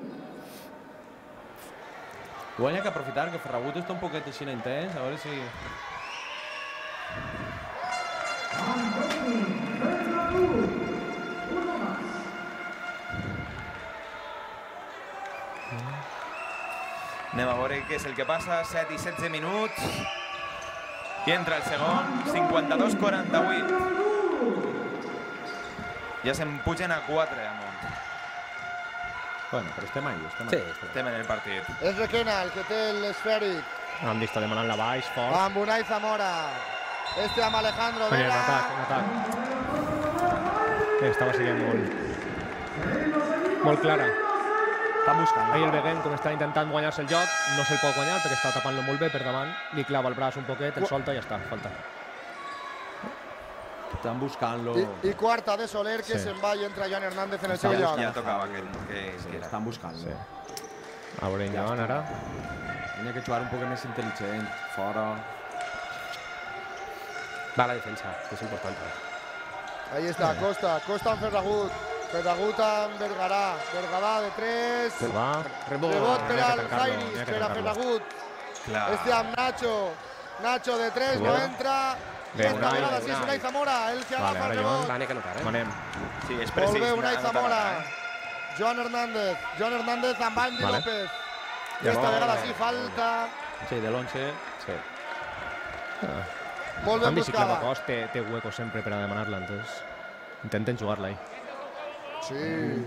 Speaker 6: Igual hi ha que aprofitar que Ferragut està un poquet així intens, a veure si...
Speaker 2: Anem a veure què és el que passa. 7 i 16 minuts. I entra el segon. 52-48. Ja se'n pugen a 4 amunt.
Speaker 6: Bueno, però estem ahí.
Speaker 2: Estem en el partit.
Speaker 1: És Requena el que té l'esfèric.
Speaker 5: Andy està demanant-la baix, fort.
Speaker 1: Amb Unai Zamora. Este amb Alejandro
Speaker 5: Mira,
Speaker 1: Vera.
Speaker 5: en atac. Estava sent molt clara.
Speaker 6: Estan buscant.
Speaker 5: Ahir el Beguent, com està intentant guanyar-se el joc, no se'l pot guanyar perquè està tapant-lo molt bé per davant, li clava el braç un poquet, el solta i ja està, falta.
Speaker 6: Estan buscant-lo.
Speaker 1: I quarta de Soler, que se'n va i entra Joan Hernández en el seu lloc.
Speaker 2: Ja tocava que era.
Speaker 6: Estan buscant-lo.
Speaker 5: A veure, endavant ara.
Speaker 6: Tenia que jugar un poc més intel·ligent, fora.
Speaker 3: Va a la defensa, que és important.
Speaker 1: Ahí està, Costa amb Ferragut. Ferragut amb Bergarà. Bergarà de 3.
Speaker 5: Va.
Speaker 1: Rebot per al Jairis, per a Ferragut. Este amb Nacho. Nacho de 3, no entra. Esta vegada sí és Unai Zamora, el que agafa el rebot.
Speaker 3: Va, n'hi que notar,
Speaker 5: Manem.
Speaker 2: Sí, és
Speaker 1: Molt
Speaker 2: precís.
Speaker 1: bé, Unai Zamora. Joan Hernández amb Andy López. I esta vegada sí, falta.
Speaker 6: Sí, de l'11.
Speaker 3: Sí.
Speaker 1: Molt ben
Speaker 5: Andy si clava
Speaker 1: buscada.
Speaker 5: cos, té hueco sempre per a demanar-la, entonces intenten jugar-la ahí.
Speaker 1: Sí.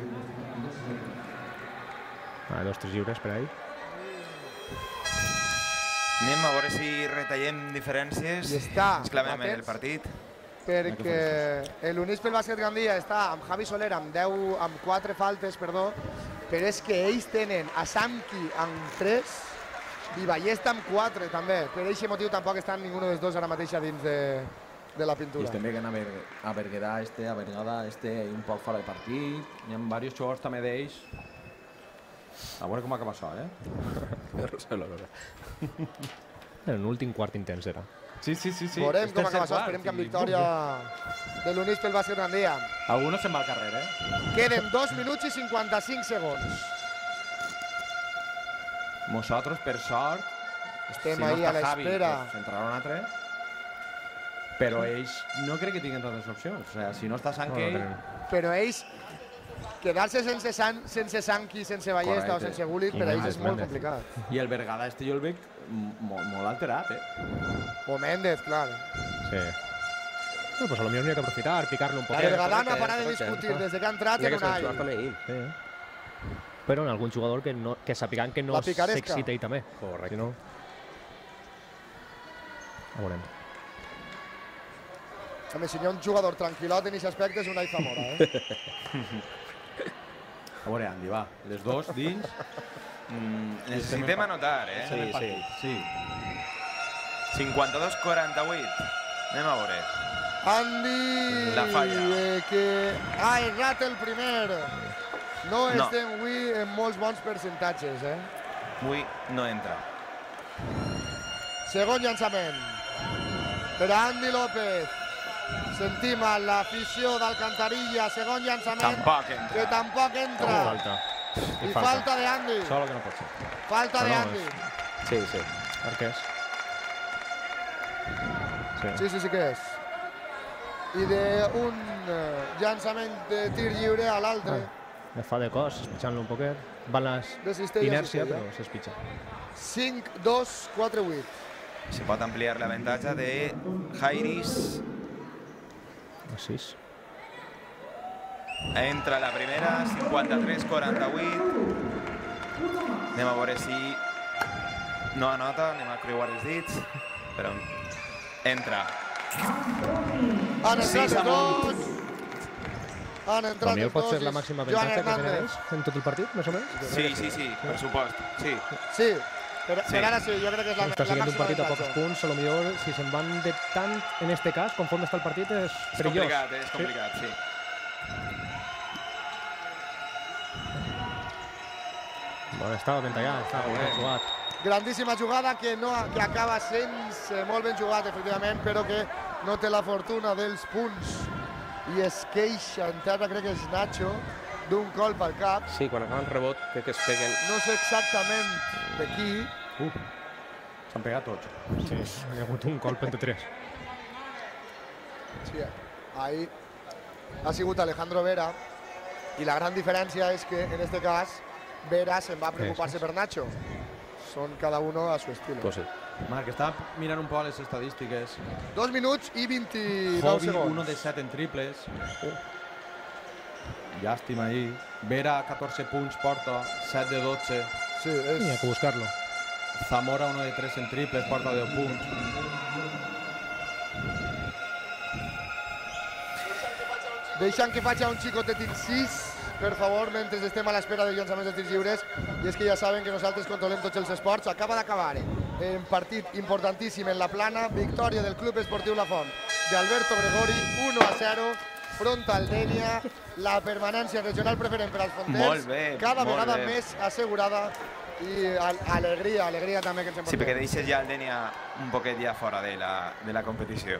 Speaker 5: 2-3 lliures per ahí.
Speaker 2: Anem a veure si retallem diferències.
Speaker 1: I està,
Speaker 2: Ens clavem en
Speaker 1: atents.
Speaker 2: el partit.
Speaker 1: Perquè l'Unís pel Bàsquet Gandia està amb Javi Soler amb 4 faltes, perdó, però és que ells tenen a Samki amb 3 i Ballesta amb 4 també. Per aquest motiu tampoc estan ningú dels dos ara mateix dins de la pintura.
Speaker 6: I estem veient a Berguedà, a Bergada, un poc fora de partit. Hi ha diversos jugadors també d'ells. A veure com acaba això,
Speaker 5: En l'últim quart intens era.
Speaker 6: Sí.
Speaker 1: Veurem com acaba això, esperem que amb victòria de l'Unís pel Bàsquet Gandia.
Speaker 6: Algunos se'n va al carrer,
Speaker 1: Queden 2 minuts i 55 segons.
Speaker 6: Nosaltres, per sort,
Speaker 1: Estem
Speaker 6: si no
Speaker 1: ahí a
Speaker 6: està Javi,
Speaker 1: l'espera.
Speaker 6: pues entrarà un altre. Però ells no crec que tinguin tantes opcions. O sigui, si no està Sankey...
Speaker 1: Però ells, quedar-se sense Sanki, sense Ballesta o
Speaker 6: Correcte.
Speaker 1: sense Gullit, per a ells és molt complicat.
Speaker 6: I el Bergada jo el veig molt alterat,
Speaker 1: O Méndez, clar.
Speaker 5: Sí. No, pues a lo millor n'hi ha que aprofitar, picar-lo un
Speaker 1: La
Speaker 5: poquet.
Speaker 1: Bergadà no ha
Speaker 3: correcte,
Speaker 1: parat de
Speaker 3: correcte.
Speaker 1: discutir des que ha entrat
Speaker 3: Ja
Speaker 1: en
Speaker 3: que s'ha
Speaker 1: Unai.
Speaker 3: jugat també ahir.
Speaker 5: Sí. Però en algun jugador que sàpiguen que no
Speaker 1: La picaresca.
Speaker 5: s'excita ell també.
Speaker 3: Correcte.
Speaker 5: Si no... A veurem.
Speaker 1: A més, si hi ha un jugador tranquil·lot en aquest aspecte és Unai Zamora,
Speaker 6: A veure, Andy, va. Les dos dins.
Speaker 2: Necessitem anotar,
Speaker 3: Sí.
Speaker 2: 52-48. Anem a veure.
Speaker 1: Andy,
Speaker 2: La falla.
Speaker 1: que ha errat el primer. No estem avui en molts bons percentatges,
Speaker 2: Avui no entra.
Speaker 1: Segon llançament per a Andy López. Sentim a l'afició d'Alcantarilla, segon llançament
Speaker 2: Tampoc entra.
Speaker 1: que tampoc entra.
Speaker 5: Falta.
Speaker 1: I falta d'Andy.
Speaker 5: Solo que no pot ser.
Speaker 1: Falta
Speaker 5: No,
Speaker 1: d'Andy.
Speaker 3: Sí.
Speaker 5: Per què és?
Speaker 1: Sí que és. I d'un llançament de tir lliure a l'altre.
Speaker 5: Me fa de cos, espitxant-lo un poquet. Van les
Speaker 1: De cistella,
Speaker 5: inèrcia,
Speaker 1: cistella.
Speaker 5: però s'espitxa.
Speaker 1: 5-2-4-8.
Speaker 2: Se pot ampliar l'avantatge de Jairis.
Speaker 5: A 6.
Speaker 2: Entra la primera, 53-48. Anem a veure si no anota, anem a creuar els dits, però entra.
Speaker 1: Han entrat
Speaker 2: Sis
Speaker 1: els
Speaker 2: amunt.
Speaker 1: dos. Han entrat
Speaker 5: Potser
Speaker 1: els
Speaker 5: pot
Speaker 1: dos.
Speaker 5: ser la màxima
Speaker 1: Joan
Speaker 5: avantatge que tenen
Speaker 1: Hernández.
Speaker 5: ells en tot el partit, més o menys?
Speaker 2: Sí, per supost, sí.
Speaker 1: Sí, per
Speaker 2: Sí.
Speaker 1: ara sí, jo crec que és la
Speaker 5: Està siguent un
Speaker 1: màxima
Speaker 5: partit a pocs
Speaker 1: avantatge.
Speaker 5: punts, a lo millor si se'n van de tant en este cas, conforme està el partit, és
Speaker 2: És
Speaker 5: perillós.
Speaker 2: complicat, sí.
Speaker 5: Bueno, estava ben tallat, estava ben jugat.
Speaker 1: Grandíssima jugada que acaba sent molt ben jugat, efectivament, però que no té la fortuna dels punts. I es queixa, en terra crec que és Nacho, d'un colp al cap.
Speaker 3: Sí, quan acaba el rebot, crec que es peguen.
Speaker 1: No sé exactament de qui.
Speaker 6: S'han pegat tots.
Speaker 5: Sí, hi ha hagut un colp entre 3.
Speaker 1: Sí, ahí ha sigut Alejandro Vera. I la gran diferència és que, en este cas, Vera se'n va preocupar-se per Nacho. son cada uno a su estilo.
Speaker 3: Pues sí.
Speaker 6: Marc, estava mirant un poc les estadístiques.
Speaker 1: 2 minuts i 29
Speaker 6: Hobby,
Speaker 1: segons.
Speaker 6: 1 de 7 en triples. Llàstima ahí. Vera, 14 punts, porta, 7 de 12.
Speaker 1: Sí,
Speaker 5: Hay
Speaker 1: és...
Speaker 5: que buscarlo.
Speaker 6: Zamora, 1 de 3 en triples, porta 10 punts.
Speaker 1: Deixant que faci un xicotet incís, per favor, mentre estem a l'espera de llançaments de tirs lliures. I és que ja saben que nosaltres controlem tots els esports. Acaba d'acabar un partit importantíssim en la plana. Victòria del Club Esportiu La Font d'Alberto Gregori, 1-0, front al Dénia. La permanència regional preferent per als fonters.
Speaker 2: Molt bé,
Speaker 1: cada
Speaker 2: molt
Speaker 1: vegada
Speaker 2: bé.
Speaker 1: més assegurada. I alegria, alegria també que ens
Speaker 2: Sí,
Speaker 1: emportem.
Speaker 2: perquè deixes ja el Dénia un poquet ja fora de la competició.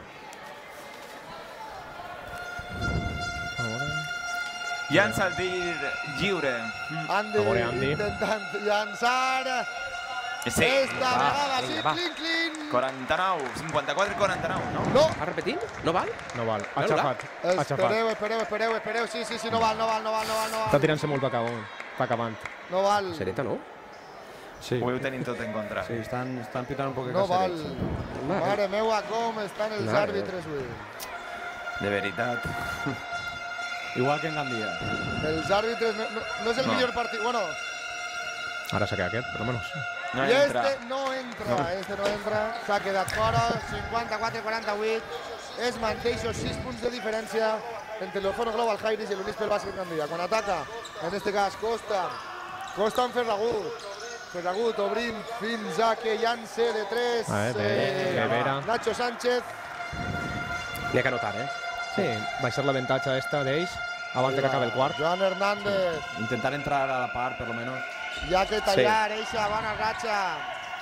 Speaker 2: Llança el tir lliure.
Speaker 1: Andy,
Speaker 5: A veure, Andy.
Speaker 1: intentant llançar.
Speaker 2: Sí,
Speaker 1: Esta vegada sí,
Speaker 3: vinga, va.
Speaker 1: clean, clean.
Speaker 2: 49, 54-49, no?
Speaker 1: No,
Speaker 3: Va repetir? No val?
Speaker 5: No val. Ha
Speaker 3: Veure-la.
Speaker 5: xafat. Ha xafat.
Speaker 1: espereu. Sí, no val.
Speaker 5: Està tirant-se molt per acabant.
Speaker 1: No val.
Speaker 3: Sereta, no?
Speaker 6: Sí,
Speaker 2: Ho tenim tot en contra.
Speaker 6: sí estan pitant un poc de
Speaker 1: No val.
Speaker 6: cacerets.
Speaker 1: Mare meua, com estan els
Speaker 3: Mare
Speaker 1: àrbitres avui.
Speaker 2: De veritat.
Speaker 6: Igual que en Gandia.
Speaker 1: Els àrbitres no és el
Speaker 2: No.
Speaker 1: millor partit. Bueno,
Speaker 5: Ara se queda aquest, per almenys.
Speaker 2: No
Speaker 1: i
Speaker 2: entra.
Speaker 1: este no entra. S'ha quedat fora, 54-48. Es manté esos 6 punts de diferència entre el Fono Global Jairis i l'Unis pel Bàsquet Gandia. Quan ataca, en este cas, Costa amb Ferragut obrint fins a que llance de 3.
Speaker 5: De Vera.
Speaker 1: Nacho Sánchez.
Speaker 3: N'hi ha que anotar,
Speaker 5: Sí, baixar l'avantatge esta d'ells abans de que acabi el quart.
Speaker 1: Joan Hernández.
Speaker 6: Intentar entrar a la par, per lo menos.
Speaker 1: Ja que tallar, eixa bona ratxa.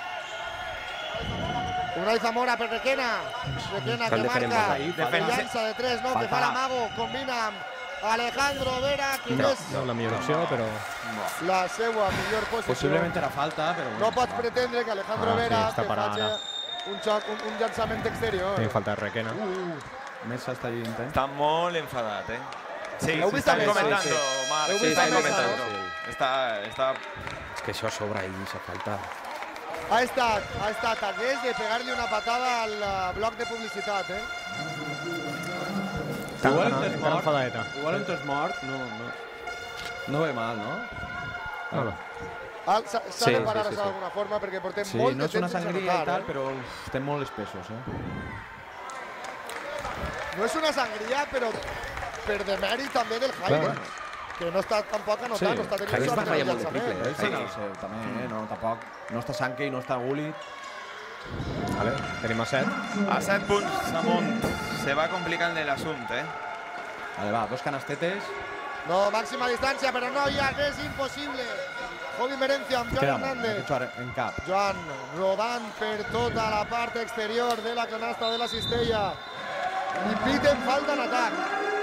Speaker 1: Unai Zamora per Requena. Requena que
Speaker 3: Estan diferent
Speaker 1: marca.
Speaker 3: molt.
Speaker 2: Defensa.
Speaker 1: Llança de 3, no, que
Speaker 6: Falta.
Speaker 1: fa l'amago. Combina amb Alejandro Vera, que és
Speaker 5: No la millor opció, però...
Speaker 1: la seva millor posició.
Speaker 6: Possiblement era falta, però...
Speaker 1: No pots pretendre que Alejandro
Speaker 5: Ah, sí,
Speaker 1: Vera
Speaker 5: està
Speaker 1: te
Speaker 5: parada.
Speaker 1: faci un xoc, un llançament exterior.
Speaker 5: Tenim falta de Requena.
Speaker 6: Mesa està dient,
Speaker 2: Està molt enfadat, Sí,
Speaker 1: L'heu vist a
Speaker 2: estan
Speaker 1: Mesa?
Speaker 2: comentando,
Speaker 1: Sí,
Speaker 2: Marc.
Speaker 1: L'heu
Speaker 2: Sí,
Speaker 1: vist a
Speaker 2: estan
Speaker 1: Mesa,
Speaker 2: comentando.
Speaker 3: no?
Speaker 2: Està...
Speaker 3: És que això sobra ahí, s'ha falta.
Speaker 1: Ha estat a res de pegar-li una patada al bloc de publicitat,
Speaker 6: Igual
Speaker 5: Encara
Speaker 6: entres
Speaker 5: enfadadeta.
Speaker 6: mort, igual entres mort, no ve mal, no?
Speaker 5: No, no.
Speaker 1: S'ha
Speaker 3: Sí,
Speaker 1: de parar
Speaker 3: sí, sí,
Speaker 1: això d'alguna forma perquè portem
Speaker 6: Sí,
Speaker 1: molt
Speaker 6: no
Speaker 1: de
Speaker 6: és una
Speaker 1: temps sense
Speaker 6: sangria i
Speaker 1: anotar,
Speaker 6: tal, però estem molt espessos,
Speaker 1: No és una sangria, però per demèrit també del Jaime, que no està tampoc anotant,
Speaker 5: Sí,
Speaker 1: no està tenint
Speaker 3: Jaime
Speaker 1: sort
Speaker 3: està
Speaker 1: en el
Speaker 3: fallant molt de
Speaker 1: llançament.
Speaker 3: triple,
Speaker 6: Ell serà el seu, també, no, tampoc. No està Sanke i no està Gullit.
Speaker 5: Vale, tenim a 7.
Speaker 2: A 7 punts amunt. Se va complicant l'assumpte,
Speaker 6: Vale, va, 2 canastetes.
Speaker 1: No, màxima distància, però no hi ha res impossible. Jovi Merencia amb Joan
Speaker 6: Queda molt,
Speaker 1: Hernández.
Speaker 6: en cap.
Speaker 1: Joan rodant per tota la part exterior de la canasta de la cistella. I piten falta en atac.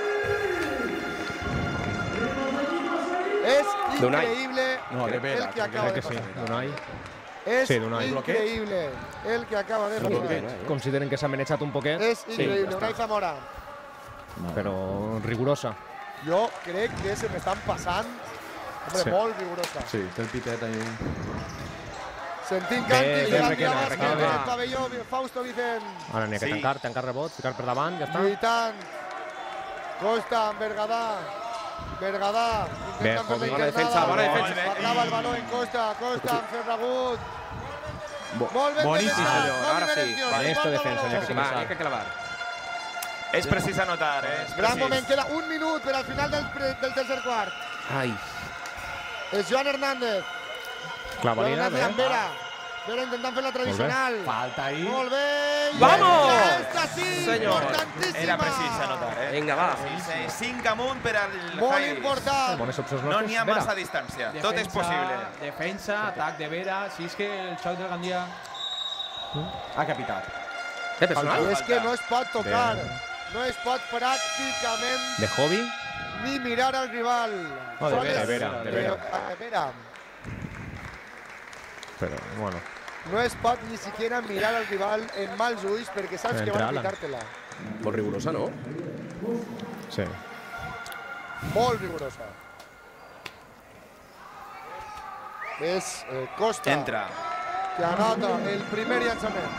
Speaker 1: És
Speaker 3: Donai.
Speaker 1: increïble
Speaker 6: No, de
Speaker 1: el
Speaker 6: Vera,
Speaker 1: que acaba
Speaker 5: Crec
Speaker 1: de
Speaker 5: que sí,
Speaker 1: passar.
Speaker 5: Donai.
Speaker 1: És
Speaker 5: Sí, Donai.
Speaker 1: increïble el que acaba de passar.
Speaker 5: Consideren que s'ha manejat un poquet,
Speaker 1: És increïble. Unai Zamora.
Speaker 5: però rigurosa.
Speaker 1: Jo crec que se m'estan passant. Hombre,
Speaker 5: Sí.
Speaker 1: molt rigorosa.
Speaker 6: Sí, té el pitet ahí.
Speaker 1: Sentint
Speaker 5: Bé,
Speaker 1: càntics
Speaker 5: bé,
Speaker 1: de
Speaker 5: Requena,
Speaker 1: l'Àmbia
Speaker 5: Requena,
Speaker 1: Bàsquet
Speaker 5: bé.
Speaker 1: del pavelló Fausto Vicent.
Speaker 5: Ara n'hi ha que
Speaker 2: Sí.
Speaker 5: tancar rebot, ficar per davant, ja està.
Speaker 1: Lluitant. Costa amb Bergadà. Bergadà
Speaker 5: Bé,
Speaker 1: intentant fer
Speaker 5: Jovi.
Speaker 1: la
Speaker 3: Bona defensa,
Speaker 1: internada.
Speaker 3: bona defensa.
Speaker 1: Parlava el baló en Costa. Costa amb Ferragut. Molt ben
Speaker 6: boníssim,
Speaker 1: defensat.
Speaker 3: senyor.
Speaker 1: Jovi
Speaker 3: Ara sí.
Speaker 1: Merencio,
Speaker 5: Con
Speaker 1: se
Speaker 5: esta
Speaker 1: porta el
Speaker 5: defensa
Speaker 1: baló.
Speaker 5: n'hi ha que
Speaker 3: Va,
Speaker 5: començar.
Speaker 3: n'hi ha que clavar.
Speaker 2: És precís anotar, És
Speaker 1: Gran
Speaker 2: precís.
Speaker 1: moment, queda un minut per al final del tercer quart.
Speaker 3: Ai,
Speaker 1: És Joan Hernández. Joan
Speaker 5: Clavalina,
Speaker 1: Hernández amb
Speaker 5: bé.
Speaker 1: Vera. Vera intentant fer la tradicional.
Speaker 6: Falta ahí.
Speaker 1: Molt bé.
Speaker 3: Vamos!
Speaker 1: Esta sí,
Speaker 3: Senyor.
Speaker 1: importantíssima.
Speaker 2: Era precís anotar,
Speaker 3: vinga, va.
Speaker 2: 5 amunt per al
Speaker 1: Molt
Speaker 2: Jairis.
Speaker 1: important.
Speaker 5: Bones opcions
Speaker 2: No
Speaker 5: nostres.
Speaker 2: n'hi ha
Speaker 5: Vera.
Speaker 2: massa distància. Tot és possible.
Speaker 6: Defensa, atac de Vera. Si és que el xoc del Gandia ha capitat.
Speaker 3: Té personal?
Speaker 1: És que no es pot tocar. No es pot pràcticament
Speaker 5: De Hobby,
Speaker 1: ni mirar al rival.
Speaker 5: No, de
Speaker 1: Sols-
Speaker 5: Vera, de Vera.
Speaker 1: De Vera.
Speaker 5: però bueno.
Speaker 1: No es pot ni siquiera mirar al rival en mals ulls perquè saps que
Speaker 5: Entre
Speaker 1: van a
Speaker 5: Alan.
Speaker 1: quitar-te-la.
Speaker 3: Molt rigorosa, no?
Speaker 5: Sí.
Speaker 1: Molt rigorosa. És Costa.
Speaker 2: Entra.
Speaker 1: que anota el primer llançament.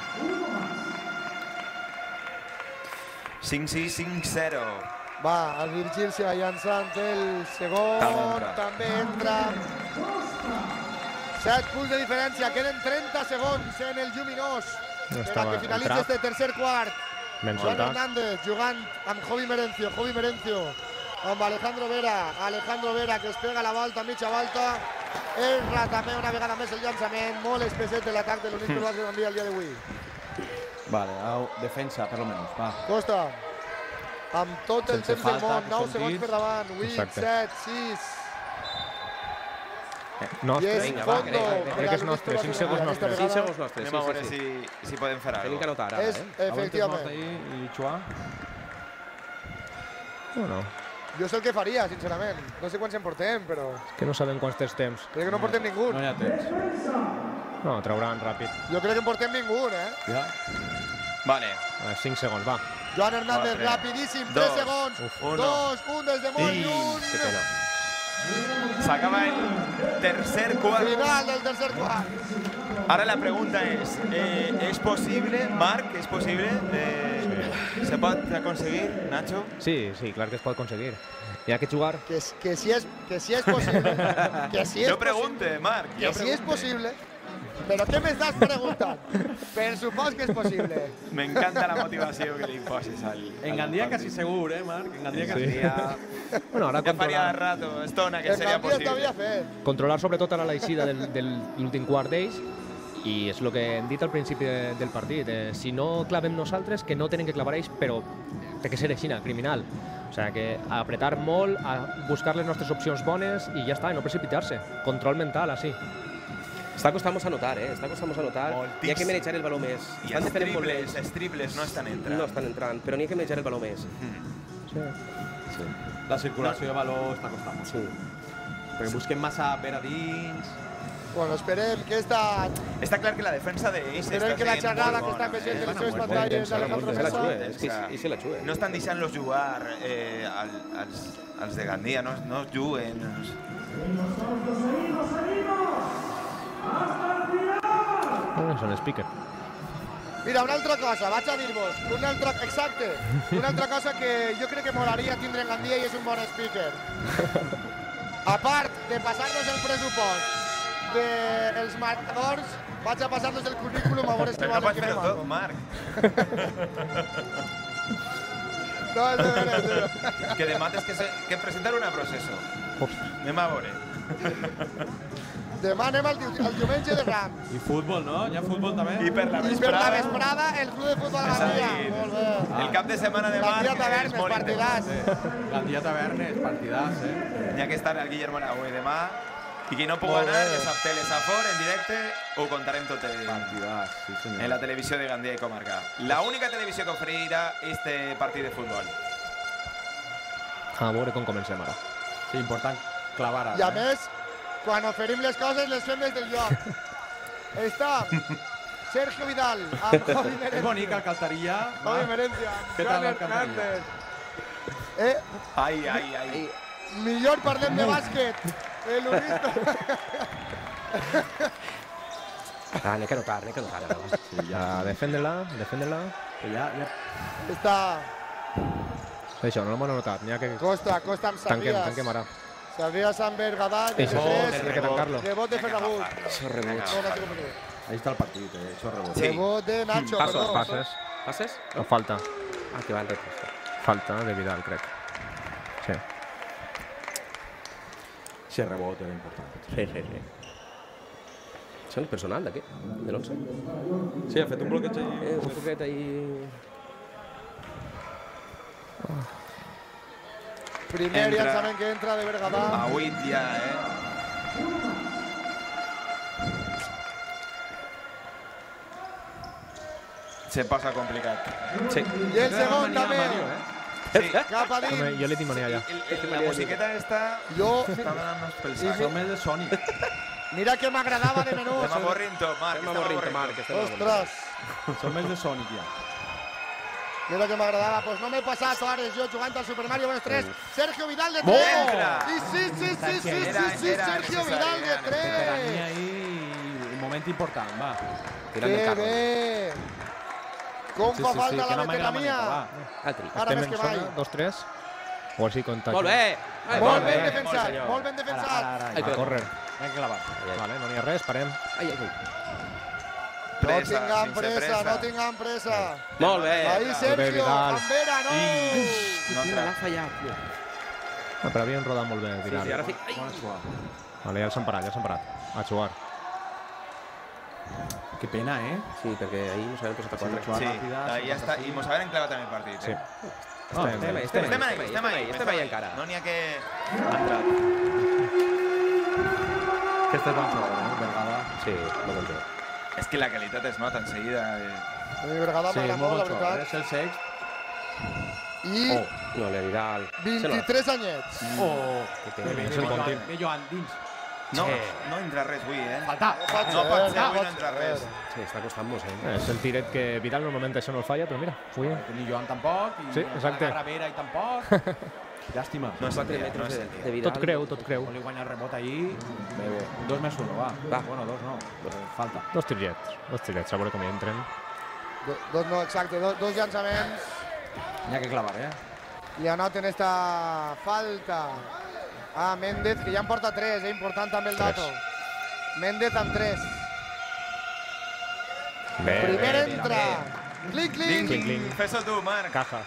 Speaker 2: 5-6, 5-0.
Speaker 1: Va, el Virgil se va llançant el segon, també entra. 7 punts de diferència, queden 30 segons en el lluminós per a que finalitzi este tercer quart. Joan Hernández jugant amb Jovi Merencio amb Alejandro Vera que es pega la volta, mitja volta. Erra també una vegada més el llançament, molt espesset l'atac de l'Unit Urbà de Gandia el dia d'avui.
Speaker 6: Vale, defensa, per lo menos, va.
Speaker 1: Costa, amb tot el temps del món, 9 segons per davant, 8, 7, 6.
Speaker 5: Nostre, crec que és nostre, 5 segons nostres.
Speaker 3: 5 segons nostres,
Speaker 2: Anem a veure si podem fer
Speaker 3: Tenim que
Speaker 2: alguna cosa.
Speaker 3: anotar ara,
Speaker 1: Efectivament.
Speaker 6: I Chua?
Speaker 5: No,
Speaker 1: Jo sé el que faria, sincerament. No sé quants en portem, però
Speaker 5: és que no sabem quants temps.
Speaker 1: crec que no portem ningú.
Speaker 6: No hi ha temps.
Speaker 5: No, trauran ràpid.
Speaker 1: Jo crec que en portem ningú,
Speaker 6: Ja.
Speaker 2: Vale.
Speaker 5: 5 segons, va.
Speaker 1: Joan Hernández,
Speaker 2: Quatre,
Speaker 1: rapidíssim, 3
Speaker 2: dos,
Speaker 1: segons,
Speaker 2: uno.
Speaker 1: 2, 1 des de molt lluny.
Speaker 3: Que pena.
Speaker 2: S'acaba el tercer quart.
Speaker 1: Final del tercer quart.
Speaker 2: Ara la pregunta és possible, Marc, és possible? Se pot aconseguir, Nacho?
Speaker 5: Sí, clar que es pot aconseguir. Hi ha que jugar.
Speaker 1: Que si és possible. Que si és
Speaker 2: Jo pregunte, Marc.
Speaker 1: Que si és possible. Però què m'estàs preguntant? Per supòs que és possible.
Speaker 2: M'encanta la motivació que li imposes al
Speaker 6: En Gandia casi segur, Marc? En Gandia quasi.
Speaker 5: Bueno, ara
Speaker 2: Ja faria rato, estona, que
Speaker 1: En
Speaker 2: seria
Speaker 1: Gandia t'havia
Speaker 2: possible.
Speaker 1: fet.
Speaker 5: controlar sobretot ara l'eixida de l'últim quart d'ells, i és el que hem dit al principi del partit. Si no clavem nosaltres, que no tenen que clavar ells, però té que ser així, criminal. O sigui, que apretar molt, a buscar les nostres opcions bones i ja està, i no precipitar-se. Control mental, així.
Speaker 3: Està costant-nos anotar, Està costant-nos anotar.
Speaker 2: Moltíssim.
Speaker 3: Hi ha que manejar el baló més.
Speaker 2: I
Speaker 3: Estan
Speaker 2: els
Speaker 3: defendent molt bé.
Speaker 2: triples, els triples no estan entrant.
Speaker 3: No estan entrant, però n'hi ha que manejar el baló més.
Speaker 6: La circulació de valor està costant molt.
Speaker 3: Sí.
Speaker 6: Perquè busquem massa per a dins.
Speaker 1: Bueno, esperem que esta...
Speaker 2: Està clar que la defensa d'ells
Speaker 1: Esperem que la xerrada que estan veient en les seves pantalles d'Alejandro
Speaker 3: Se la
Speaker 1: Mesa...
Speaker 3: juga, és que se la juga.
Speaker 2: No estan deixant-los jugar als de Gandia, no juguen.
Speaker 5: Són speaker.
Speaker 1: Mira, una altra cosa, vaig a dir-vos, exacte, una altra cosa que jo crec que molaria tindre en Gandia i és un bon speaker. A part de passar-nos el pressupost dels marcadors, vaig a passar-nos el currículum a veure si
Speaker 2: Però no
Speaker 1: volen
Speaker 2: pots
Speaker 1: que
Speaker 2: fer-ho
Speaker 1: fem
Speaker 2: tot,
Speaker 1: alguna
Speaker 2: Marc.
Speaker 1: cosa. No, és de veres.
Speaker 2: Que demà tens que presentar una proceso. Anem a veure.
Speaker 1: Demà anem al diumenge de Rams.
Speaker 6: I futbol, no? Hi ha futbol també?
Speaker 2: I per la
Speaker 1: I per la
Speaker 2: vesprada,
Speaker 1: vesprada, el club de futbol de Gandia. Molt bé.
Speaker 2: el cap de setmana de Marc
Speaker 1: Gandia
Speaker 2: és
Speaker 1: Tavernes,
Speaker 2: molt
Speaker 1: partidàs.
Speaker 2: intens.
Speaker 6: Gandia Tavernes, partidàs,
Speaker 2: N'hi ha que estar al Guillermo Aragüe demà. I qui no pugui
Speaker 1: Molt
Speaker 2: anar,
Speaker 1: bé.
Speaker 2: que sap Telesafor en directe, ho contarem tot
Speaker 6: Partidàs, sí senyor.
Speaker 2: en la televisió de Gandia i Comarca. La única televisió que oferirà este partit de futbol.
Speaker 5: A veure com comencem ara.
Speaker 6: Sí, important clavar ara.
Speaker 1: I a més, quan oferim les coses les fem des del lloc. Està Sergio Vidal amb Javi
Speaker 6: És
Speaker 1: Merencia.
Speaker 6: bonic Alcantarilla.
Speaker 1: Javi Merencia.
Speaker 6: Què tal,
Speaker 1: Joan
Speaker 6: Alcantarilla?
Speaker 1: Hernández.
Speaker 2: Ai.
Speaker 1: Millor parlem de bàsquet. L'Unista.
Speaker 3: N'hi ha que anotar ara.
Speaker 6: Sí, ja.
Speaker 5: Defendre-la.
Speaker 6: Però ja.
Speaker 1: Està
Speaker 5: Això, no l'hem anotat. N'hi ha que...
Speaker 1: Costa amb Sarrias.
Speaker 5: Tanquem ara.
Speaker 1: Sarrias amb Bergadà.
Speaker 5: Això, hay que tancarlo.
Speaker 1: Rebot de Ferragut.
Speaker 3: Això és rebut.
Speaker 6: Ahí està el partit, Això és rebot.
Speaker 2: Sí.
Speaker 1: Rebot de Nacho. perdó.
Speaker 5: Passes? No, falta.
Speaker 3: Ah, que va en retrosta.
Speaker 5: Falta de Vidal, crec. Sí.
Speaker 6: Sí, rebot era important.
Speaker 3: Sí. Això és personal, d'aquí, de l'11.
Speaker 6: Sí, ha fet un bloqueig ahí.
Speaker 3: Un poquet ahí...
Speaker 1: Primer
Speaker 2: Entra.
Speaker 1: llançament que entra de Bergadà.
Speaker 2: A 8 ja, Se posa complicat.
Speaker 3: Sí.
Speaker 1: I el segon també.
Speaker 2: Sí.
Speaker 1: Cap a dins.
Speaker 5: Home, jo li tinc mania ja.
Speaker 2: La musiqueta està donant-nos pel sac.
Speaker 6: Som més de Sonic.
Speaker 1: Mira que m'agradava de menú.
Speaker 2: Estem avorrint tot, Marc.
Speaker 3: Estem avorrint, Marc.
Speaker 1: Ostres.
Speaker 6: Som més de Sonic, ja.
Speaker 1: Mira que m'agradava. Pues no m'he passat Suárez jo jugant al Super Mario Bros. 3. Sergio Vidal de 3.
Speaker 2: Entra.
Speaker 1: I sí,
Speaker 2: Era
Speaker 1: Sergio Vidal de 3.
Speaker 6: Tenia ahí un moment important, va.
Speaker 3: Tirant del
Speaker 1: Que
Speaker 3: carro.
Speaker 1: bé! Com fa falta la
Speaker 6: queda mai la
Speaker 1: veterania!
Speaker 6: maneta, va.
Speaker 3: Altri.
Speaker 1: Ara més que mai.
Speaker 5: 2-3. O així compta.
Speaker 3: Molt bé!
Speaker 1: Molt ben
Speaker 3: bé,
Speaker 1: defensat,
Speaker 3: senyor.
Speaker 1: molt ben defensat.
Speaker 3: Ai,
Speaker 5: A córrer.
Speaker 6: Vinga, clavar.
Speaker 5: Vale, no n'hi ha res, parem.
Speaker 3: Ai, ai, ai.
Speaker 1: No
Speaker 2: Pressa,
Speaker 1: tinguem
Speaker 2: sense
Speaker 1: pressa,
Speaker 2: pressa.
Speaker 1: no tinguem pressa.
Speaker 3: Molt bé!
Speaker 1: Ahí Sergio,
Speaker 5: Vidal.
Speaker 1: amb Vera, no!
Speaker 2: No
Speaker 3: Mira, l'ha
Speaker 2: entra.
Speaker 3: fallat. tio.
Speaker 5: Ah, però havien rodat molt bé,
Speaker 3: Sí,
Speaker 5: Vidal.
Speaker 3: sí, ara sí. Ai.
Speaker 6: Bona suar.
Speaker 5: Vale, ja s'han parat, A jugar.
Speaker 6: Que pena,
Speaker 3: Sí, perquè ahir no sabem posat a 4.
Speaker 6: Jugar
Speaker 2: Sí,
Speaker 6: ràpida,
Speaker 2: ja està. I mos haurem clavat en el partit.
Speaker 5: Sí.
Speaker 3: Estem ahí, estem ahí encara.
Speaker 2: No n'hi ha que entrar.
Speaker 6: Aquesta és bona jugada, Bergada.
Speaker 3: Sí, no conté.
Speaker 2: És que la qualitat es nota enseguida.
Speaker 1: Mi Bergada
Speaker 6: Sí,
Speaker 1: m'agrada
Speaker 6: molt
Speaker 1: molt, la
Speaker 6: bon xoc,
Speaker 1: veritat.
Speaker 6: és el sext.
Speaker 1: I
Speaker 3: No, le Vidal.
Speaker 1: 23 anyets.
Speaker 6: Oh,
Speaker 3: Que
Speaker 6: bé,
Speaker 5: és el
Speaker 6: Joan,
Speaker 5: Contín.
Speaker 6: bé, Joan, dins.
Speaker 2: No, no entra res avui,
Speaker 6: Falta.
Speaker 2: No pot ser, avui no entra res.
Speaker 3: Sí, està costant-nos, eh?
Speaker 5: És el tiret que Vidal normalment això no el falla, però mira, avui...
Speaker 6: Ni Joan tampoc, i
Speaker 5: Sí, exacte.
Speaker 6: la Vera i tampoc. Llàstima.
Speaker 2: No és el
Speaker 3: 4
Speaker 2: dia, no
Speaker 3: metres
Speaker 2: és
Speaker 3: de,
Speaker 2: el dia.
Speaker 3: de Vidal.
Speaker 5: Tot creu, tot creu.
Speaker 6: No li guanya el rebot ahir. Bé, bé. 2+1, va.
Speaker 3: Va.
Speaker 6: Bueno, 2 no. Falta.
Speaker 5: Dos tirets, a veure com hi entren.
Speaker 1: Dos no, exacte, dos llançaments.
Speaker 6: N'hi ha que clavar,
Speaker 1: I anoten esta falta a Méndez, que ja en porta 3, important també el dato. Méndez amb 3.
Speaker 5: Bé,
Speaker 1: Primer
Speaker 5: bé,
Speaker 1: entra. Clinc,
Speaker 2: Cling,
Speaker 1: clinc.
Speaker 2: cling. Fes-ho tu, Marc.
Speaker 5: Caja.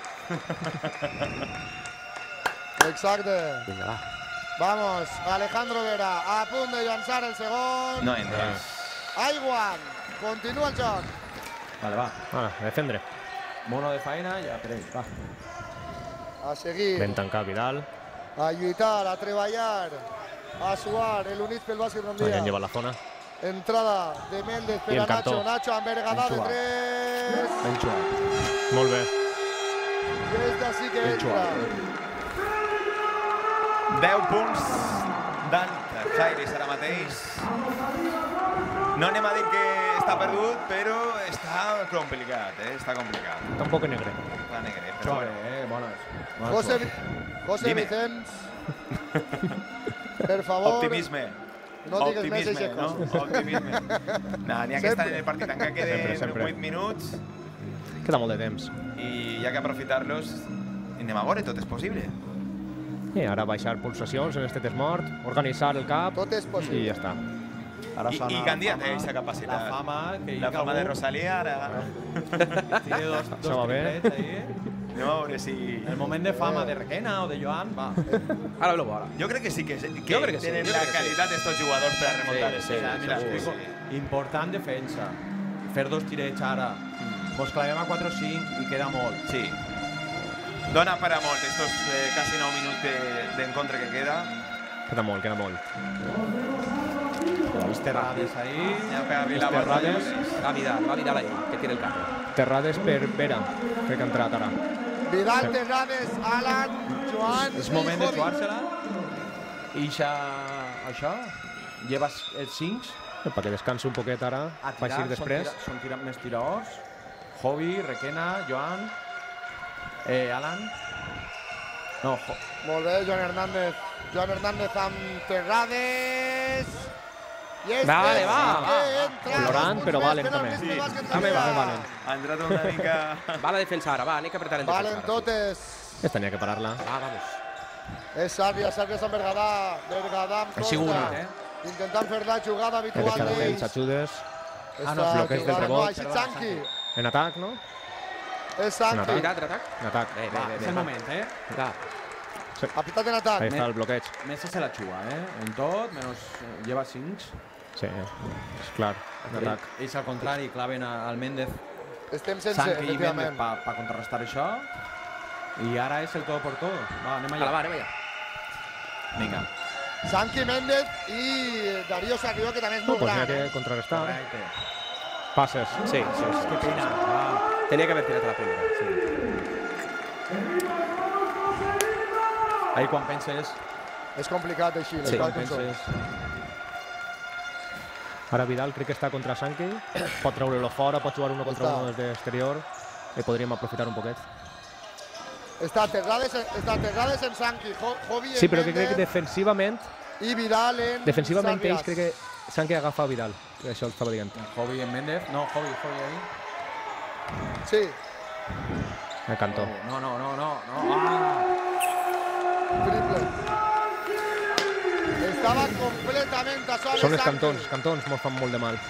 Speaker 1: Exacte.
Speaker 3: Vinga, va.
Speaker 1: Vamos, Alejandro Vera a punt de llançar el segon.
Speaker 2: No entra.
Speaker 1: Aiguan, continua el joc.
Speaker 6: Vale, va.
Speaker 5: Ara, a defendre.
Speaker 6: Mono de faena, ja per ell, va.
Speaker 1: A seguir,
Speaker 5: Ben tancat Vidal.
Speaker 1: a lluitar, a treballar, a suar, el Units pel bàsquet
Speaker 5: Ahí han
Speaker 1: Gandia.
Speaker 5: llevat la zona.
Speaker 1: Entrada de Méndez per
Speaker 5: I
Speaker 1: a
Speaker 5: el cantó.
Speaker 1: Nacho amb Bergada de
Speaker 6: Ben
Speaker 1: 3.
Speaker 6: Ben xuat.
Speaker 5: Molt bé.
Speaker 1: I esta sí que entra.
Speaker 2: 10 punts d'Ant Jairis ara mateix. No anem a dir que està perdut, però està complicat, Està complicat.
Speaker 5: Està un poc negre.
Speaker 2: Està negre, però
Speaker 6: Xove,
Speaker 2: bueno.
Speaker 6: bones.
Speaker 1: José
Speaker 2: Dime.
Speaker 1: Vicens, per favor,
Speaker 2: Optimisme.
Speaker 1: no digues més
Speaker 2: Optimisme,
Speaker 1: aquestes
Speaker 2: no?
Speaker 1: coses.
Speaker 2: Optimisme. No, n'hi ha que estar en el partit, encara queden
Speaker 5: Sempre, sempre.
Speaker 2: 8 minuts
Speaker 5: Queda molt de temps.
Speaker 2: i hi ha que aprofitar-los. I anem a veure, tot és possible.
Speaker 5: I ara baixar pulsacions en este test mort, organitzar el cap
Speaker 1: Tot és
Speaker 5: i
Speaker 1: possible.
Speaker 5: ja està.
Speaker 6: Ara
Speaker 2: I
Speaker 6: sona
Speaker 2: Gandia
Speaker 6: la
Speaker 2: té
Speaker 6: fama,
Speaker 2: aquesta capacitat.
Speaker 6: La fama, que
Speaker 2: La fama de
Speaker 6: algú
Speaker 2: Rosalía, ara...
Speaker 6: Tiene dos
Speaker 5: Això va bé.
Speaker 6: triplets ahí.
Speaker 2: Anem a veure si...
Speaker 6: El moment de fama de Requena o de Joan, va.
Speaker 3: Ara ve-lo ara.
Speaker 2: Jo crec que sí que,
Speaker 3: Jo crec que sí,
Speaker 2: tenen
Speaker 3: jo
Speaker 2: la
Speaker 3: crec que sí.
Speaker 2: qualitat d'estos jugadors per a remuntar
Speaker 3: Sí,
Speaker 2: les
Speaker 3: sí,
Speaker 2: coses.
Speaker 6: Mira,
Speaker 3: sí,
Speaker 6: sí. Important defensa. Fer dos tirets ara. Mos clavem a 4 o 5 i queda molt.
Speaker 2: Sí. Dona per a molt, estos quasi 9 minuts d'encontre que queda.
Speaker 5: Queda molt, queda molt.
Speaker 6: Les terrades ahí.
Speaker 2: Ja pega la
Speaker 5: Terrades.
Speaker 3: Va Vidal ahí, que tira el carro.
Speaker 5: Terrades per Vera, crec que ha entrat ara.
Speaker 1: Vidal, Terrades, Alan, Joan
Speaker 6: És
Speaker 1: i
Speaker 6: moment de
Speaker 1: Jovi.
Speaker 6: jugar-se-la. I això, lleves els 5
Speaker 5: Perquè descansi un poquet ara,
Speaker 6: a
Speaker 5: baixir
Speaker 6: tirar,
Speaker 5: després.
Speaker 6: són més tiraors. Jovi, Requena, Joan, Alan. No,
Speaker 1: Molt bé, Joan Hernández. Joan Hernández amb Terrades. I este
Speaker 3: Vale,
Speaker 1: sí
Speaker 3: va,
Speaker 1: que entra.
Speaker 5: Colorant,
Speaker 1: Dos
Speaker 5: però
Speaker 1: punts
Speaker 5: valen
Speaker 1: més per al
Speaker 5: també.
Speaker 1: Units pel bàsquet
Speaker 3: També
Speaker 1: Gandia.
Speaker 3: valen.
Speaker 2: Ha entrat una mica...
Speaker 3: Va la defensa ara, va, anem a apretar en defensa.
Speaker 1: Valen
Speaker 3: ara,
Speaker 1: totes.
Speaker 5: Esta n'hi ha que parar-la.
Speaker 3: Va, vamos.
Speaker 1: És Sàrria amb Bergadà. Bergadà amb
Speaker 6: Ha sigut
Speaker 1: Costa.
Speaker 6: bonic,
Speaker 1: Intentant fer la jugada
Speaker 5: He
Speaker 1: habitual
Speaker 5: deixat
Speaker 1: d'ells.
Speaker 5: ells, ajudes.
Speaker 6: Ah, no,
Speaker 1: Esta
Speaker 5: bloqueig del
Speaker 1: jugada,
Speaker 5: rebot.
Speaker 1: No, així Sanki.
Speaker 5: En atac, no?
Speaker 1: És Sanki.
Speaker 3: Atac, atac.
Speaker 5: En atac.
Speaker 3: Bé,
Speaker 6: Va,
Speaker 3: bé,
Speaker 6: és
Speaker 3: bé.
Speaker 6: el moment,
Speaker 3: Va.
Speaker 1: Ha pitat en atac.
Speaker 5: Ahí està el bloqueig.
Speaker 6: Messi se la juga, En tot, menys lleva 5.
Speaker 5: Sí, és clar. En atac.
Speaker 6: Ells, al contrari, claven al Méndez,
Speaker 1: Estem sense,
Speaker 6: Sanki i Méndez
Speaker 1: efectivament.
Speaker 6: per contrarrestar això. I ara és el todo por todo. Va, anem
Speaker 3: A
Speaker 6: allà.
Speaker 3: la va, anem allà.
Speaker 6: Vinga.
Speaker 1: Sanki Méndez i Darío Sarrió, que també és
Speaker 5: No,
Speaker 1: molt
Speaker 5: pues n'hi ha
Speaker 1: gran.
Speaker 5: que contrarrestar.
Speaker 6: Correcte.
Speaker 5: Passes.
Speaker 3: Sí, sí, sí.
Speaker 6: Que pena. Va.
Speaker 3: Tenia que haver tirat a la primera. Sí.
Speaker 6: Ahí quan penses,
Speaker 1: És complicat així, les
Speaker 3: Sí,
Speaker 1: coses
Speaker 6: quan
Speaker 1: com són.
Speaker 6: penses...
Speaker 5: Ara Vidal crec que està contra Sanki. Pot treure-lo fora, pot jugar uno contra
Speaker 1: Està.
Speaker 5: uno des d'exterior. I podríem aprofitar un poquet.
Speaker 1: Està Terrades en Sanki, Jovi
Speaker 5: Sí,
Speaker 1: en
Speaker 5: però que crec que
Speaker 1: Méndez
Speaker 5: defensivament
Speaker 1: i Vidal en
Speaker 5: ells
Speaker 1: Sarrias.
Speaker 5: crec que Sanki agafa Vidal. això estava dient.
Speaker 6: Javi en Méndez. No, Javi ahí.
Speaker 1: Sí,
Speaker 5: El cantó.
Speaker 6: No. Ah!
Speaker 1: triple. Estava completament a soles.
Speaker 5: Són els
Speaker 1: Santi.
Speaker 5: cantons mos fan molt de mal.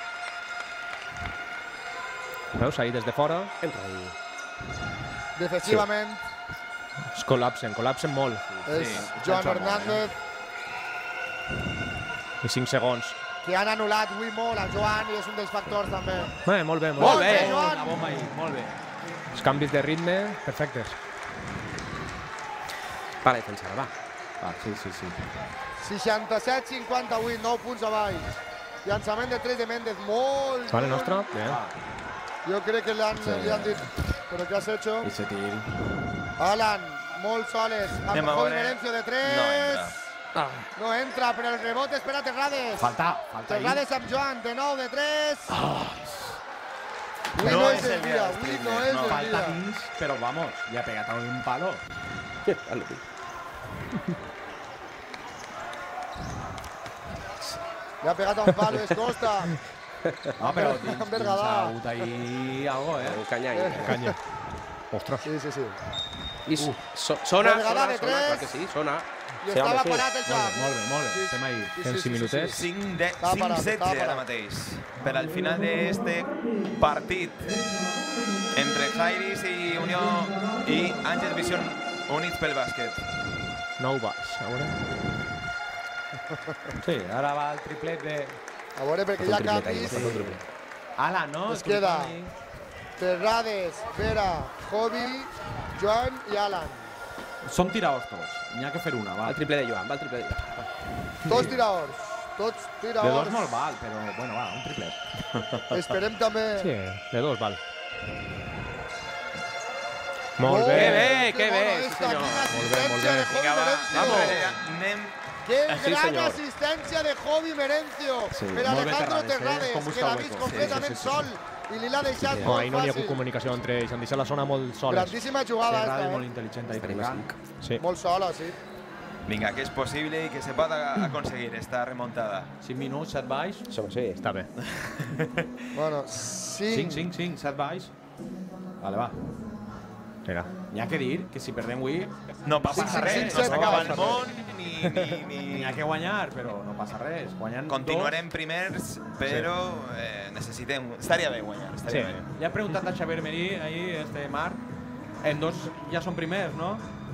Speaker 5: Veus, ahir des de fora,
Speaker 3: Entra ahí.
Speaker 1: Defensivament
Speaker 5: es col·lapsen molt.
Speaker 1: és Joan Hernández,
Speaker 5: I 5 segons.
Speaker 1: que han anul·lat avui molt a Joan i és un dels factors també.
Speaker 5: Molt bé.
Speaker 1: Molt bé, Joan.
Speaker 6: La bomba ahí, molt bé.
Speaker 5: Els canvis de ritme, perfectes.
Speaker 3: Va la defensa, va.
Speaker 6: Ah, sí.
Speaker 1: 67-58, 9 punts avall. Llançament de 3 de Méndez, molt
Speaker 5: Vale,
Speaker 1: dur.
Speaker 5: nostre? Bé.
Speaker 1: Jo crec que li han dit, però què has hecho?
Speaker 6: Ese tir.
Speaker 1: Alan, molt soles, amb
Speaker 2: Anem a
Speaker 1: Javi
Speaker 2: veure.
Speaker 1: Merencio de 3.
Speaker 2: No entra.
Speaker 1: No entra, però el rebot és per a Terrades.
Speaker 6: Falta ahí.
Speaker 1: Terrades amb Joan, de 9 de 3. Avui
Speaker 2: No
Speaker 1: no
Speaker 2: és
Speaker 1: és
Speaker 2: el
Speaker 1: el
Speaker 2: dia
Speaker 1: dia,
Speaker 2: dels
Speaker 1: avui no
Speaker 2: triples,
Speaker 1: és
Speaker 2: no.
Speaker 1: el
Speaker 6: Falta
Speaker 1: dia.
Speaker 6: dins, pero vamos, ya ha pegado un palo.
Speaker 3: Vale.
Speaker 1: Le ha pegat a un palo, es Costa.
Speaker 6: No, pero dins
Speaker 1: Envergadà.
Speaker 6: ha hagut ahí algo,
Speaker 3: Canya ahí.
Speaker 5: Canya. Ostres.
Speaker 1: Sí.
Speaker 3: I sona,
Speaker 1: Envergadà de
Speaker 3: clar
Speaker 1: tres.
Speaker 3: que sí, sona.
Speaker 1: I
Speaker 3: Sí, home,
Speaker 1: estava
Speaker 3: sí.
Speaker 1: parat el Joan.
Speaker 6: Molt bé. Estem ahí.
Speaker 5: Tens 5 minutets.
Speaker 2: 5-16 ara mateix. Per al final d'este partit entre Jairis i Unió i Àngels Vision units pel bàsquet.
Speaker 5: 9 baix. A veure.
Speaker 6: Sí, ahora va el triplet de
Speaker 1: A veure, perquè hi ha canvis.
Speaker 6: Alan, ¿no?
Speaker 1: Es queda Terrades, Vera, Jovi, Joan i Alan.
Speaker 6: Son tirados tots. N'hi ha que fer una,
Speaker 3: Va
Speaker 6: va.
Speaker 3: el triple de Joan,
Speaker 1: Tots tiradors. Tots
Speaker 6: De
Speaker 1: tiradors.
Speaker 6: dos molt val, però bueno, va, un triplet.
Speaker 1: Esperem també...
Speaker 5: Sí, de 2 val. Molt bé.
Speaker 3: Que bé, sí, senyor.
Speaker 5: Molt bé.
Speaker 2: Vinga, va,
Speaker 3: Vamos.
Speaker 2: anem.
Speaker 1: Que
Speaker 3: Sí,
Speaker 1: gran
Speaker 3: senyor.
Speaker 1: assistència de Jovi Merencio
Speaker 6: Sí,
Speaker 1: per
Speaker 6: molt bé
Speaker 1: Alejandro
Speaker 6: Terrades,
Speaker 1: Terrades,
Speaker 6: com
Speaker 1: que
Speaker 6: busca
Speaker 1: l'ha
Speaker 6: hueco.
Speaker 1: vist
Speaker 6: Sí,
Speaker 1: completament
Speaker 6: sí.
Speaker 1: sol i li l'ha deixat
Speaker 5: No,
Speaker 1: molt
Speaker 5: ahir no n'hi ha hagut
Speaker 1: fàcil.
Speaker 5: comunicació entre ells. Han deixat la zona molt soles.
Speaker 1: Grandíssima jugada
Speaker 6: Terrades
Speaker 1: esta,
Speaker 6: molt intel·ligent ahí
Speaker 3: Estarem
Speaker 6: pegant.
Speaker 5: Sí.
Speaker 1: Molt sola, sí.
Speaker 2: Vinga, que és possible i que se pot aconseguir esta remontada.
Speaker 6: 5 minuts, 7 baix.
Speaker 3: Això sí.
Speaker 5: Està bé.
Speaker 1: Bueno,
Speaker 6: 5, 7 baix. Vale, va.
Speaker 5: Mira.
Speaker 6: N'hi ha que dir que si perdem avui
Speaker 2: No passa
Speaker 1: Sí,
Speaker 2: res,
Speaker 1: sí,
Speaker 2: no
Speaker 1: sí,
Speaker 2: s'acaba
Speaker 1: sí.
Speaker 2: el món
Speaker 6: n'hi ha que guanyar, però no passa res. Guanyant
Speaker 2: Continuarem primers, però necessitem... Estaria bé guanyar, estaria
Speaker 5: Sí.
Speaker 2: bé.
Speaker 6: Le ha preguntat a Xavier Merí, ahí, Marc, en dos ja són primers, no?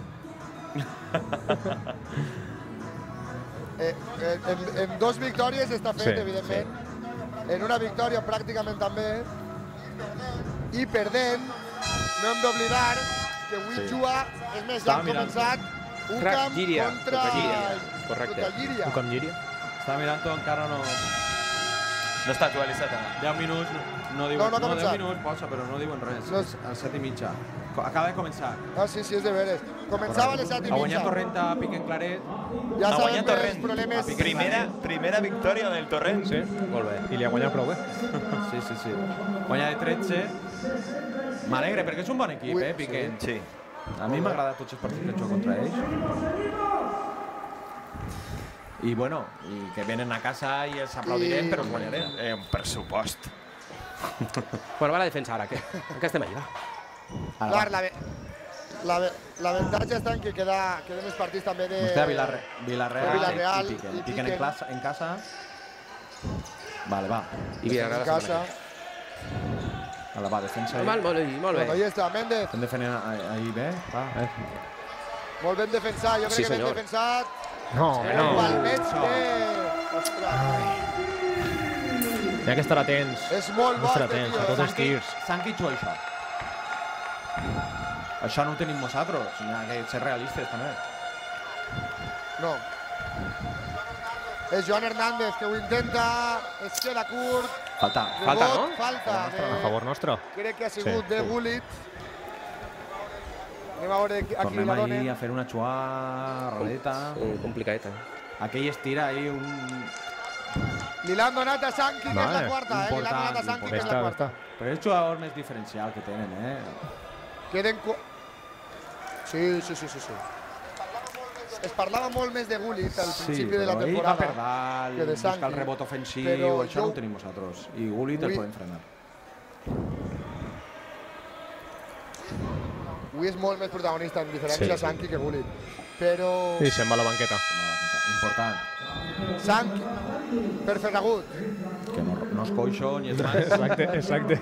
Speaker 1: En dos victòries està fet,
Speaker 5: Sí,
Speaker 1: evidentment. En una victòria pràcticament també. I perdent, no hem d'oblidar que avui juga, és més, ja
Speaker 6: Estava
Speaker 1: han
Speaker 6: mirant.
Speaker 1: començat un
Speaker 3: Crac
Speaker 1: camp
Speaker 3: Llíria,
Speaker 1: contra
Speaker 3: Correcte.
Speaker 1: contra Llíria.
Speaker 5: Un camp Llíria.
Speaker 6: Està mirant-ho, encara no...
Speaker 2: No està actualitzat ara.
Speaker 6: 10 minuts, no diuen...
Speaker 1: No ha començat.
Speaker 6: 10 minuts posa, però no diuen res.
Speaker 1: No.
Speaker 6: A 7 i mitja. Acaba de començar.
Speaker 1: Ah, sí, és de veres. Començava a les 7 i
Speaker 6: Ha guanyat
Speaker 1: mitja.
Speaker 6: Torrent a Pic en Claret.
Speaker 1: Ja
Speaker 2: Ha
Speaker 1: sabem
Speaker 2: guanyat
Speaker 1: que els
Speaker 2: Torrent.
Speaker 1: problemes...
Speaker 2: Primera victòria del Torrent.
Speaker 5: Sí, molt bé. I li ha guanyat prou bé.
Speaker 6: Sí. Guanya de 13. M'alegre, perquè és un bon equip,
Speaker 1: Ui,
Speaker 6: Piquen.
Speaker 2: Sí.
Speaker 6: A mi m'agrada tots els partits que jugo contra ells. I bueno, i que venen a casa i els aplaudirem, però els guanyarem.
Speaker 2: Un pressupost.
Speaker 3: Bueno, va la defensa ara, què? En què estem allà?
Speaker 1: Clar, l'avantatge està en que queden els partits també de...
Speaker 6: Vostè a Villarreal
Speaker 1: i
Speaker 6: i Piquen.
Speaker 1: Piquen.
Speaker 6: En casa. Vale, va.
Speaker 3: I Villarreal
Speaker 1: en casa.
Speaker 6: Vale, va, defensa ahí.
Speaker 3: Molt bé.
Speaker 1: Bueno, ahí està, Méndez.
Speaker 6: Estem defendent ahí bé. Va.
Speaker 1: Molt ben defensat, jo
Speaker 3: Sí,
Speaker 1: crec que ben
Speaker 3: senyor.
Speaker 1: defensat.
Speaker 5: No, home, no.
Speaker 1: Igualment bé. Ostres,
Speaker 5: Hi ha que estar atents.
Speaker 1: és molt bo,
Speaker 5: Estar
Speaker 1: este
Speaker 5: atents
Speaker 1: tio,
Speaker 5: a tots els tirs.
Speaker 6: S'han quitxat això. Això no ho tenim nosaltres. N'hi ha que ser realistes, també.
Speaker 1: No. És Joan Hernández que ho intenta, es queda curt.
Speaker 3: Falta,
Speaker 1: Rebot,
Speaker 3: no?
Speaker 1: Falta.
Speaker 5: A favor nostre.
Speaker 1: Crec que ha sigut
Speaker 5: Sí.
Speaker 1: de Gullit. Anem a veure aquí
Speaker 6: Tornem
Speaker 1: la
Speaker 6: ahí
Speaker 1: donen.
Speaker 6: a fer una xuarradeta.
Speaker 3: Sí, complicadeta.
Speaker 6: Aquell estira ahí un...
Speaker 1: Li l'han donat a Sanki, que és la
Speaker 5: Vale,
Speaker 1: quarta, Li l'han donat a Sanki, que és la
Speaker 5: Està,
Speaker 1: quarta.
Speaker 5: està.
Speaker 6: Però és el jugador més diferencial que tenen,
Speaker 1: Queden... Sí. es parlava molt més de Gullit al principi de la
Speaker 6: ell va
Speaker 1: temporada
Speaker 6: per dalt,
Speaker 1: que de
Speaker 6: busca
Speaker 1: Sankey.
Speaker 6: el rebot ofensiu,
Speaker 1: Però
Speaker 6: això no ho tenim nosaltres. I Gullit el podem frenar.
Speaker 1: Avui és molt més protagonista en diferència a Sankey que Gullit. Però
Speaker 5: I se'n va a la banqueta.
Speaker 6: Important.
Speaker 1: Sankey per Ferragut.
Speaker 6: Que no és coixo ni és más.
Speaker 5: Exacte.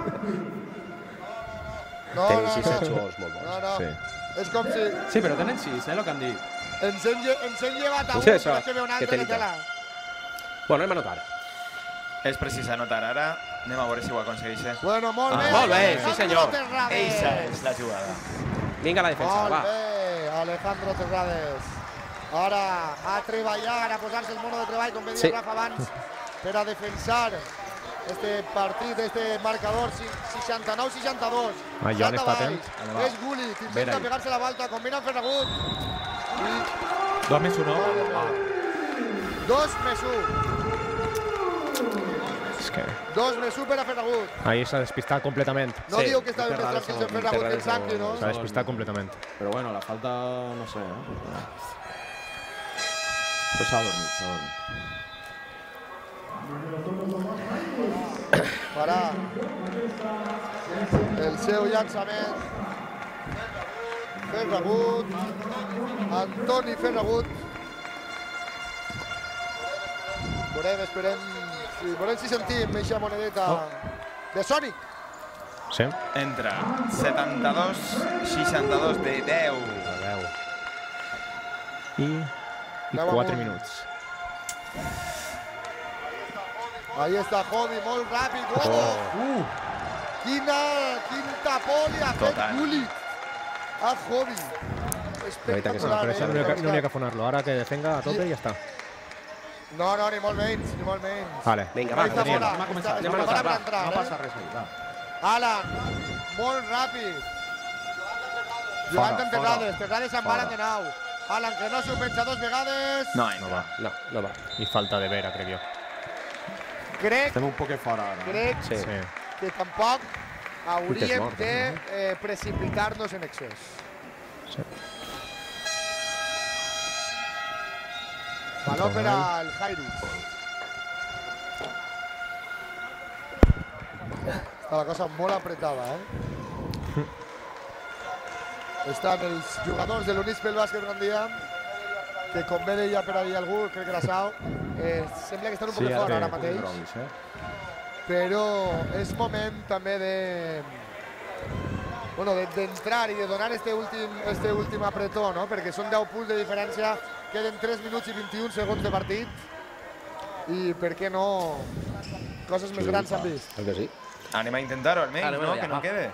Speaker 1: No,
Speaker 3: Tenim 6 jugadors molt bons.
Speaker 1: No.
Speaker 5: Sí.
Speaker 1: És com si
Speaker 6: Sí, però tenen 6, el que han dit.
Speaker 1: ens hem llevat a un,
Speaker 3: Sí, això,
Speaker 1: però és que ve un
Speaker 3: que
Speaker 1: altre
Speaker 3: té
Speaker 1: que té la...
Speaker 3: Bueno, anem a notar.
Speaker 2: És precís anotar ara. Anem a veure si ho aconsegueix.
Speaker 1: Bueno, molt bé.
Speaker 3: molt bé, sí,
Speaker 1: Alejandro
Speaker 3: senyor.
Speaker 1: Terrades.
Speaker 2: Eixa és la jugada.
Speaker 3: Vinga la defensa,
Speaker 1: Molt
Speaker 3: va.
Speaker 1: bé, Alejandro Terrades. Ara a treballar, a posar-se el mono de treball, com deia Rafa abans, per a defensar este partit, este marcador 69-62.
Speaker 5: Joan està atent.
Speaker 1: És Gullit, intenta pegar-se la volta, combina amb Ferragut.
Speaker 6: 2 més 1.
Speaker 1: 2 més 1.
Speaker 5: És que
Speaker 1: 2 més 1 per a Ferragut.
Speaker 5: ahir s'ha despistat completament.
Speaker 1: No
Speaker 3: Sí,
Speaker 1: diu que estava més
Speaker 6: Terrades
Speaker 1: tranquil en
Speaker 6: no,
Speaker 1: Ferragut que en
Speaker 6: Terrades
Speaker 1: Sankey,
Speaker 6: no.
Speaker 1: no?
Speaker 5: S'ha despistat completament.
Speaker 6: Però bueno, la falta, no sé, Però s'ha dormit.
Speaker 1: Farà el seu llançament. Ferragut. Antoni Ferragut. Veurem si sentim eixa monedeta de Sonic.
Speaker 5: Sí?
Speaker 2: Entra 72-62 de 10.
Speaker 5: I 4 minuts.
Speaker 1: Ahí està Hobby, molt ràpid. Quin tapó li ha fet
Speaker 2: Total.
Speaker 1: Gullit a Hobby.
Speaker 5: La veritat que sí, però això no n'hi ha que afonar-lo. Ara que defenga a tope i ja està.
Speaker 1: No, ni molt menys, ni molt menys.
Speaker 5: Vale.
Speaker 3: Vinga, va.
Speaker 1: Ahí està fora.
Speaker 6: Anem a començar.
Speaker 1: Està fora per entrar,
Speaker 6: No passa res ahí, va.
Speaker 1: Alan, molt ràpid. Jugant amb Terrades, Terrades se'n varen de nou. Alan, que no s'ho pensa 2 vegades.
Speaker 2: No
Speaker 5: No va.
Speaker 3: No va.
Speaker 5: I falta de vera, crec jo.
Speaker 1: Crec
Speaker 6: Estem un poquet fora ara.
Speaker 3: Sí.
Speaker 1: que tampoc hauríem
Speaker 3: mort,
Speaker 1: de precipitar-nos en excés.
Speaker 5: Sí.
Speaker 1: Baló per al Jairis. Està la cosa molt apretada, Estan els jugadors de l'Unispel Bàsquet Gandia, que com bé deia per ahir algú, crec que era Sau, sembla que estan un poc fora ara mateix, però és moment també d'entrar i de donar este últim apretó, no? Perquè són 10 punts de diferència, queden 3 minuts i 21 segons de partit i per què no coses més grans s'han vist.
Speaker 3: Que sí.
Speaker 2: Anem a intentar-ho almenys, no? Que no quede.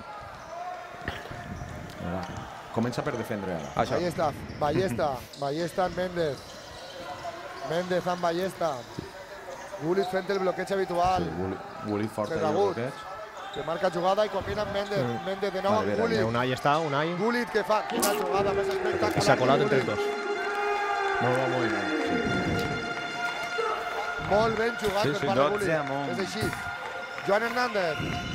Speaker 6: Comença per defendre ara.
Speaker 1: Ahí està, Ballesta en Méndez. Méndez amb Ballesta. Gullit fent el bloqueig habitual.
Speaker 6: Gullit fort ahí el
Speaker 1: Ferragut,
Speaker 6: bloqueig.
Speaker 1: que marca jugada i combina amb Méndez. Méndez de nou amb Gullit.
Speaker 5: Unai està, Unai.
Speaker 1: Gullit que fa quina jugada més espectacular.
Speaker 5: I s'ha colat entre els dos.
Speaker 6: Molt bon moviment.
Speaker 1: Molt ben jugat per part de
Speaker 2: 12
Speaker 1: Gullit.
Speaker 2: amunt.
Speaker 1: És així. Joan Hernández.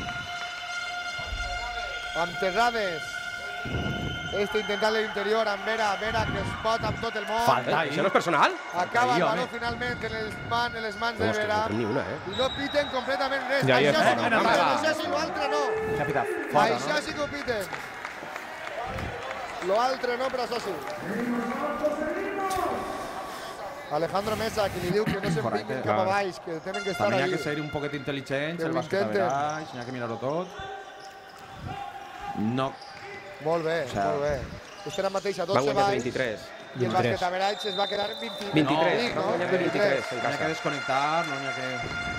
Speaker 1: Amb Terrades. Intentant l'interior amb Vera que es pot amb tot el món.
Speaker 3: Això no és personal?
Speaker 1: Acaba el baló finalment en les mans de Vera.
Speaker 3: Ni una,
Speaker 1: I no piten completament res.
Speaker 5: Ja hi és.
Speaker 1: Això sí, l'altre no.
Speaker 6: Capità, fora,
Speaker 1: Això sí que ho piten. L'altre no, però això sí. Alejandro Mesa, que li diu que no se'n vinguin cap a baix, que tenen que estar
Speaker 6: també hi ha
Speaker 1: ahí.
Speaker 6: que ser un poquet intel·ligents,
Speaker 1: Que
Speaker 6: el
Speaker 1: ho
Speaker 6: bàsquet a
Speaker 1: intenten.
Speaker 6: veraix, n'hi ha que mirar-ho tot.
Speaker 1: Molt bé,
Speaker 6: O sea,
Speaker 1: molt bé. Estan mateix a
Speaker 3: Van
Speaker 1: 12
Speaker 3: guanyar
Speaker 1: baix
Speaker 3: 23.
Speaker 1: i el bàsquet a veraix es va quedar en 23.
Speaker 3: 23. Van guanyar 23 en
Speaker 6: N'hi ha que
Speaker 3: casa.
Speaker 6: desconnectar, no n'hi ha que...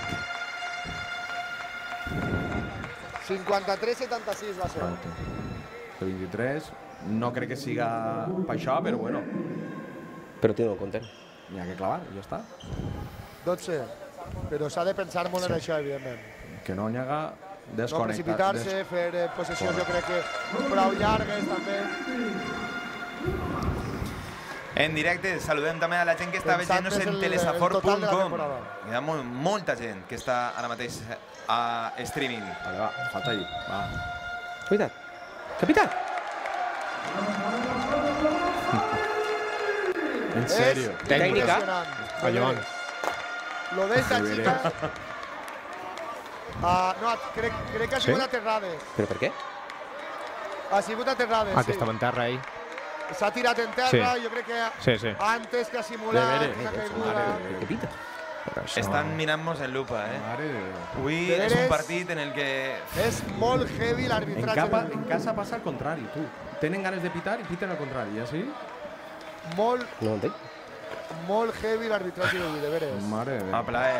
Speaker 1: 53-76 va ser.
Speaker 6: De 23, no crec que siga per això, però bueno,
Speaker 3: Però tindrà en compte.
Speaker 6: n'hi ha que clavar, i ja està.
Speaker 1: 12. Però s'ha de pensar molt en això, evidentment.
Speaker 6: Que no n'hi haga
Speaker 1: No
Speaker 6: desconnectar.
Speaker 1: precipitar-se, fer possessions, jo crec que prou llargues també.
Speaker 2: En directe saludem també a la gent que està
Speaker 1: Pensant
Speaker 2: veient-nos
Speaker 1: més
Speaker 2: en
Speaker 1: el total de la
Speaker 2: telesafort.com.
Speaker 1: temporada.
Speaker 2: Hi ha molta gent que està ara mateix a streaming.
Speaker 6: Vale, va, falta ahí, va.
Speaker 3: Cuida't. Capità!
Speaker 6: En serio.
Speaker 3: Tècnica.
Speaker 5: A Joan.
Speaker 1: Lo d'esta xica... no, crec que ha sigut a Terrades.
Speaker 3: Però per què?
Speaker 1: Ha sigut a Terrades,
Speaker 5: Que estava en terra ell.
Speaker 1: S'ha tirat en terra, jo crec que
Speaker 5: Sí.
Speaker 1: antes que ha simulat una caiguda.
Speaker 3: Què pita?
Speaker 2: Estan mirant-nos en lupa,
Speaker 6: Mare de Déu.
Speaker 2: Avui
Speaker 1: De
Speaker 2: és un
Speaker 1: veres.
Speaker 2: partit en el que...
Speaker 1: És molt heavy l'arbitratge.
Speaker 6: En casa passa al contrari, tu. Tenen ganes de pitar i piten al contrari, ja sí?
Speaker 1: Molt,
Speaker 3: No ho entenc.
Speaker 1: molt heavy l'arbitratge d'avui, de veres.
Speaker 6: Mare de Déu.
Speaker 2: A plaer.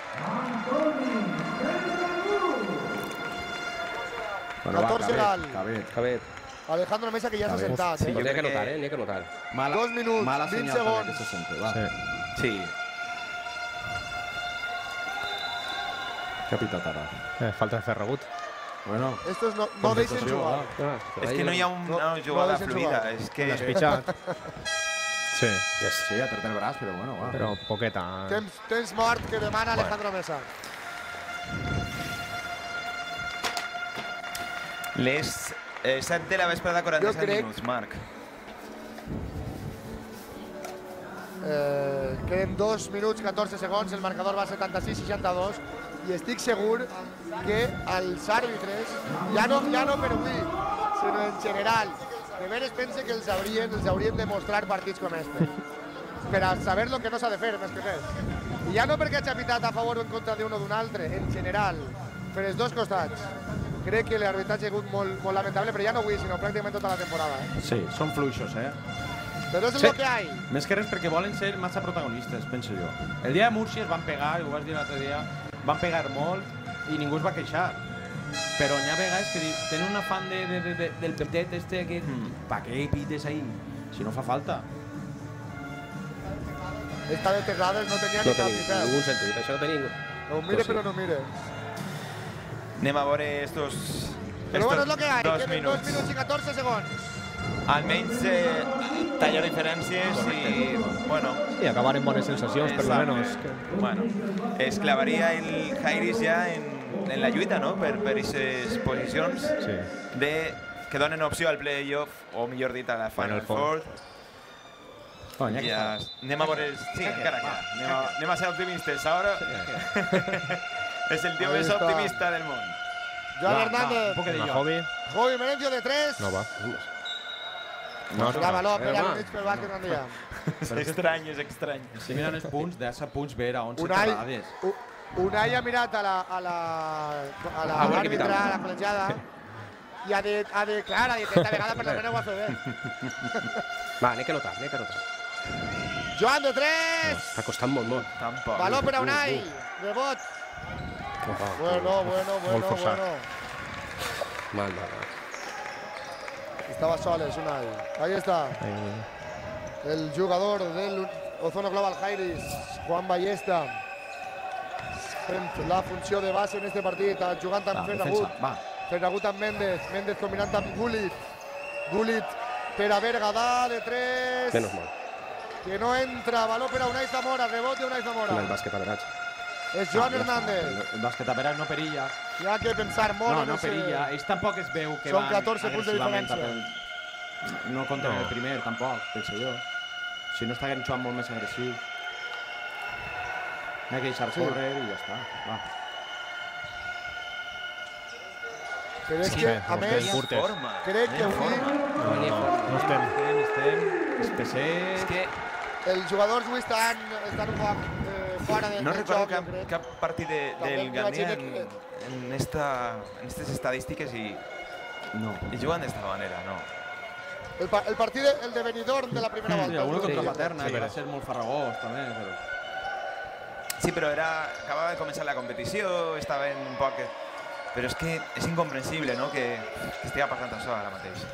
Speaker 6: Bueno,
Speaker 1: 14 gal.
Speaker 6: Cabet.
Speaker 1: Alejandro Mesa, que ja s'ha sentat.
Speaker 3: Sí,
Speaker 1: Eh?
Speaker 3: n'hi ha que notar, n'hi ha que notar.
Speaker 1: 2 minuts,
Speaker 6: mala
Speaker 1: 20
Speaker 6: senyal també
Speaker 1: segons.
Speaker 6: que se sente, va.
Speaker 2: Sí.
Speaker 6: Què ha pitat ara?
Speaker 5: Falta de Ferragut.
Speaker 6: Bueno,
Speaker 1: Estos no deixen jugar.
Speaker 2: És que no hi ha una jugada
Speaker 1: deixen
Speaker 2: fluida.
Speaker 1: jugar.
Speaker 2: És que...
Speaker 5: Despitxat. Sí,
Speaker 6: sí, ha tret el braç, però bueno, va.
Speaker 5: però poqueta.
Speaker 1: Temps mort que demana Alejandro Mesa.
Speaker 2: Les 7 de la vesprada, 47
Speaker 1: Jo crec-
Speaker 2: minuts, Marc.
Speaker 1: Queden 2 minuts, 14 segons, el marcador va 76-62 i estic segur que els àrbitres, ja no per avui, sinó en general, de veres pense que els haurien de mostrar partits com este, per a saber el que no s'ha de fer, més que res. I ja no perquè hagi pitat a favor o en contra d'un o d'un altre, en general, per els dos costats. Crec que l'arbitratge ha sigut molt lamentable, però ja no avui, sinó pràcticament tota la temporada.
Speaker 6: Sí, són fluixos,
Speaker 1: Però és el que hay.
Speaker 6: Més que res perquè volen ser massa protagonistes, penso jo. El dia de Múrcia es van pegar, ho vas dir l'altre dia, van pegar molt i ningú es va queixar. Però n'hi ha vegades que tenen un afán del petet este que... Pa què pites ahí? Si no fa falta.
Speaker 1: Esta de Terrades no tenia
Speaker 3: No
Speaker 1: ni cap
Speaker 3: tenim
Speaker 1: ni peu.
Speaker 3: ningú sentit, això no té ningú.
Speaker 1: No mire, però no mire.
Speaker 2: Anem a veure estos
Speaker 1: Però bueno, és el que hay.
Speaker 2: 2
Speaker 1: Queden 2
Speaker 2: minuts.
Speaker 1: minuts i 14 segons.
Speaker 2: Almenys tallar diferències i, bueno...
Speaker 5: I acabar en bones sensacions, per lo menos.
Speaker 2: Bueno, es clavaria el Jairis ja en la lluita, no?, per aquestes posicions que donen opció al playoff, o millor dit, a la Final Four. Ja anem a veure... Sí, encara queda. Anem a ser optimistes. Ara és el tio més optimista del món.
Speaker 1: Joan Hernández. Jovi Merencio de 3.
Speaker 5: No va.
Speaker 1: No, Baló, per al mig pel bàsquet Gandia.
Speaker 2: És estrany, és estrany.
Speaker 6: Si miren els punts, de 7 punts ve a 11
Speaker 1: Unai
Speaker 6: terrades.
Speaker 1: Unai ha mirat a l'àrbitre, a la col·legiada, i ha dit, clar, aquesta vegada per la mena ho ha fet bé.
Speaker 3: Va, n'hi ha que notar, n'hi ha que notar.
Speaker 1: Joan de 3.
Speaker 3: Està costant molt.
Speaker 2: Tampoc.
Speaker 1: Baló per a Unai. Rebot. Bueno.
Speaker 5: Molt forçat.
Speaker 3: Mal.
Speaker 1: Estaba soles, Unai. Ahí está. El jugador del Ozono Global Jairis, Juan Ballesta. Fent la funció de base en este partit, jugant amb Ferragut. Ferragut amb Méndez combinant amb Gullit. Gullit per a Bergadà de 3.
Speaker 3: Menos mal.
Speaker 1: Que no entra, baló per a Unai Zamora, rebot de Unai Zamora.
Speaker 3: En el bàsquet average.
Speaker 1: És Joan Hernández.
Speaker 6: El bàsquet a veure no perilla.
Speaker 1: Hi ha que pensar molt
Speaker 6: No perilla. Ells tampoc es veu que
Speaker 1: Són
Speaker 6: van
Speaker 1: 14 punts de
Speaker 6: agressivament
Speaker 1: diferència.
Speaker 6: No compten el primer, tampoc, penso jo. Si no estaven jugant molt més agressius. N'hi ha que deixar córrer i ja està. Va.
Speaker 1: Però és que, a més, crec que avui
Speaker 5: No estem.
Speaker 6: Especers.
Speaker 2: És que
Speaker 1: els jugadors avui estan un poc fora del
Speaker 2: no recordo
Speaker 1: joc, jo crec.
Speaker 2: cap partit del Gandia en estas estadístiques i juguen d'esta manera, no.
Speaker 1: El partit, el de Benidorm de la primera volta.
Speaker 6: Sí, alguna contra Paterna, que va ser molt farragós, també.
Speaker 2: Sí, però acabava de començar la competició, estava en un poc... Però és que és incomprensible, no?, que estigui passant això ara mateix.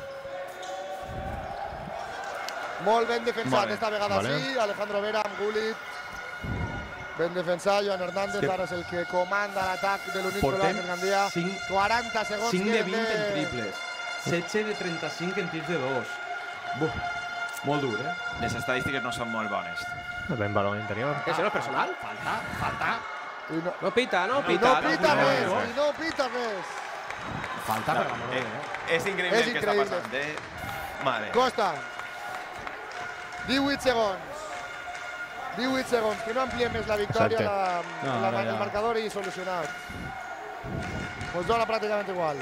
Speaker 1: Molt ben defensat, esta vegada sí. Alejandro Vera amb Gullit. Ben defensat, Joan Hernández, ara és el que comanda l'atac de l'Unit Global Gandia. 40 segons
Speaker 6: 5 de 20 en triples. 16 de 35 en tirs de 2. Molt dur,
Speaker 2: Les estadístiques no són molt bones.
Speaker 5: Ben baló interior.
Speaker 3: Això no és personal?
Speaker 6: Falta.
Speaker 3: No pita.
Speaker 1: No pita res.
Speaker 6: Falta, per l'amor de Déu.
Speaker 2: És increïble el que està passant, Madre.
Speaker 1: Costa. 18 segons. 18 segons, que no ampliem més la victòria, el marcador i solucionat. Pues dona pràcticament igual.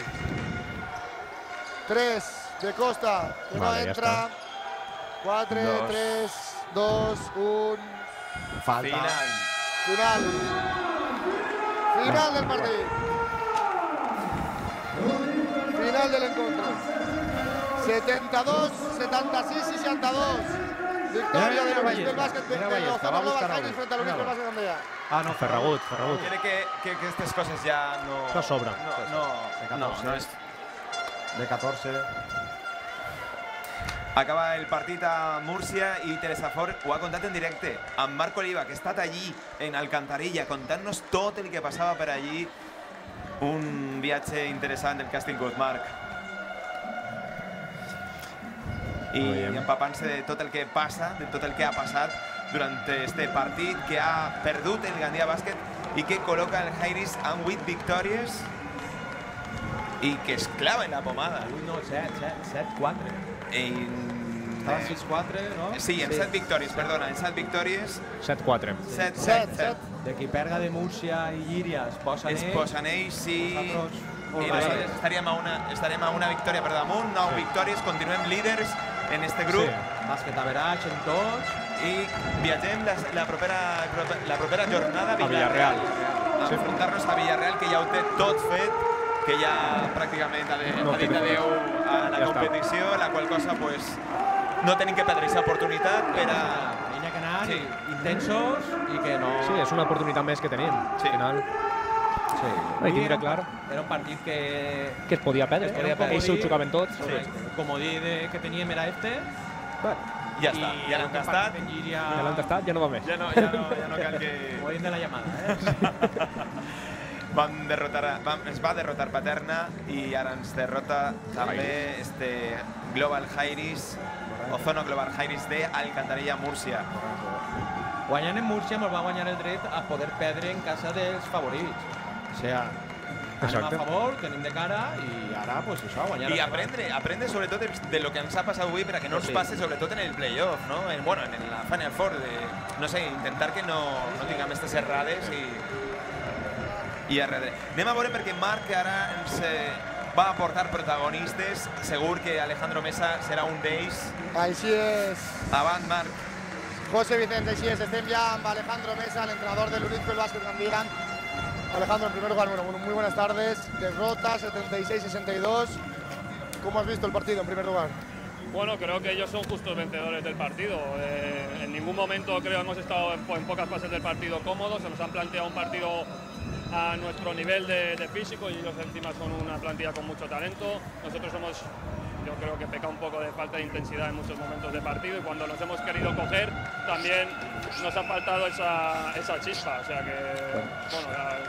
Speaker 1: 3 de Costa, que no entra. 4, 3, 2, 1.
Speaker 6: Falta.
Speaker 1: Final del partit. Final del encuentro. 72, 76, 62. Victoria del básquet de Ozona Global Heights frente al Unisco Básquet Andrea.
Speaker 6: Ah, no,
Speaker 5: Ferragut.
Speaker 2: Quiere que estas cosas ya no...
Speaker 5: No sobra.
Speaker 2: No es...
Speaker 6: De 14.
Speaker 2: Acaba el partit a Múrcia i Telesafort ho ha contat en directe amb Marc Oliva, que ha estat allí en Alcantarilla contant-nos tot el que passava per allí. Un viatge interessant el que has tingut, Marc. I empapant-se de tot el que passa, de tot el que ha passat durant este partit, que ha perdut el Gandia Bàsquet i que col·loca el Jairis amb 8 victòries i que es clava en la pomada.
Speaker 4: No, 7-4.
Speaker 2: Estava
Speaker 4: 6-4, no?
Speaker 2: Sí, en 7 victòries, perdona, en 7 victòries.
Speaker 5: 7-4.
Speaker 2: 7.
Speaker 4: De qui perga de Múrcia i Llíria es posen ells,
Speaker 2: sí. I nosaltres estarem a una victòria per damunt, 9 victòries, continuem líders en este grup.
Speaker 4: Bàsquet average en tots.
Speaker 2: I viatgem la propera jornada a
Speaker 5: Villarreal.
Speaker 2: A enfrontar-nos a Villarreal, que ja ho té tot fet, que ja pràcticament ha dit adeu a la competició, la qual cosa pues, no tenim que perdre aquesta oportunitat per a...
Speaker 4: N'hi ha que anar intensos i que no...
Speaker 5: Sí, és una oportunitat més que tenim. Al final...
Speaker 4: Sí.
Speaker 5: I tindrà clar
Speaker 4: era un partit que
Speaker 5: es podia perdre. Ells ho jugaven tots.
Speaker 4: El comodí que teníem era este.
Speaker 2: Ja està, ja l'han tastat.
Speaker 5: Ja l'han tastat, ja no va més.
Speaker 2: Ja no cal que...
Speaker 4: Ho hem de la llamada,
Speaker 2: es va derrotar Paterna i ara ens derrota també este Global Jairis, Ozono Global Jairis de Alcantarilla, Múrcia.
Speaker 4: Guanyant en Múrcia ens va guanyar el dret a poder perdre en casa dels favorits. O sigui, anem a favor, tenim de cara i ara, pues això, guanyar...
Speaker 2: I aprendre sobretot de lo que ens ha passat avui per a que no ens passe sobretot en el playoff, no? En la Final Four, no sé, intentar que no tinguem aquestes errades i a darrere. Anem a veure perquè Marc ara ens va aportar protagonistes. Segur que Alejandro Mesa serà un d'ells.
Speaker 1: Així és.
Speaker 2: Avant, Marc.
Speaker 1: José Vicente, així és. Estem ja amb Alejandro Mesa, el entrenador del Unisco Básquet Gandia. Alejandro, en primer lugar, muy buenas tardes. Derrota 76-62. ¿Cómo has visto el partido en primer lugar?
Speaker 7: Bueno, creo que ellos son justos vencedores del partido. En ningún momento creo hemos estado en pocas fases del partido cómodos. Se nos han planteado un partido a nuestro nivel de físico y ellos encima son una plantilla con mucho talento. Nosotros hemos, yo creo que peca un poco de falta de intensidad en muchos momentos de partido y cuando nos hemos querido coger también nos ha faltado esa chispa. O sea que, bueno,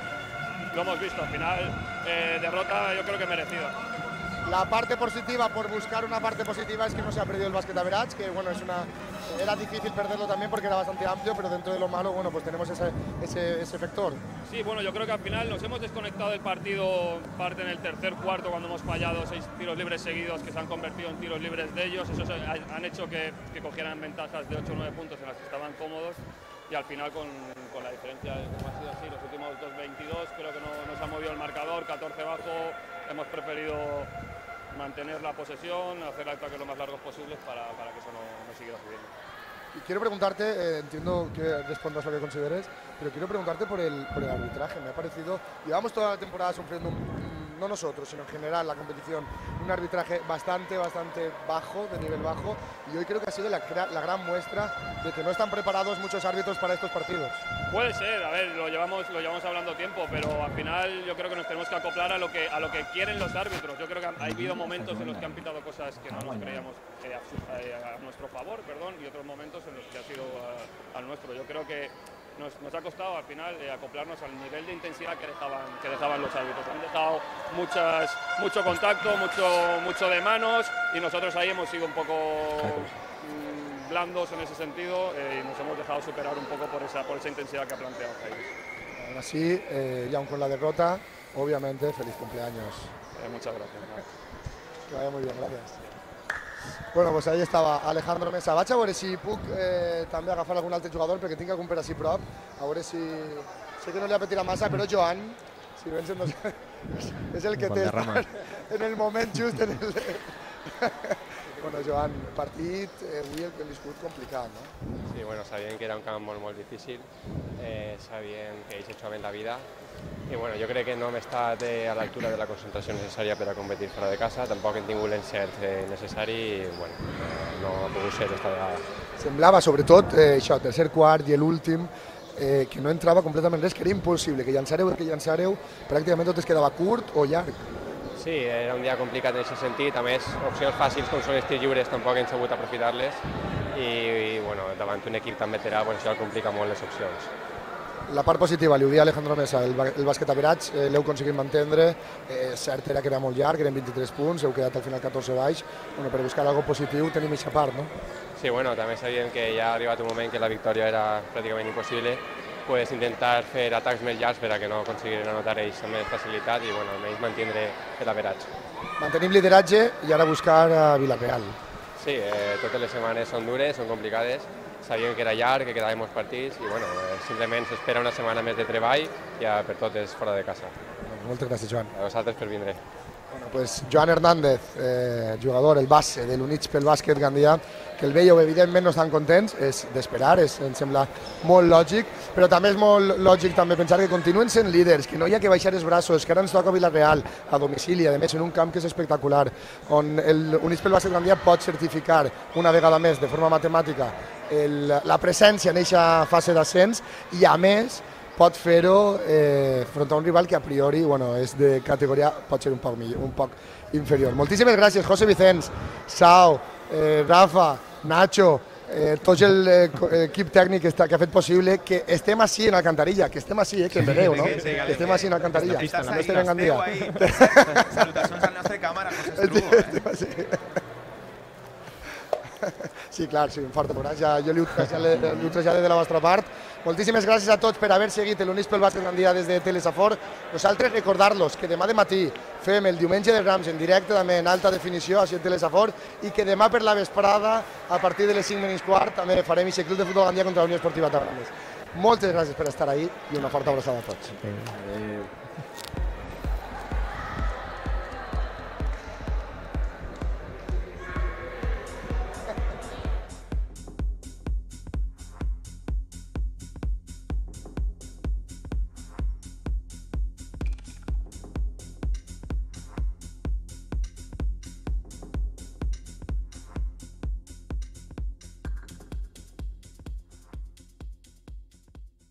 Speaker 7: lo hemos visto. Al final, derrota yo creo que merecida.
Speaker 1: La parte positiva, por buscar una parte positiva, es que no se ha perdido el básquet average, que bueno, era difícil perderlo también porque era bastante amplio, pero dentro de lo malo, bueno, pues tenemos ese factor.
Speaker 7: Sí, bueno, yo creo que al final nos hemos desconectado del partido, parte en el tercer cuarto, cuando hemos fallado 6 tiros libres seguidos que se han convertido en tiros libres de ellos. Esos han hecho que cogieran ventajas de 8 o 9 puntos en las que estaban cómodos. Y al final con la diferencia, como ha sido así, los últimos 2-22, creo que no nos ha movido el marcador, 14 bajo, hemos preferido mantener la posesión, hacer ataques lo más largos posibles para que eso no siguiera subiendo.
Speaker 1: Y quiero preguntarte, entiendo que respondas lo que consideres, pero quiero preguntarte por el arbitraje. Me ha parecido, llevamos toda la temporada sufriendo, no nosotros, sino en general la competición, un arbitraje bastante bajo, de nivel bajo, y hoy creo que ha sido la gran muestra de que no están preparados muchos árbitros para estos partidos.
Speaker 7: Puede ser, a ver, lo llevamos hablando tiempo, pero al final yo creo que nos tenemos que acoplar a lo que quieren los árbitros. Yo creo que ha habido momentos en los que han pitado cosas que no nos creíamos a nuestro favor, y otros momentos en los que ha sido al nuestro. Yo creo que nos ha costado al final acoplarnos al nivel de intensidad que dejaban los árbitros. Han dejado mucho contacto, mucho de manos y nosotros ahí hemos sido un poco blandos en ese sentido y nos hemos dejado superar un poco por esa intensidad que ha planteado Jairis.
Speaker 1: Aún así, y aun con la derrota, obviamente, feliz cumpleaños.
Speaker 7: Muchas gracias.
Speaker 1: Que vaya muy bien, gracias. Bueno, pues ahí estava Alejandro Mesa. Vaig a veure si puc també agafar algun altre jugador, perquè tinc algun per així prop. A veure si... Sé que no li apetirà massa, però Joan, si vens és el que té en el moment just en el... Bueno, Joan, partit, avui el que hem viscut complicat, no?
Speaker 8: Sí, bueno, sabíem que era un camp molt difícil, sabíem que ells jugaven la vida i bueno, jo crec que no hem estat a l'altura de la concentració necessària per a competir fora de casa, tampoc hem tingut l'encert necessari i bueno, no ha pogut ser esta vegada.
Speaker 1: Semblava, sobretot, això, tercer quart i l'últim, que no entrava completament res, que era impossible, que llançareu, pràcticament tot es quedava curt o llarg.
Speaker 8: Sí, era un dia complicat en aquest sentit, a més, opcions fàcils com són els tirs lliures tampoc hem sabut aprofitar-les i bueno, davant un equip tan veterà doncs, això complica molt les opcions.
Speaker 1: La part positiva, li ho dia Alejandro Mesa, el bàsquet average l'heu aconseguit mantenir, cert era que era molt llarg, eren 23 punts, heu quedat al final 14 baix, bueno, per buscar alguna cosa positiu tenim aquesta part, no?
Speaker 8: Sí, bueno, també sabíem que ja ha arribat un moment que la victòria era pràcticament impossible, pues intentar fer atacs més llargs per a que no aconseguiren anotar ells amb més facilitat i bueno, almenys mantindre l'averatge.
Speaker 1: Mantenim lideratge i ara buscar a Villarreal.
Speaker 8: Sí, totes les setmanes són dures, són complicades, sabíem que era llarg, que quedaven molts partits i bueno, simplement s'espera una setmana més de treball ja per totes fora de casa.
Speaker 1: Moltes gràcies, Joan.
Speaker 8: A vosaltres per vindre.
Speaker 1: Bueno, pues Joan Hernández, jugador, el base de l'Units pel bàsquet Gandia, que el veieu, evidentment no estan contents, és d'esperar, em sembla molt lògic, però també és molt lògic també pensar que continuen sent líders, que no hi ha que baixar els braços, que ara ens toca Villarreal, a domicili, a més en un camp que és espectacular, on l'Units pel bàsquet Gandia pot certificar una vegada més, de forma matemàtica, la presència en aquesta fase d'ascens i, a més, pot fer-ho front a un rival que a priori bueno, és de categoria, pot ser un poc inferior. Moltíssimes gràcies, José Vicens, Sau, Rafa, Nacho, tot l'equip tècnic que ha fet possible que estem així en Alcantarilla, que estem així, que ens veureu, no? Que estem així en Alcantarilla. No estem en Gandia.
Speaker 2: Salutacions al nostre càmera, José Estrugo.
Speaker 1: Sí, clar, sí, un fort abraç. Jo li ho trasllado de la vostra part. Moltíssimes gràcies a tots per haver seguit l'Units pel bàsquet Gandia des de Telesafor. Nosaltres recordar-los que demà de matí fem el diumenge de Rams en directe també en alta definició així en Telesafor i que demà per la vesprada a partir de les 5:15 també farem aquest club de futbol Gandia contra la Unió Esportiva Tabranes. Moltes gràcies per estar ahí i una forta abraçada a tots.